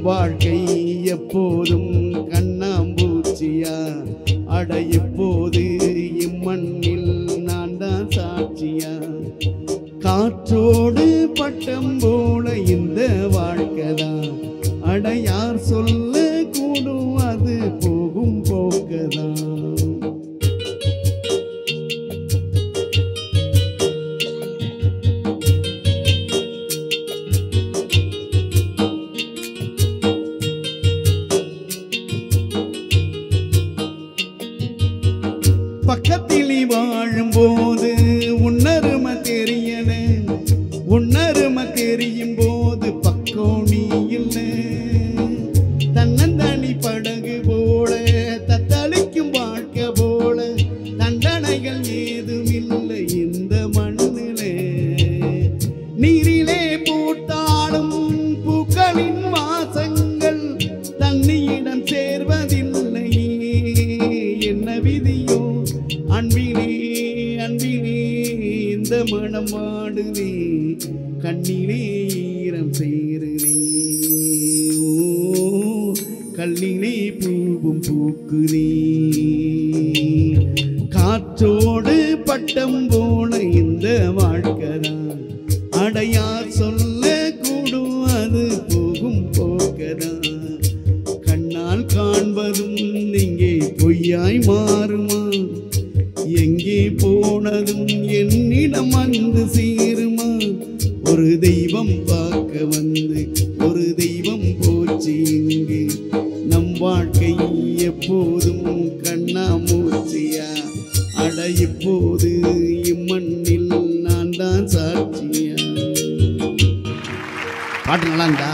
வாழ்க்கை எப்போதும் கண்ணாம்பூச்சியா அட எப்போது இம்மண்ணில் நான் தான் சாட்சியா காற்றோடு பட்டம் போல இந்த வாழ்க்கைதான் அட யார் சொல்ல கூடும் அது போகும் போக்கதான் பக்கத்தில் வாழும்போது உன்னருமை தெரியல உன்னருமை தெரியும் போது பக்கம் நீ இல்லை தன்னந்தனி படகு போல தத்தளிக்கும் வாழ்க்கை போல தண்டனைகள் ஏதும் இல்லை இந்த மண்ணிலே நீரிலே பூத்தாடும் பூக்களின் வாசங்கள் தண்ணியிடம் சேர்வதில்லை என்ன விதியோ அன்பினே அன்பினே இந்த மனம் வாடுதே கண்ணிலே ஈரம் சேருதே கல்லிலே பூவும் பூக்குதே காற்றோடு பட்டம் போல இந்த வாழ்க்கைதான் அடையார் சொல்ல கூடும் அது போகும் போக்கதான் கண்ணால் காண்பதும் இங்கே பொய்யாய் மாறுமா எங்கே போனதும் என்னிடம் வந்து சேருமா ஒரு தெய்வம் பார்க்க வந்து ஒரு தெய்வம் போச்சு இங்கு நம் வாழ்க்கை எப்போதும் கண்ணாமூச்சியா அட இப்போது இம்மண்ணில் நான் தான் சாட்சியா. பாட்டு நல்லாண்டா.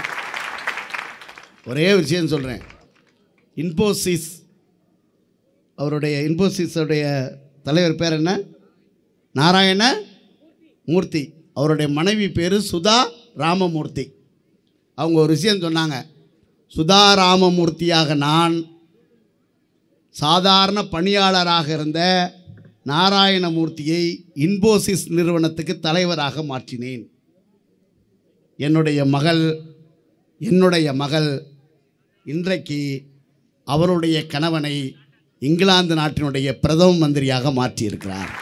ஒரே விஷயம் சொல்கிறேன். இன்போசிஸ் அவருடைய இன்போசிஸோடைய தலைவர் பேர் என்ன? நாராயண மூர்த்தி. அவருடைய மனைவி பேர் சுதா ராமமூர்த்தி. அவங்க ஒரு விஷயம் சொன்னாங்க. சுதா ராமமூர்த்தியாக நான் சாதாரண பணியாளராக இருந்த நாராயணமூர்த்தியை இன்போசிஸ் நிறுவனத்துக்கு தலைவராக மாற்றினேன். என்னுடைய மகள் என்னுடைய மகள் இன்றைக்கு அவருடைய கணவனை இங்கிலாந்து நாட்டினுடைய பிரதம மந்திரியாக மாற்றியிருக்கிறார்.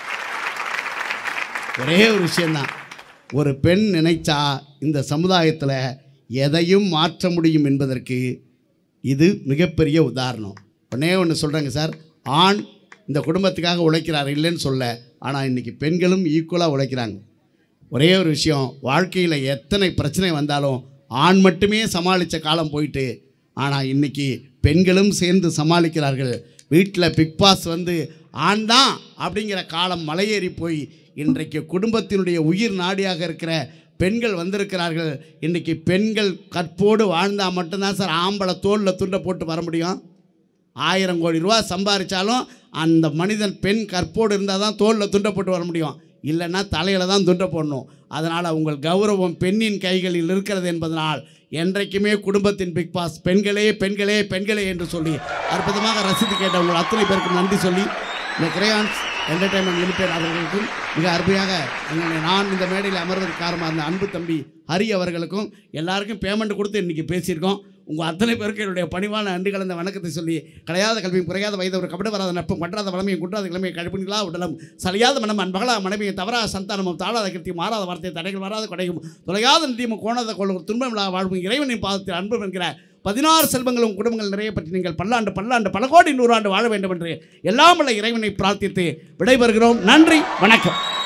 ஒரே ஒரு விஷயந்தான். ஒரு பெண் நினைச்சா இந்த சமுதாயத்தில் எதையும் மாற்ற முடியும் என்பதற்கு இது மிகப்பெரிய உதாரணம். ஒன்றே ஒன்று சொல்கிறேங்க சார், ஆண் இந்த குடும்பத்துக்காக உழைக்கிறார் இல்லைன்னு சொல்ல, ஆனால் இன்றைக்கி பெண்களும் ஈக்குவலாக உழைக்கிறாங்க. ஒரே ஒரு விஷயம், வாழ்க்கையில் எத்தனை பிரச்சனை வந்தாலும் ஆண் மட்டுமே சமாளித்த காலம் போயிட்டு, ஆனால் இன்றைக்கி பெண்களும் சேர்ந்து சமாளிக்கிறார்கள். வீட்டில் பிக் பாஸ் வந்து ஆண் தான் அப்படிங்கிற காலம் மலையேறி போய் இன்றைக்கு குடும்பத்தினுடைய உயிர் நாடியாக இருக்கிற பெண்கள் வந்திருக்கிறார்கள். இன்றைக்கி பெண்கள் கற்போடு வாழ்ந்தால் மட்டும்தான் சார் ஆம்பளை தோளில் துண்டை போட்டு வர முடியும். ஆயிரம் கோடி ரூபா சம்பாதிச்சாலும் அந்த மனிதன் பெண் கற்போடு இருந்தால் தான் தோளில் துண்டை போட்டு வர முடியும். இல்லைன்னா தலையில் தான் துண்டை போடணும். அதனால் உங்கள் கௌரவம் பெண்ணின் கைகளில் இருக்கிறது என்பதனால் என்றைக்குமே குடும்பத்தின் பிக் பாஸ் பெண்களே பெண்களே பெண்களே என்று சொல்லி அற்புதமாக ரசித்து கேட்ட உங்கள் அத்தனை பேருக்கும் நன்றி சொல்லி, இந்த கிரேயான்ஸ் என்டர்டைன்மெண்ட் லிமிடெட் அவர்களுக்கும் மிக அருமையாக எங்களை நான் இந்த மேடையில் அமர்வதற்கு காரணமாக இருந்த அன்பு தம்பி ஹரி அவர்களுக்கும் எல்லாருக்கும் பேமெண்ட் கொடுத்து இன்றைக்கி பேசியிருக்கோம். உங்கள் அத்தனை பேருக்கு என்னுடைய பணிவான நன்றி கலந்த வணக்கத்தை சொல்லி, கலையாத கல்வியும் குறையாத வயது ஒரு கபட வராத நட்பும் கற்றாத வளமையும் குன்றாத கிழமையை கழிப்புகளா உடலும் சலியாத மனம் அன்பகலா மனைவியும் தவறாத சந்தானமும் தாழாத கீர்த்தியும் மாறாத வார்த்தை தடைகள் வராத கொடையும் தொலையாத நிதியமும் கோணாத கொள்ளும் துன்பமில்லா வாழ்வும் இறைவனின் பாதத்தில் அன்பு என்கிற பதினாறு செல்வங்களும் குடும்பங்கள் நிறைய பற்றி நீங்கள் பல்லாண்டு பல்லாண்டு பல கோடி நூறாண்டு வாழ வேண்டும் என்று எல்லாம் உள்ள இறைவனை பிரார்த்தித்து விடைபெறுகிறோம். நன்றி, வணக்கம்.